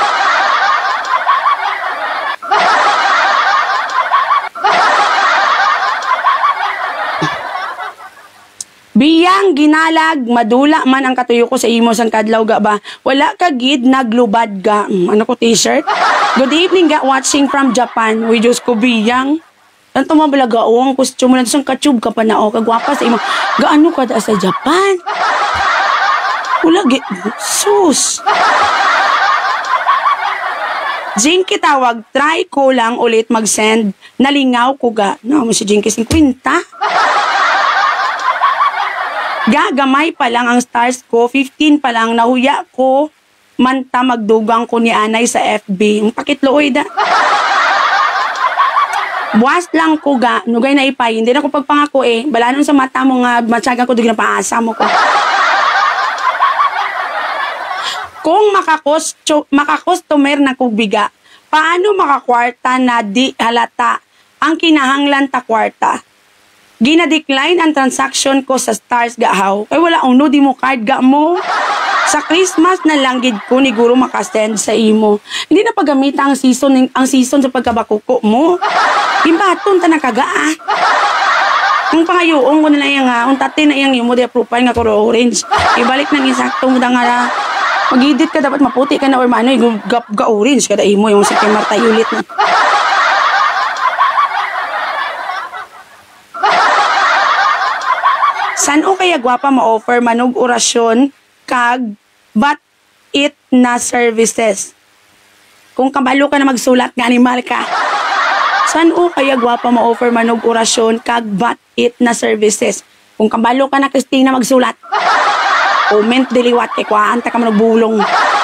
Speaker 1: Biyang ginalag, madula man ang katuyo ko sa imo sang kadlaw ga ba. Wala ka gid naglubad ga. Mm, ano ko t-shirt? Good evening ga, watching from Japan. Uy, Diyos ko, biyang. Tanto mabalaga o, ang costume lang sang kachub ka pa na o, kagwapa sa imo. Gaano ka da sa Japan? Wala gid. Sus. Jinky tawag, try ko lang ulit mag-send. Nalingaw ko ga. No, mo si Jinky fifty. Gagamay pa lang ang stars ko, fifteen pa lang, nahuya ko, manta magdugang ko ni Anay sa F B. Ang pakitlooy da. Buwas lang ko ga, nugay na ipay, hindi na ko pagpangako eh. Balanon sa mata mo nga, matyagan ko doon na paasa mo ko. Kung makakosto, makakostomer na kubiga, paano makakwarta na di halata ang kinahanglan ta kwarta? Gina-decline ang transaction ko sa stars gahaw. Ay wala uno, di mo card ga mo. Sa Christmas na langgid ko ni Guro makasend sa imo. Hindi na pagamita ang season ang season sa pagkabakuko mo. Imbaton ta nakagaa. Ang pangayoong ko na lang yung nga, ang tate na yung mo di profile nga kuro orange. Ibalik nang insakto mo da nga mag-edit ka dapat maputi ka na or mano, ga, ga orange kada imo yung sa kay Marta Yulit na. San o kaya gwapa ma-offer manog orasyon kag but it na services? Kung kabalo ka na magsulat nga animal ka. San o kaya gwapa ma-offer manog orasyon kag but it na services? Kung kabalo ka na Christina magsulat. Comment diliwat kay kwaan ta ka magbulong.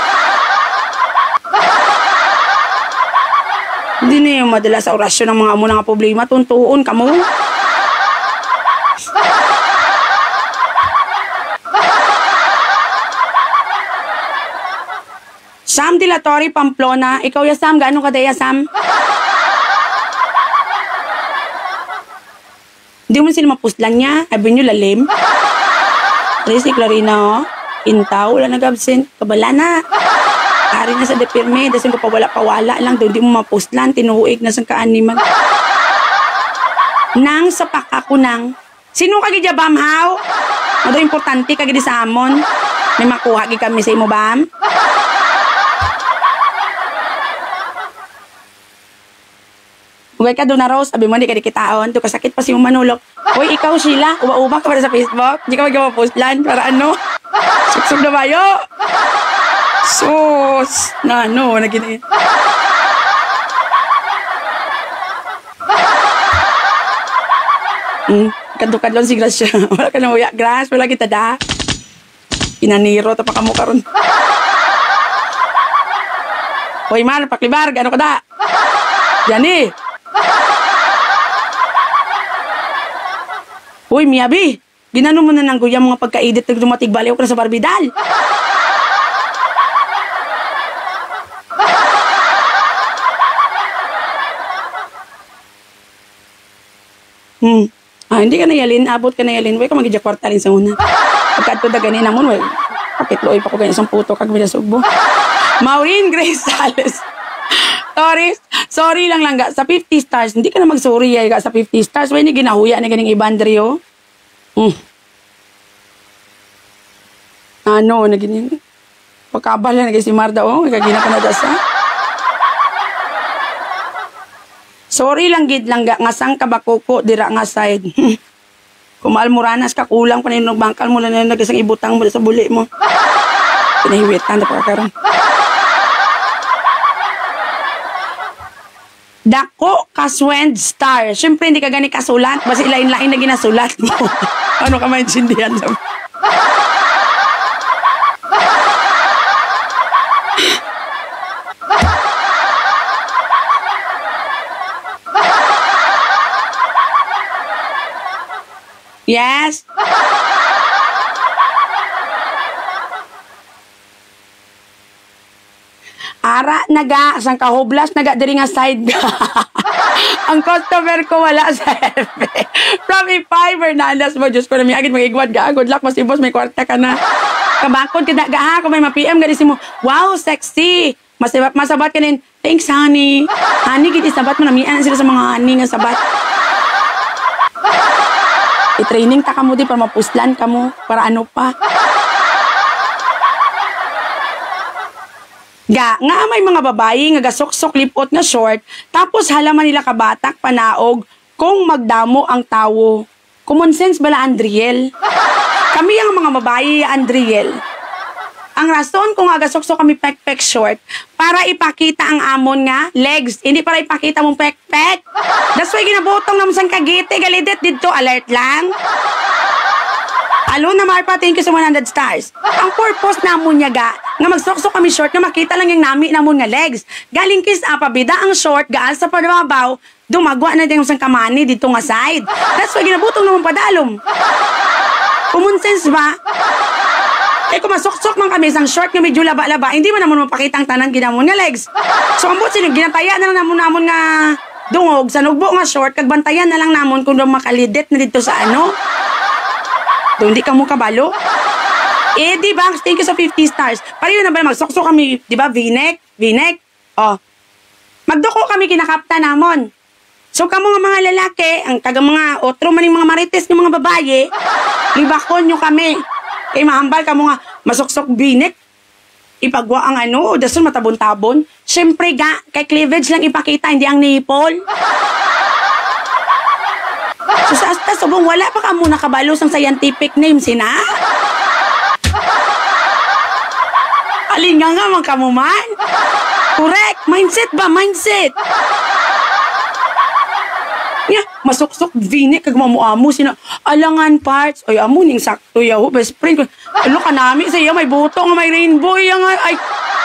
Speaker 1: Hindi na yung madala sa orasyon ng mga amo nga problema. Tuntuon ka mo. Sam Dilatori, Pamplona. Ikaw ya Sam, gaano ka daya Sam? Hindi mo sila mapuslan niya. Sabi nyo lalim. Ay, si Clarina oh. Intaw, wala nag-absent. Kabala na. Ari na sa depirme. Dasin ko pa wala pawala lang. Doon di mo mapuslan. Tinuhuig na sa kaaniman. Nang sa pakako nang. Sino kagidya bam how? Mado importante kagidi sa amon. May makuha gi kami sa imo bam. Huwag ka doon na Rose, sabi mo hindi ka dikitaon, doon kasakit pa si manulok. Uy, ikaw sila, uba-uba ka para sa Facebook, hindi ka magpapostlan, para ano? Suksog na bayo! Sus! Na ano, naging... Hmm. Kadto-kadlon si Gracia. Wala ka na uya, Gras. Wala kita da. Inaniro, tapos ka mo karon. Hoy, Mar, paklibar. Gano ka da? Yan eh. Hoy, Miyabi. Ginano mo na ng guya mga pagka-edit na dumatig baliw ka na sa barbidal. Hmm. Ah, hindi ka na yalin. Abot ka na yalin. Way ka magigya kwartalin sa una. Pagkat ko da ganin namon, way. Pakitloy pa ko ganyan sa puto kag minasugbo. Maureen Grace Sales. Sorry. Sorry lang lang ga. Sa fifty stars, hindi ka na mag-sorry ay ga sa fifty stars. Way ni ginahuya ni ganing ibandrio. Hmm. Ano, naging pagkabala na si Marda, oh. Kagina ka na dasa. Sorry lang gid lang ga nga sang kabakoko dira nga side. Kumal muranas ka kulang pa ninog bangkal mo lang na nagasang ibutang mo sa buli mo. Pinahiwitan na pa karon. Dako kaswend star. Siyempre hindi ka gani kasulat basi lain-lain na ginasulat mo. Ano ka maintindihan sa Yes. Ara naga sang kahublas naga diri nga side. Ang customer ko wala sa F B. From a fiber na andas mo just ko na mi agad magigwad ga. Good luck mas ibos may kwarta ka na. Kabakod kita ga ha kung may ma-P M gadi mo. Wow, sexy. Masabat masabat kanin. Thanks honey. Honey gid sabat mo na mi sila sa mga honey nga sabat. I-training ta ka mo di para mapuslan ka mo. Para ano pa. Ga, nga may mga babae nga gasok-sok lipot na short, tapos halaman nila kabatak, panaog, kung magdamo ang tawo. Common sense bala, Andriel? Kami ang mga babae, Andriel. Ang rason kung nga gasok-sok kami pek-pek short, para ipakita ang amon nga legs, hindi para ipakita mong pek-pek. That's why ginabutong naman sang kagite, galidet dito, alert lang. Alo na Marpa, thank you sa one hundred stars. Ang purpose namon niya ga, nga magsok-sok kami short nga makita lang yung nami namon nga legs. Galing kis apabida ang short gaan sa padabaw, dumagwa na din sang kamani dito nga side. That's why ginabutong naman padalom. Common sense ba? Eh kung masok-sok man kami sang short nga medyo laba-laba, hindi mo naman mapakita ang tanan ginamon nga legs. So ang butsin, ginataya na lang namon namon nga dungog sa nugbo nga short, kag bantayan na lang namon kung makalidet na dito sa ano. Doon di ka mo kabalo. Eh, di ba? Thank you sa fifty stars. Pareho na ba magsokso kami, di ba? V-neck? V-neck? Oh. Magduko kami kinakapta namon. So, kamo nga mga lalaki, ang taga mga otro man yung mga marites ng mga babae, libakon nyo kami. Eh, mahambal kamo nga, masoksok V-neck. Ipagwa ang ano, dason matabon-tabon. Siyempre ga, kay cleavage lang ipakita, hindi ang nipple. So, sa asta subong, wala pa ka muna kabalo sang scientific name, sina? Alin nga nga man kamuman? Correct! Mindset ba? Mindset! Yeah, masuksok, V-neck, kag mamuamo, sina, alangan parts, ay, amo, ning sakto, yaw, best friend ko, ano ka namin, sa iya, may buto nga, may rainbow, iya nga, ay,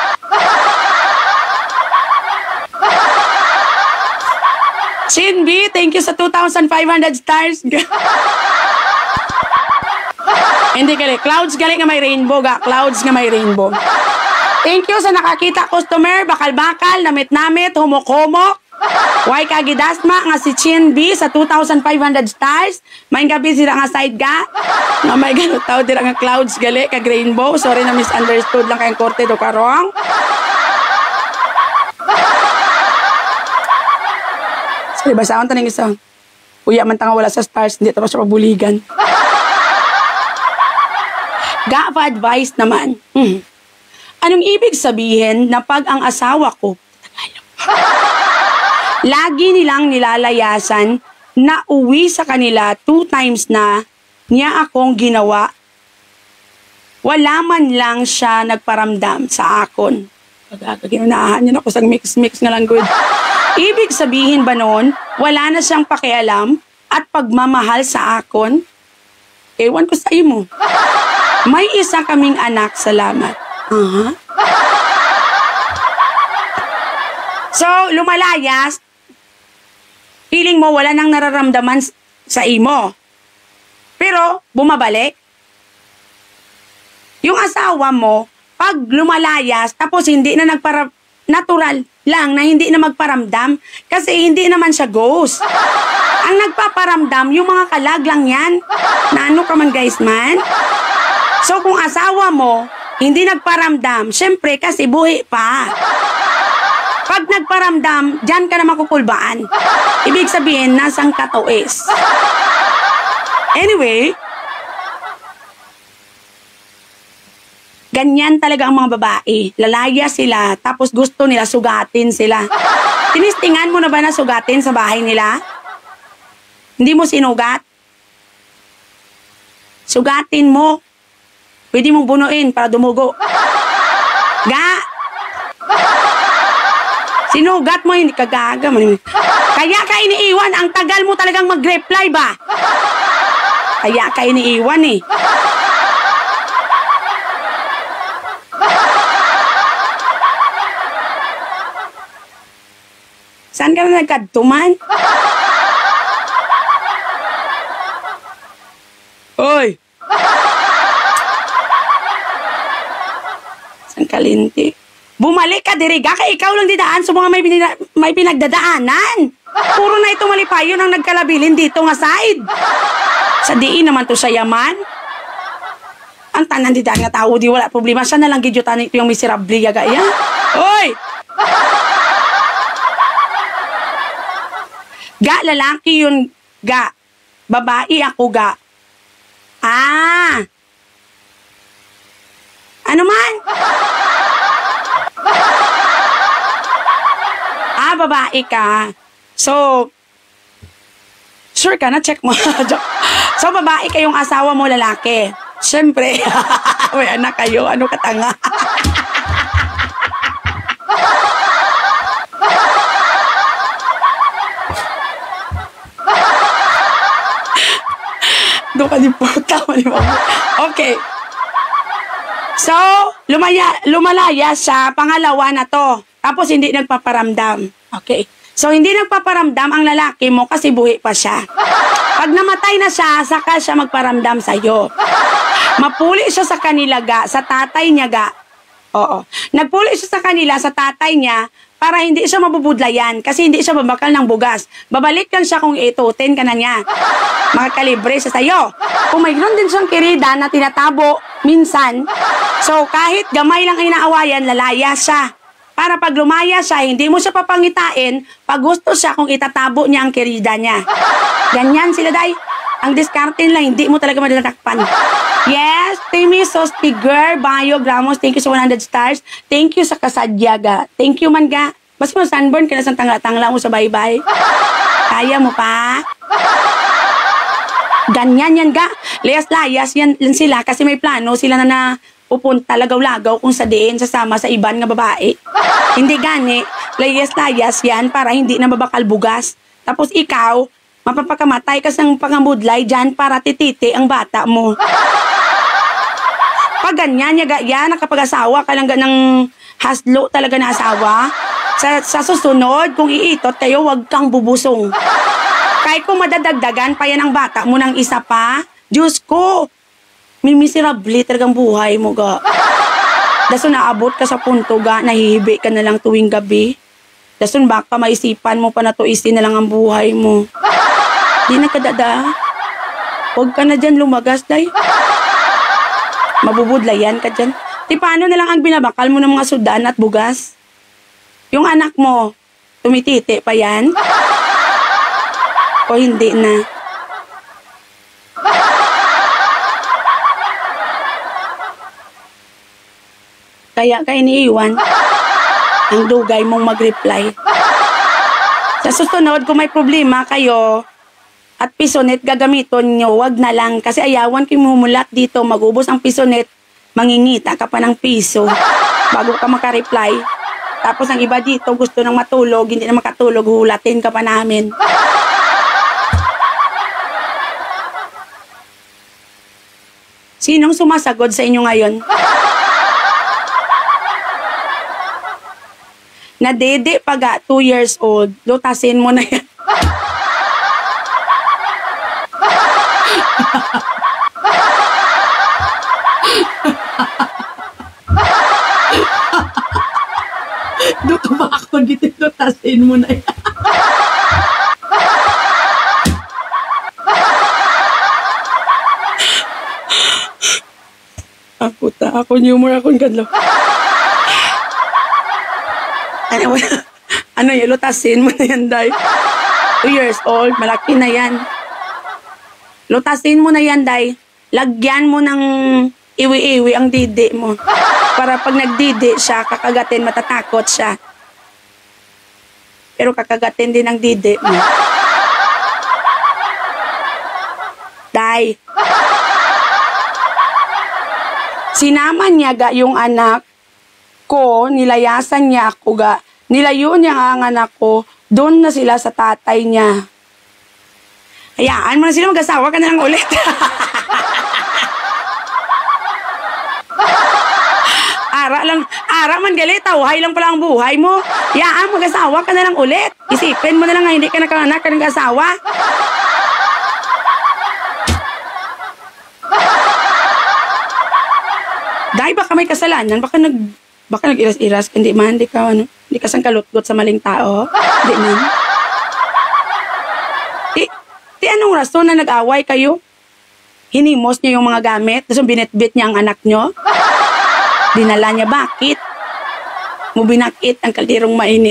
Speaker 1: Chin B, thank you sa two thousand five hundred stars. Hindi gali, clouds gali nga may rainbow ga, clouds nga may rainbow. Thank you sa nakakita customer, bakal-bakal, namit-namit, humok-humok. Why kagidasma nga si Chin B sa two thousand five hundred stars. May gabi sila nga side ga. Nga may ganun tao, dira nga clouds gali, kag rainbow. Sorry na misunderstood lang kayong korte do karong. Sorry, basahan taning isa. Uya man tanga wala sa stars, hindi tapos siya pabuligan. Ga pa advice naman. Hmm. Anong ibig sabihin na pag ang asawa ko, lagi nilang nilalayasan na uwi sa kanila two times na niya akong ginawa, wala man lang siya nagparamdam sa akon. Pagkakaginunaahan niya ako sa mix-mix nga lang good. Ibig sabihin ba noon, wala na siyang pakialam at pagmamahal sa akon. Ewan ko sa imo. May isa kaming anak, salamat. Uh-huh. So, lumalayas, feeling mo wala nang nararamdaman sa imo. Pero, bumabalik. Yung asawa mo, pag lumalayas, tapos hindi na nagpara... natural lang na hindi na magparamdam kasi hindi naman siya ghost. Ang nagpaparamdam, yung mga kalag lang yan. Na ano ka man guys man? So kung asawa mo, hindi nagparamdam, syempre kasi buhi pa. Pag nagparamdam, dyan ka na makukulbaan. Ibig sabihin, nasang katuis. Anyway, ganyan talaga ang mga babae. Lalaya sila, tapos gusto nila sugatin sila. Tinistingan mo na ba na sugatin sa bahay nila? Hindi mo sinugat? Sugatin mo. Pwede mong bunuin para dumugo. Ga! Sinugat mo, hindi ka gaga. Kaya ka iniiwan, ang tagal mo talagang mag-reply ba? Kaya ka iniiwan eh. Saan ka na nagkadtuman? Oy! Saan kalinti? Bumalik ka, diriga ka. Ikaw lang didaan sa mga may, may pinagdadaanan. Puro na ito malipayon ang nagkalabilin dito nga side. Sa diin naman to sa yaman. Ang tanan didaan nga tao, di wala problema. Siya na lang gidyutan ito yung miserable yaga yan. Oy! Ga, lalaki yun, ga. Babae ako, ga. Ah! Ano man? Ah, babae ka. So, sure ka na, check mo. So, babae kayong asawa mo, lalaki. Siyempre, may anak kayo, ano katanga? Doon ka di puta, okay. So, lumaya, lumalaya siya, pangalawa na to. Tapos, hindi nagpaparamdam. Okay. So, hindi nagpaparamdam ang lalaki mo kasi buhi pa siya. Pag namatay na siya, saka siya magparamdam sa'yo. Mapuli siya sa kanila, ga, sa tatay niya, ga. Oo. Nagpuli siya sa kanila, sa tatay niya, para hindi siya mabubudlayan kasi hindi siya babakal ng bugas. Babalik lang siya kung itutin ka na niya. Makakalibre siya sa'yo. Kung mayroon din siyang kirida na tinatabo minsan, so kahit gamay lang ang inaawayan, lalaya siya. Para pag lumaya siya, hindi mo siya papangitain, pag gusto siya kung itatabo niya ang kirida niya. Ganyan sila, day. Ang diskartin lang, hindi mo talaga madadakpan. Yes, Timmy Sosti Girl, Bayo, Gramos, thank you sa one hundred stars. Thank you sa kasadyaga. Thank you man ga. Basta mo sunburn ka na sa tangla-tangla mo sa bye-bye. Kaya mo pa? Ganyan yan ga. Layas-layas yan, yan sila kasi may plano sila na na pupunta lagaw-lagaw kung sa diin sasama sa iban nga babae. Hindi gani. Layas-layas yan para hindi na mabakal bugas. Tapos ikaw, mapapakamatay ka sang pangambudlay dyan para tititi ang bata mo. Pag ganyan, yaga yan, nakapag-asawa ka lang ng haslo talaga na asawa, sa, sa susunod, kung iitot kayo, wag kang bubusong. Kahit kung madadagdagan pa yan ang bata mo ng isa pa, Diyos ko, may miserable talagang buhay mo, ga. Dason naabot ka sa punto, ga, nahihibi ka na lang tuwing gabi. Dason baka maisipan mo pa na tuisin na lang ang buhay mo. Di na kadada. Huwag ka na dyan lumagas, day. Mabubudlayan ka dyan. Di paano na lang ang binabakal mo ng mga sudan at bugas? Yung anak mo, tumititi pa yan? O hindi na? Kaya ka iniiwan ang dugay mong mag-reply. Sa susunod, kung may problema kayo, at pisonet gagamiton nyo, wag na lang. Kasi ayawan kayo mumulat dito, magubos ang pisonet, mangingita ka pa ng piso bago ka makareply. Tapos ang iba dito gusto nang matulog, hindi na makatulog, hulatin ka pa namin. Sinong sumasagod sa inyo ngayon? Na dede paga, two years old, lutasin mo na yan. Doon ka ba ako dito, lutasin mo na yan. Ako ta, ako humor, ako kadlo. Ano, ano yun, lutasin mo na yan, Day. Two years old, malaki na yan. Lutasin mo na yan, Day. Lagyan mo ng iwi-iwi ang didi mo. Para pag nagdidi siya, kakagatin, matatakot siya. Pero kakagatin din ang didi mo. Day. Sinama niya ga yung anak ko, nilayasan niya ako ga. Nilayo niya ang anak ko, doon na sila sa tatay niya. Hayaan mo na sila, mag-asawa ka na lang ulit. Ara lang, ara man galit, tawhay lang pala ang buhay mo. Hayaan, mag-asawa ka na lang ulit. Isipin mo na lang nga, hindi ka nakanak ka ng asawa. Dahil baka may kasalanan, baka nag baka nag-iras-iras, hindi man, hindi ka ano, hindi ka sangkalutgot sa maling tao, hindi man. Ti, ti anong rason na nag-away kayo? Hinimos niya yung mga gamit, tapos binitbit niya ang anak niyo? Dinala niya, bakit? Mo binakit ang kalderong mainit.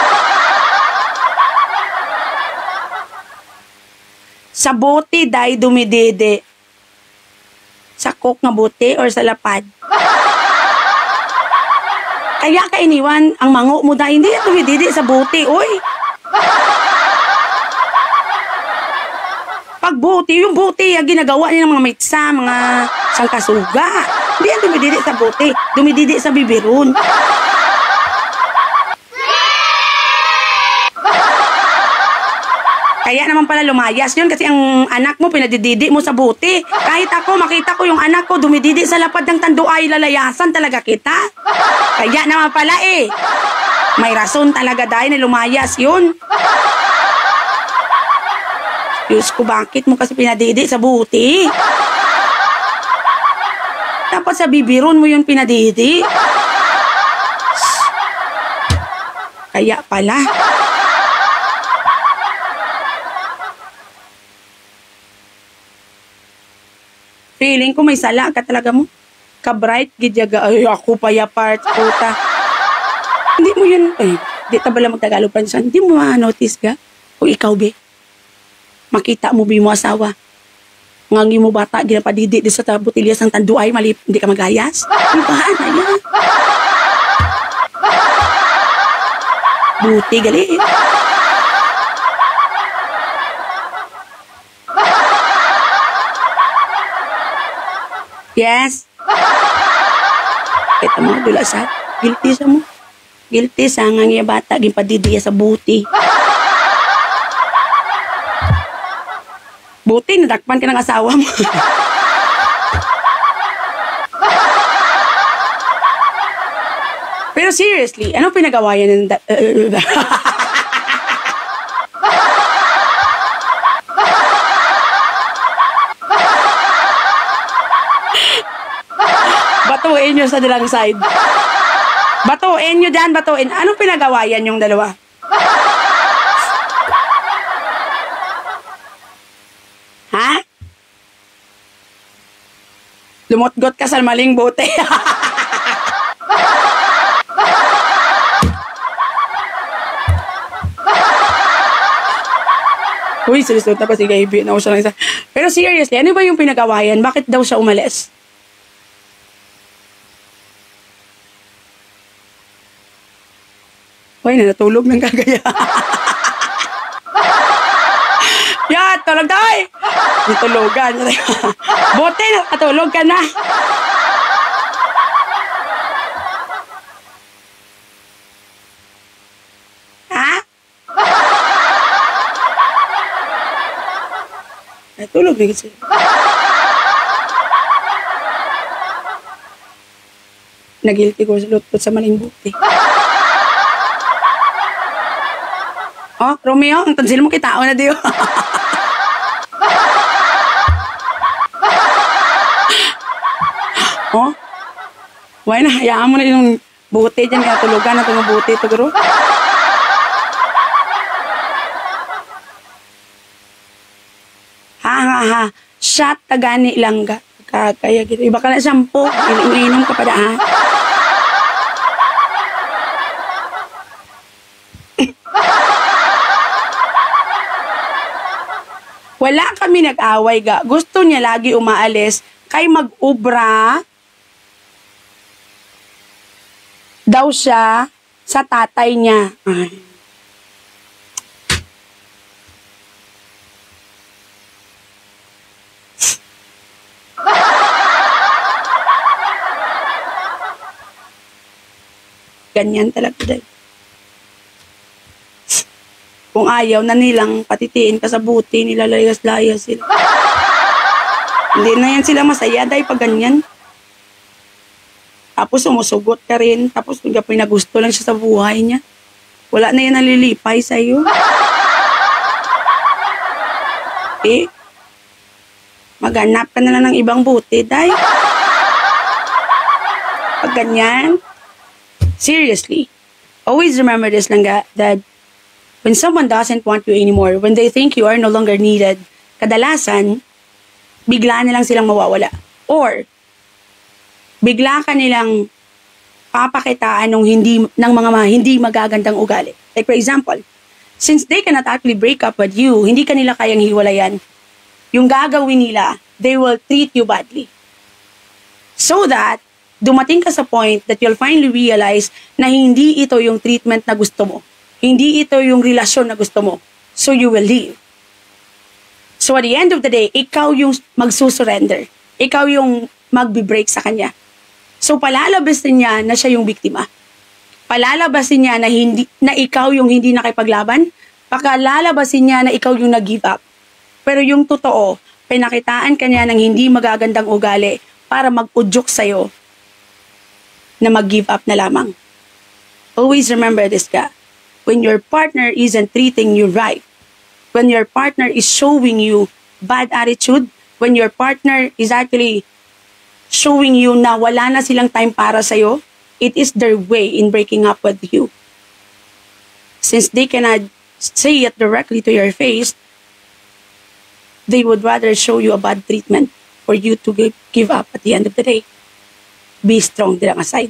Speaker 1: Sa bote, day dumidede. Sa cook nga bote or sa lapad? Kaya ka iniwan ang mango mo dahil hindi tumididi sa buti, oy. Pag buti, yung buti, yung ginagawa niya ng mga mitsa, mga sangkasuga. Hindi yan dumididi sa buti, dumididi sa bibirun. Kaya naman pala lumayas yun kasi ang anak mo pinadididi mo sa buti. Kahit ako, makita ko yung anak ko dumididi sa lapad ng tanduay, lalayasan talaga kita. Kaya naman pala eh. May rason talaga dahil na lumayas yun. Diyos ko, bakit mo kasi pinadidi sa buti? Dapat sa bibirun mo yun pinadidi. Kaya pala. Feeling ko may sala ka talaga mo. Ka-bright, gidyaga. Ay, ako pa ya part, puta. Hindi mo yun, eh. Di tabala magtagalog pa siya. Hindi mo ma-notice ka? Kung ikaw, be. Makita mo, be mo asawa. Ngangi mo bata, ginapadidi di sa tabutilyas ng tanduay, mali, hindi ka magayas. Ibahan na yan. Buti, galit. Yes. Kita mo, dula sa guilty sa mo. Guilty sa nga nga bata, gimpadidi sa buti. Buti, nadakpan ka ng asawa mo. Pero seriously, ano pinagawa yan? Uh, Batuin nyo sa dilang side. Batuin nyo dyan, batuin. Anong pinagawa yan yung dalawa? Ha? Lumotgot ka sa maling bote. Uy, seryoso na pa si Gaiby. Naku siya lang isa. Pero seriously, ano ba yung pinagawa yan? Bakit daw siya umalis? Uy, natulog ng kagaya. Yan, tulog tayo. Ditulugan. Bote, nakatulog ka na. Ha? Natulog na kasi. Nagilty ko sa lutot sa maling buti. Oh, Romeo, ang tansil mo kitao na diyo. Oh, why na, hayaan mo na yung buti dyan, kaya tulugan na itong buti ito, guro. Ha, ha, ha, shot tagani lang ga. Kaya gitu. Iba ka na sampo, ininom ka pa da, ha? Wala kami nag-away ga. Gusto niya lagi umaalis kay mag-ubra daw siya sa tatay niya. Ay. Ganyan talaga dahil. Kung ayaw na nilang patitiin ka sa buti, nilalayas-layas sila. Hindi na yan sila masaya dahil pag ganyan. Tapos sumusugot ka rin. Tapos kung pinagusto lang siya sa buhay niya. Wala na yan nalilipay sa'yo. Eh, maghanap ka na lang ng ibang buti dahil. Pag ganyan, seriously, always remember this lang ga, that when someone doesn't want you anymore, when they think you are no longer needed, kadalasan, bigla na lang silang mawawala. Or, bigla ka nilang papakitaan ng, hindi, ng mga hindi magagandang ugali. Like for example, since they cannot actually break up with you, hindi ka nila kayang hiwalayan, yung gagawin nila, they will treat you badly. So that, dumating ka sa point that you'll finally realize na hindi ito yung treatment na gusto mo. Hindi ito yung relasyon na gusto mo. So you will leave. So at the end of the day, ikaw yung magsusurrender. Ikaw yung magbe-break sa kanya. So palalabasin niya na siya yung biktima. Palalabasin niya na, hindi, na ikaw yung hindi nakipaglaban. Pakalalabasin niya na ikaw yung nag-give up. Pero yung totoo, pinakitaan ka niya ng hindi magagandang ugali para mag-udyok sa'yo na mag-give up na lamang. Always remember this ka. When your partner isn't treating you right, when your partner is showing you bad attitude, when your partner is actually showing you na wala na silang time para sa'yo, it is their way in breaking up with you. Since they cannot say it directly to your face, they would rather show you a bad treatment for you to give, give up at the end of the day. Be strong din ang aside.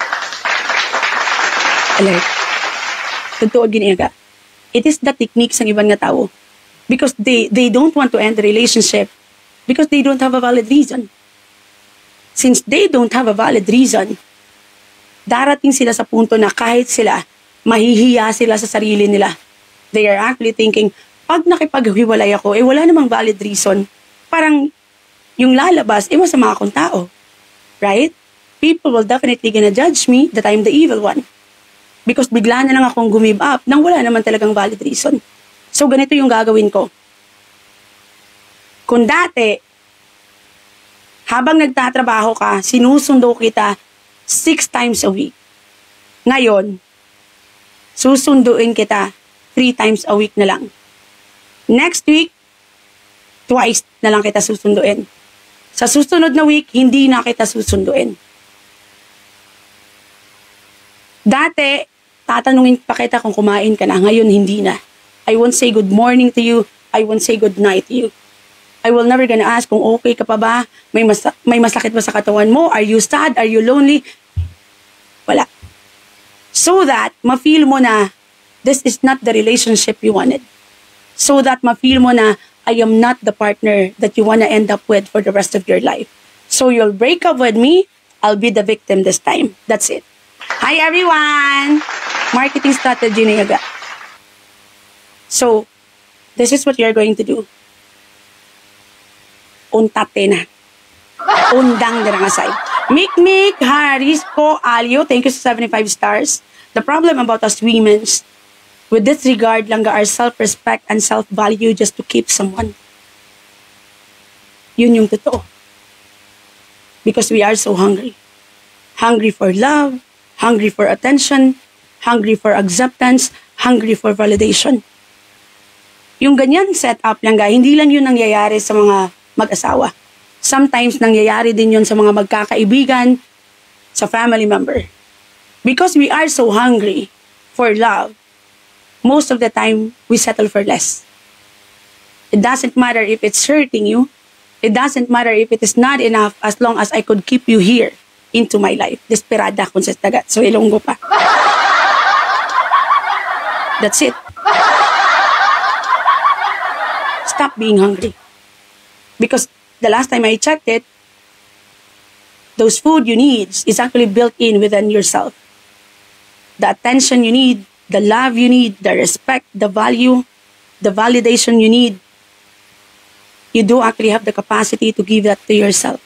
Speaker 1: Alert. Totoo giniyaga. It is the techniques ng ibang nga tao. Because they, they don't want to end the relationship because they don't have a valid reason. Since they don't have a valid reason, darating sila sa punto na kahit sila, mahihiya sila sa sarili nila. They are actually thinking, pag nakipaghiwalay ako, eh wala namang valid reason. Parang yung lalabas, eh masama akong tao. Right? People will definitely gonna judge me that I'm the evil one. Because bigla na lang akong gumib up nang wala naman talagang valid reason. So, ganito yung gagawin ko. Kung dati, habang nagtatrabaho ka, sinusundo kita six times a week. Ngayon, susunduin kita three times a week na lang. Next week, twice na lang kita susunduin. Sa susunod na week, hindi na kita susunduin. Dati, tatanungin pa kita kung kumain ka na. Ngayon, hindi na. I won't say good morning to you. I won't say good night to you. I will never gonna ask kung okay ka pa ba? May, mas may masakit ba sa katawan mo? Are you sad? Are you lonely? Wala. So that, ma-feel mo na this is not the relationship you wanted. So that, ma-feel mo na I am not the partner that you wanna end up with for the rest of your life. So you'll break up with me, I'll be the victim this time. That's it. Hi everyone! Marketing strategy na yaga. So, this is what you're going to do. Untate na. Undang na nga side. Mik Mik, Harisco, Alio, thank you sa seventy-five stars. The problem about us women, with disregard lang our self-respect and self-value just to keep someone. Yun yung totoo. Because we are so hungry. hungry for love, hungry for attention, hungry for acceptance, hungry for validation. Yung ganyan setup lang, guys, hindi lang yun nangyayari sa mga mag-asawa. Sometimes nangyayari din yun sa mga magkakaibigan, sa family member. Because we are so hungry for love, most of the time, we settle for less. It doesn't matter if it's hurting you. It doesn't matter if it is not enough as long as I could keep you here into my life. Desperada kung sa tagat. So, ilonggo pa. That's it. Stop being hungry. Because the last time I checked it, those food you need is actually built in within yourself. The attention you need, the love you need, the respect, the value, the validation you need, you do actually have the capacity to give that to yourself.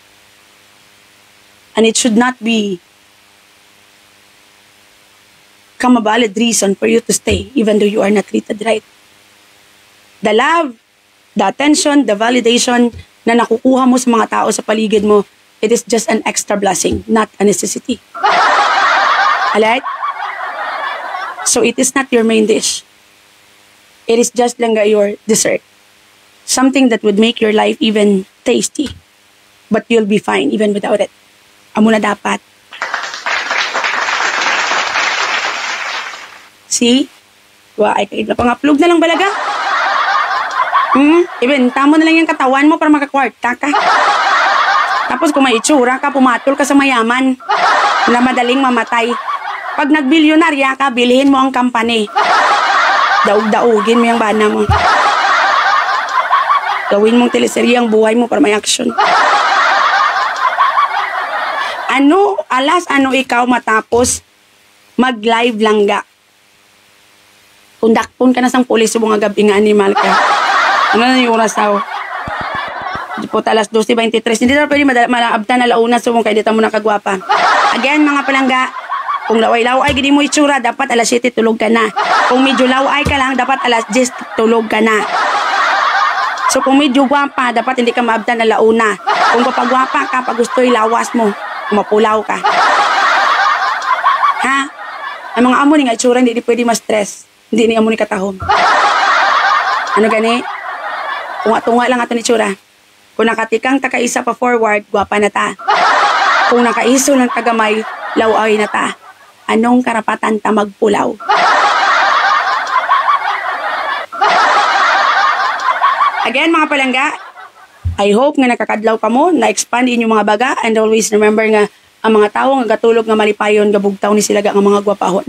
Speaker 1: And it should not be come a valid reason for you to stay even though you are not treated right. The love, the attention, the validation na nakukuha mo sa mga tao sa paligid mo, it is just an extra blessing, not a necessity. Alright? So it is not your main dish. It is just lang your dessert. Something that would make your life even tasty. But you'll be fine even without it. Amo na dapat. See? Wa, ay kaid na pangaplog na lang balaga. Hmm? Ibenta mo na lang yung katawan mo para makakwarta ka. Tapos kung may itsura ka, pumatol ka sa mayaman na madaling mamatay. Pag nagbilyonarya ka, bilhin mo ang company. Daug-daugin mo yung bana mo. Gawin mong teleserye ang buhay mo para may action. Ano, alas, ano ikaw matapos mag-live lang ga? Kung dakpon ka na sang pulis, mga gabi nga animal ka. Ano na yung oras tao? Di po talas twelve twenty-three. Hindi na pwede malaabta na launa so kung kaya dito mo nakagwapa. Again, mga palangga, kung laway-laway, gini mo itsura, dapat alas siyete tulog ka na. Kung medyo laway ka lang, dapat alas diyes tulog ka na. So kung medyo gwapa, dapat hindi ka maabta na launa. Kung kapagwapa ka, pag gusto'y lawas mo, mapulaw ka. Ha? Ang mga amo ni nga itsura, hindi, hindi pwede ma-stress. Hindi ni amo ni katahom. Ano gani? Tunga-tunga lang ato ni itsura. Kung nakatikang takaisa pa forward, gwapa na ta. Kung nakaiso lang tagamay, laway na ta. Anong karapatan ta magpulaw? Again, mga palangga, I hope nga nakakadlaw ka mo, na-expand inyong mga baga, and always remember nga, ang mga tao nga gatulog nga malipayon, gabugtaw ni sila nga mga gwapahon.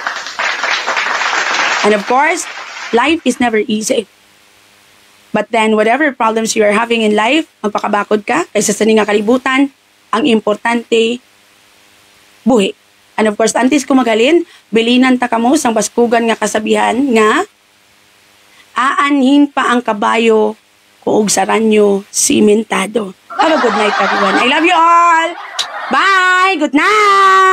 Speaker 1: And of course, life is never easy. But then, whatever problems you are having in life, magpakabakod ka, kaysa sa nga kalibutan, ang importante, buhi. And of course, antes ko magalin, bilinan ta kamo sang baskugan nga kasabihan nga, aanhin pa ang kabayo kuog sa ranyo simentado. Have a good night, everyone. I love you all. Bye. Good night.